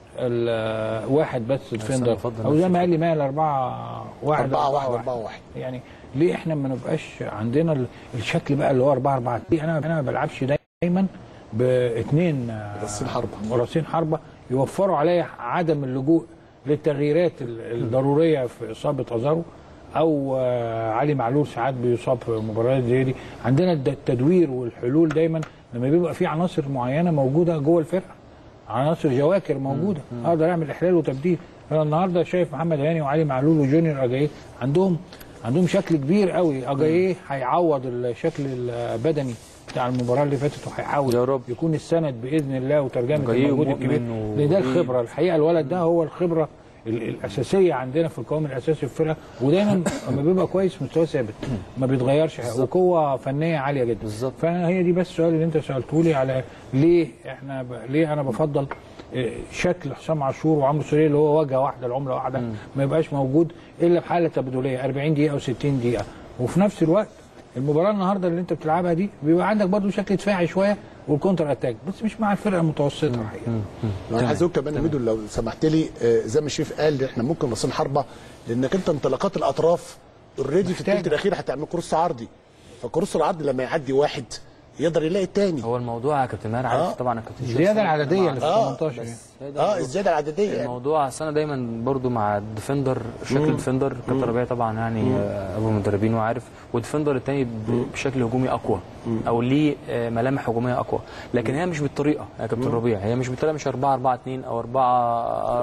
J: الواحد بس ديفندر او زي ما قال لي مال أربعة واحد
I: أربعة واحد أربعة واحد؟
J: يعني ليه احنا ما نبقاش عندنا الشكل بقى اللي هو أربعة أربعة؟ انا انا ما بلعبش دايما باثنين
I: راسين حربه
J: راسين حربه يوفروا عليا عدم اللجوء للتغييرات الضروريه في اصابه ازارو او علي معلول ساعات بيصاب في مباريات زي دي. عندنا التدوير والحلول دايما لما بيبقى في عناصر معينه موجوده جوه الفرقه، عناصر جواكر موجوده اقدر اعمل احلال وتبديل. انا النهارده شايف محمد هاني وعلي معلول وجونيور اجاييه عندهم عندهم شكل كبير قوي. اجاييه هيعوض الشكل البدني بتاع المباراه اللي فاتت، وهيحاول يا رب يكون السند باذن الله وترجمه الموجود الكبير لان ده الخبره الحقيقه. الولد ده هو الخبره الاساسيه عندنا في القوام الاساسي في الفرقه، ودايما لما بيبقى كويس مستواه ثابت ما بيتغيرش، وقوه فنيه عاليه جدا بالظبط. فهي دي بس السؤال اللي انت سالته لي على ليه احنا ب... ليه انا بفضل شكل حسام عاشور وعمرو السوليه اللي هو واجهه واحده العمله واحده ما يبقاش موجود الا في حاله تبادليه أربعين دقيقه او ستين دقيقه. وفي نفس الوقت المباراه النهارده اللي انت بتلعبها دي بيبقى عندك برضو شكل دفاعي شويه والكونتر اتاك، بس مش مع الفرقه المتوسطه الحقيقه.
I: انا عايز اقول كمان ميدو لو سمحت لي، زي ما الشريف قال احنا ممكن راسين حربه، لانك انت انطلاقات الاطراف اوريدي في الثلث الاخير هتعمل كروس عرضي، فالكروس العرضي لما يعدي واحد يقدر يلاقي الثاني.
A: هو الموضوع يا كابتن ماهر عارف آه. طبعا يا كابتن
J: الزياده العدديه اللي في تمنتاشر
I: اه الزياده العدديه
A: الموضوع. اصل انا دايما برضو مع الديفندر شكل الديفندر كابتن ربيع طبعا يعني مم. ابو المدربين وعارف، والديفندر الثاني بشكل هجومي اقوى مم. او ليه ملامح هجوميه اقوى، لكن هي مش بالطريقه يا كابتن ربيع، هي مش بالطريقه، مش أربعة أربعة اتنين او أربعة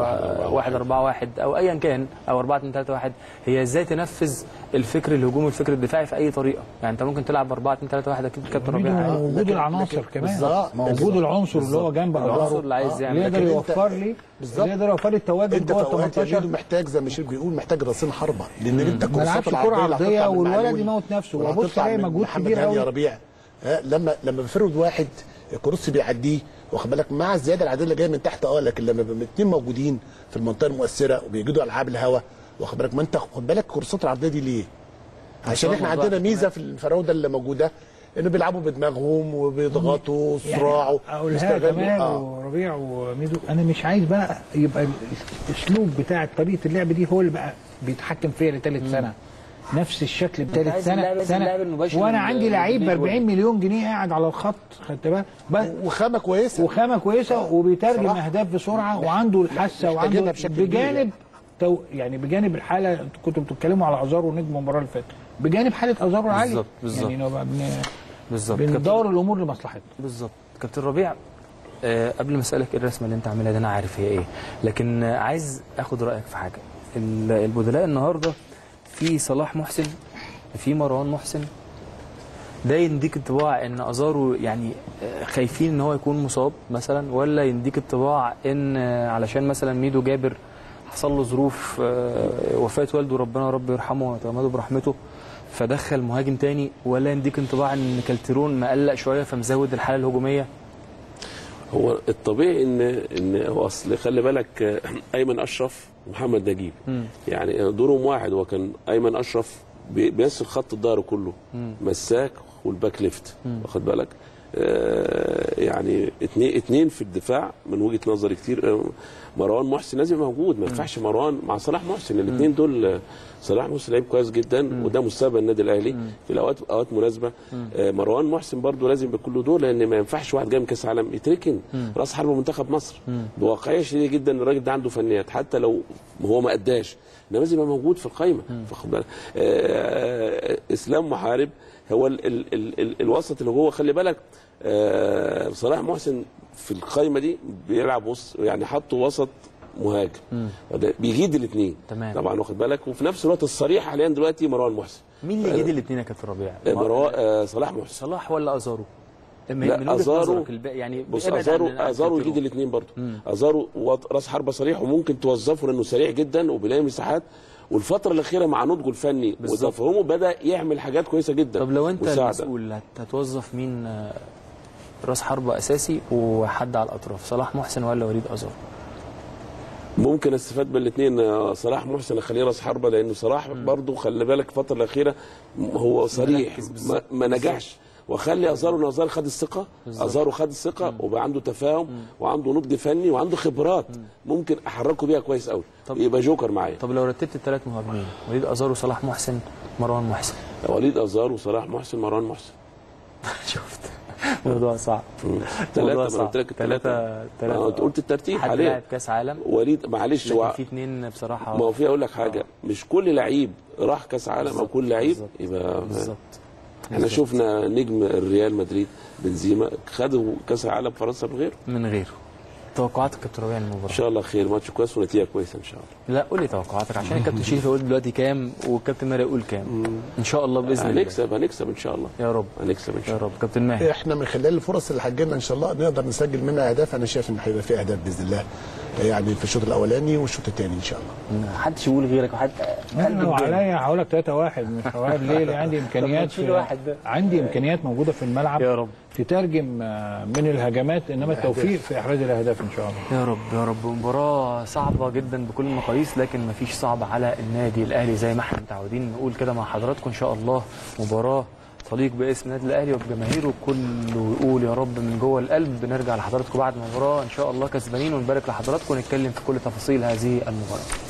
A: واحد أربعة واحد او ايا كان او أربعة اتنين تلاتة واحد، هي ازاي تنفذ الفكر الهجومي والفكر الدفاعي في اي طريقه. يعني انت ممكن تلعب أربعة اتنين تلاتة واحد اكيد كابتن ربيع
J: موجود العناصر كمان، موجود العنصر اللي هو جنب
A: العنصر اللي عايز يعمل
J: يقدر يوفر لي يقدر يوفر لي التواجد جوه ال تمنتاشر.
I: محتاج زي ما ميشيل بيقول محتاج راسين حربه، لان انت
J: كورسات العرضيه والولد يموت نفسه وابص عليه مجهود كبير قوي
I: يا ربيع. لما لما بفرد واحد كروس بيعديه واخد بالك مع الزياده العدديه اللي جايه من تحت، اه لكن لما بيبقوا الاثنين موجودين في المنطقه المؤثره وبيجدوا العاب الهواء واخد بالك، ما انت خد بالك الكورسات العرضيه دي ليه؟ عشان احنا عندنا ميزه في الفراوده اللي موجوده انه بيلعبوا بدماغهم وبيضغطوا صراع.
J: اقولها كمان وربيع وميدو، انا مش عايز بقى يبقى الاسلوب بتاع طريقه اللعب دي هو اللي بقى بيتحكم فيها لثالث سنه، نفس الشكل بثالث سنه سنه وانا عندي لعيب ب أربعين مليون جنيه قاعد على الخط، خدت بالك،
I: وخامه كويسه
J: وخامه كويسه وبيترجم اهداف بسرعه وعنده الحاسه وعنده بجانب تو يعني بجانب الحاله انتوا كنتوا بتتكلموا على ازارو ونجم المباراه اللي فاتت، بجانب حاله ازارو العاليه
A: بالظبط بالظبط
J: يعني نبقى
A: بالظبط
J: بندور الامور لمصلحتنا.
A: بالظبط. كابتن ربيع، أه قبل ما اسالك ايه الرسمه اللي انت عاملها دي انا عارف هي ايه، لكن عايز اخد رايك في حاجه. البدلاء النهارده في صلاح محسن، في مروان محسن، ده يديك انطباع ان ازارو يعني خايفين ان هو يكون مصاب مثلا، ولا يديك انطباع ان علشان مثلا ميدو جابر حصل له ظروف وفاه والده ربنا رب يرحمه ويتغمده برحمته فدخل مهاجم تاني، ولا يديك انطباع ان كالترون مقلق شويه فمزود الحاله الهجوميه؟
K: هو الطبيعي ان ان هو اصل خلي بالك ايمن اشرف ومحمد نجيب م. يعني دورهم واحد، هو كان ايمن اشرف بيمثل خط الظهر كله م. مساك والباك ليفت واخد بالك، آه يعني اتنين اتنين في الدفاع من وجهه نظري كتير. آه مروان محسن لازم موجود، ما ينفعش مروان مع صلاح محسن، الاثنين دول. صلاح محسن لعيب كويس جدا مم. وده مستقبل النادي الاهلي مم. في الاوقات اوقات مناسبه. آه مروان محسن برضو لازم يكون له دور، لان ما ينفعش واحد جاي من كاس العالم يتركن مم. راس حربه منتخب مصر مم. بواقعيه شديده جدا. الراجل ده عنده فنيات حتى لو هو ما اداش، انما لازم يبقى موجود في القائمه. فخد بالك آه اسلام محارب هو ال ال ال ال الوسط اللي جوه. خلي بالك آه صلاح محسن في القائمه دي بيلعب وسط، يعني حطوا وسط مهاجم بيجيد الاثنين طبعا واخد بالك، وفي نفس الوقت الصريح حاليا دلوقتي مروان محسن.
A: مين اللي يجيد الاثنين يا كابتن ربيع؟
K: مروان آه صلاح محسن.
A: صلاح ولا ازارو؟
K: لا ازارو يعني بص ازارو ازارو يجيد الاثنين برضه. ازارو راس حربه صريح وممكن توظفه لانه سريع جدا وبيلاقي مساحات، والفتره الاخيره مع نضجه الفني وتفهمه بدا يعمل حاجات كويسه جدا.
A: طب لو انت المسؤول هتوظف مين راس حربه اساسي وحد على الاطراف، صلاح محسن ولا وليد ازارو؟
K: ممكن استفاد بالاثنين. صلاح محسن اخليه راس حربه، لانه صلاح برضه خلي بالك الفتره الاخيره هو صريح ما, ما نجحش، واخلي ازارو ازارو خد الثقه، ازارو خد الثقه وبقى عنده تفاهم مم. وعنده نضج فني وعنده خبرات مم. ممكن احركه بيها كويس قوي، يبقى جوكر معايا.
A: طب لو رتبت الثلاث مهاجمين، وليد ازارو صلاح محسن مروان محسن.
K: وليد ازارو صلاح محسن مروان محسن.
A: شفت موضوع صعب.
K: ثلاثة صعب. قلت لك
A: ثلاثة ثلاثة
K: انت قلت الترتيب
A: حاليا. حد لاعب كاس عالم
K: وليد معلش
A: هو في اثنين بصراحه.
K: ما هو في اقول لك حاجه، مش كل لعيب راح كاس عالم او كل لعيب يبقى
A: بالظبط.
K: احنا شفنا نجم الريال مدريد بنزيما خدوا كاس العالم فرنسا من غيره
A: من غيره. توقعاتك كابتن ربيع المباراه؟
K: ان شاء الله خير، ماتش كويس ونتيجه كويسه ان شاء الله.
A: لا قول لي توقعاتك عشان الكابتن شريف يقول دلوقتي كام والكابتن ماهر يقول كام. ان شاء الله باذن الله
K: هنكسب هنكسب ان شاء الله
A: يا رب
K: هنكسب ان شاء الله
A: يا رب. كابتن ماهر
I: احنا من خلال الفرص اللي هتجيلنا ان شاء الله نقدر نسجل منها اهداف. انا شايف ان هيبقى في اهداف باذن الله يعني في الشوط الاولاني والشوط الثاني ان شاء الله.
A: محدش يقول غيرك وحد
J: لو عليا هقول لك ثلاثة واحد مش هقول ليه؟ لان عندي امكانيات في عندي امكانيات موجوده في الملعب
A: يا رب
J: تترجم من الهجمات، انما التوفيق في احراز الاهداف ان شاء الله.
A: يا رب يا رب. مباراه صعبه جدا بكل المقاييس، لكن ما فيش صعب على النادي الاهلي زي ما احنا متعودين نقول كده مع حضراتكم. ان شاء الله مباراه تليق باسم النادي الاهلي وبجماهيره، كله يقول يا رب من جوه القلب. بنرجع لحضراتكم بعد المباراه ان شاء الله كسبانين ونبارك لحضراتكم ونتكلم في كل تفاصيل هذه المباراه.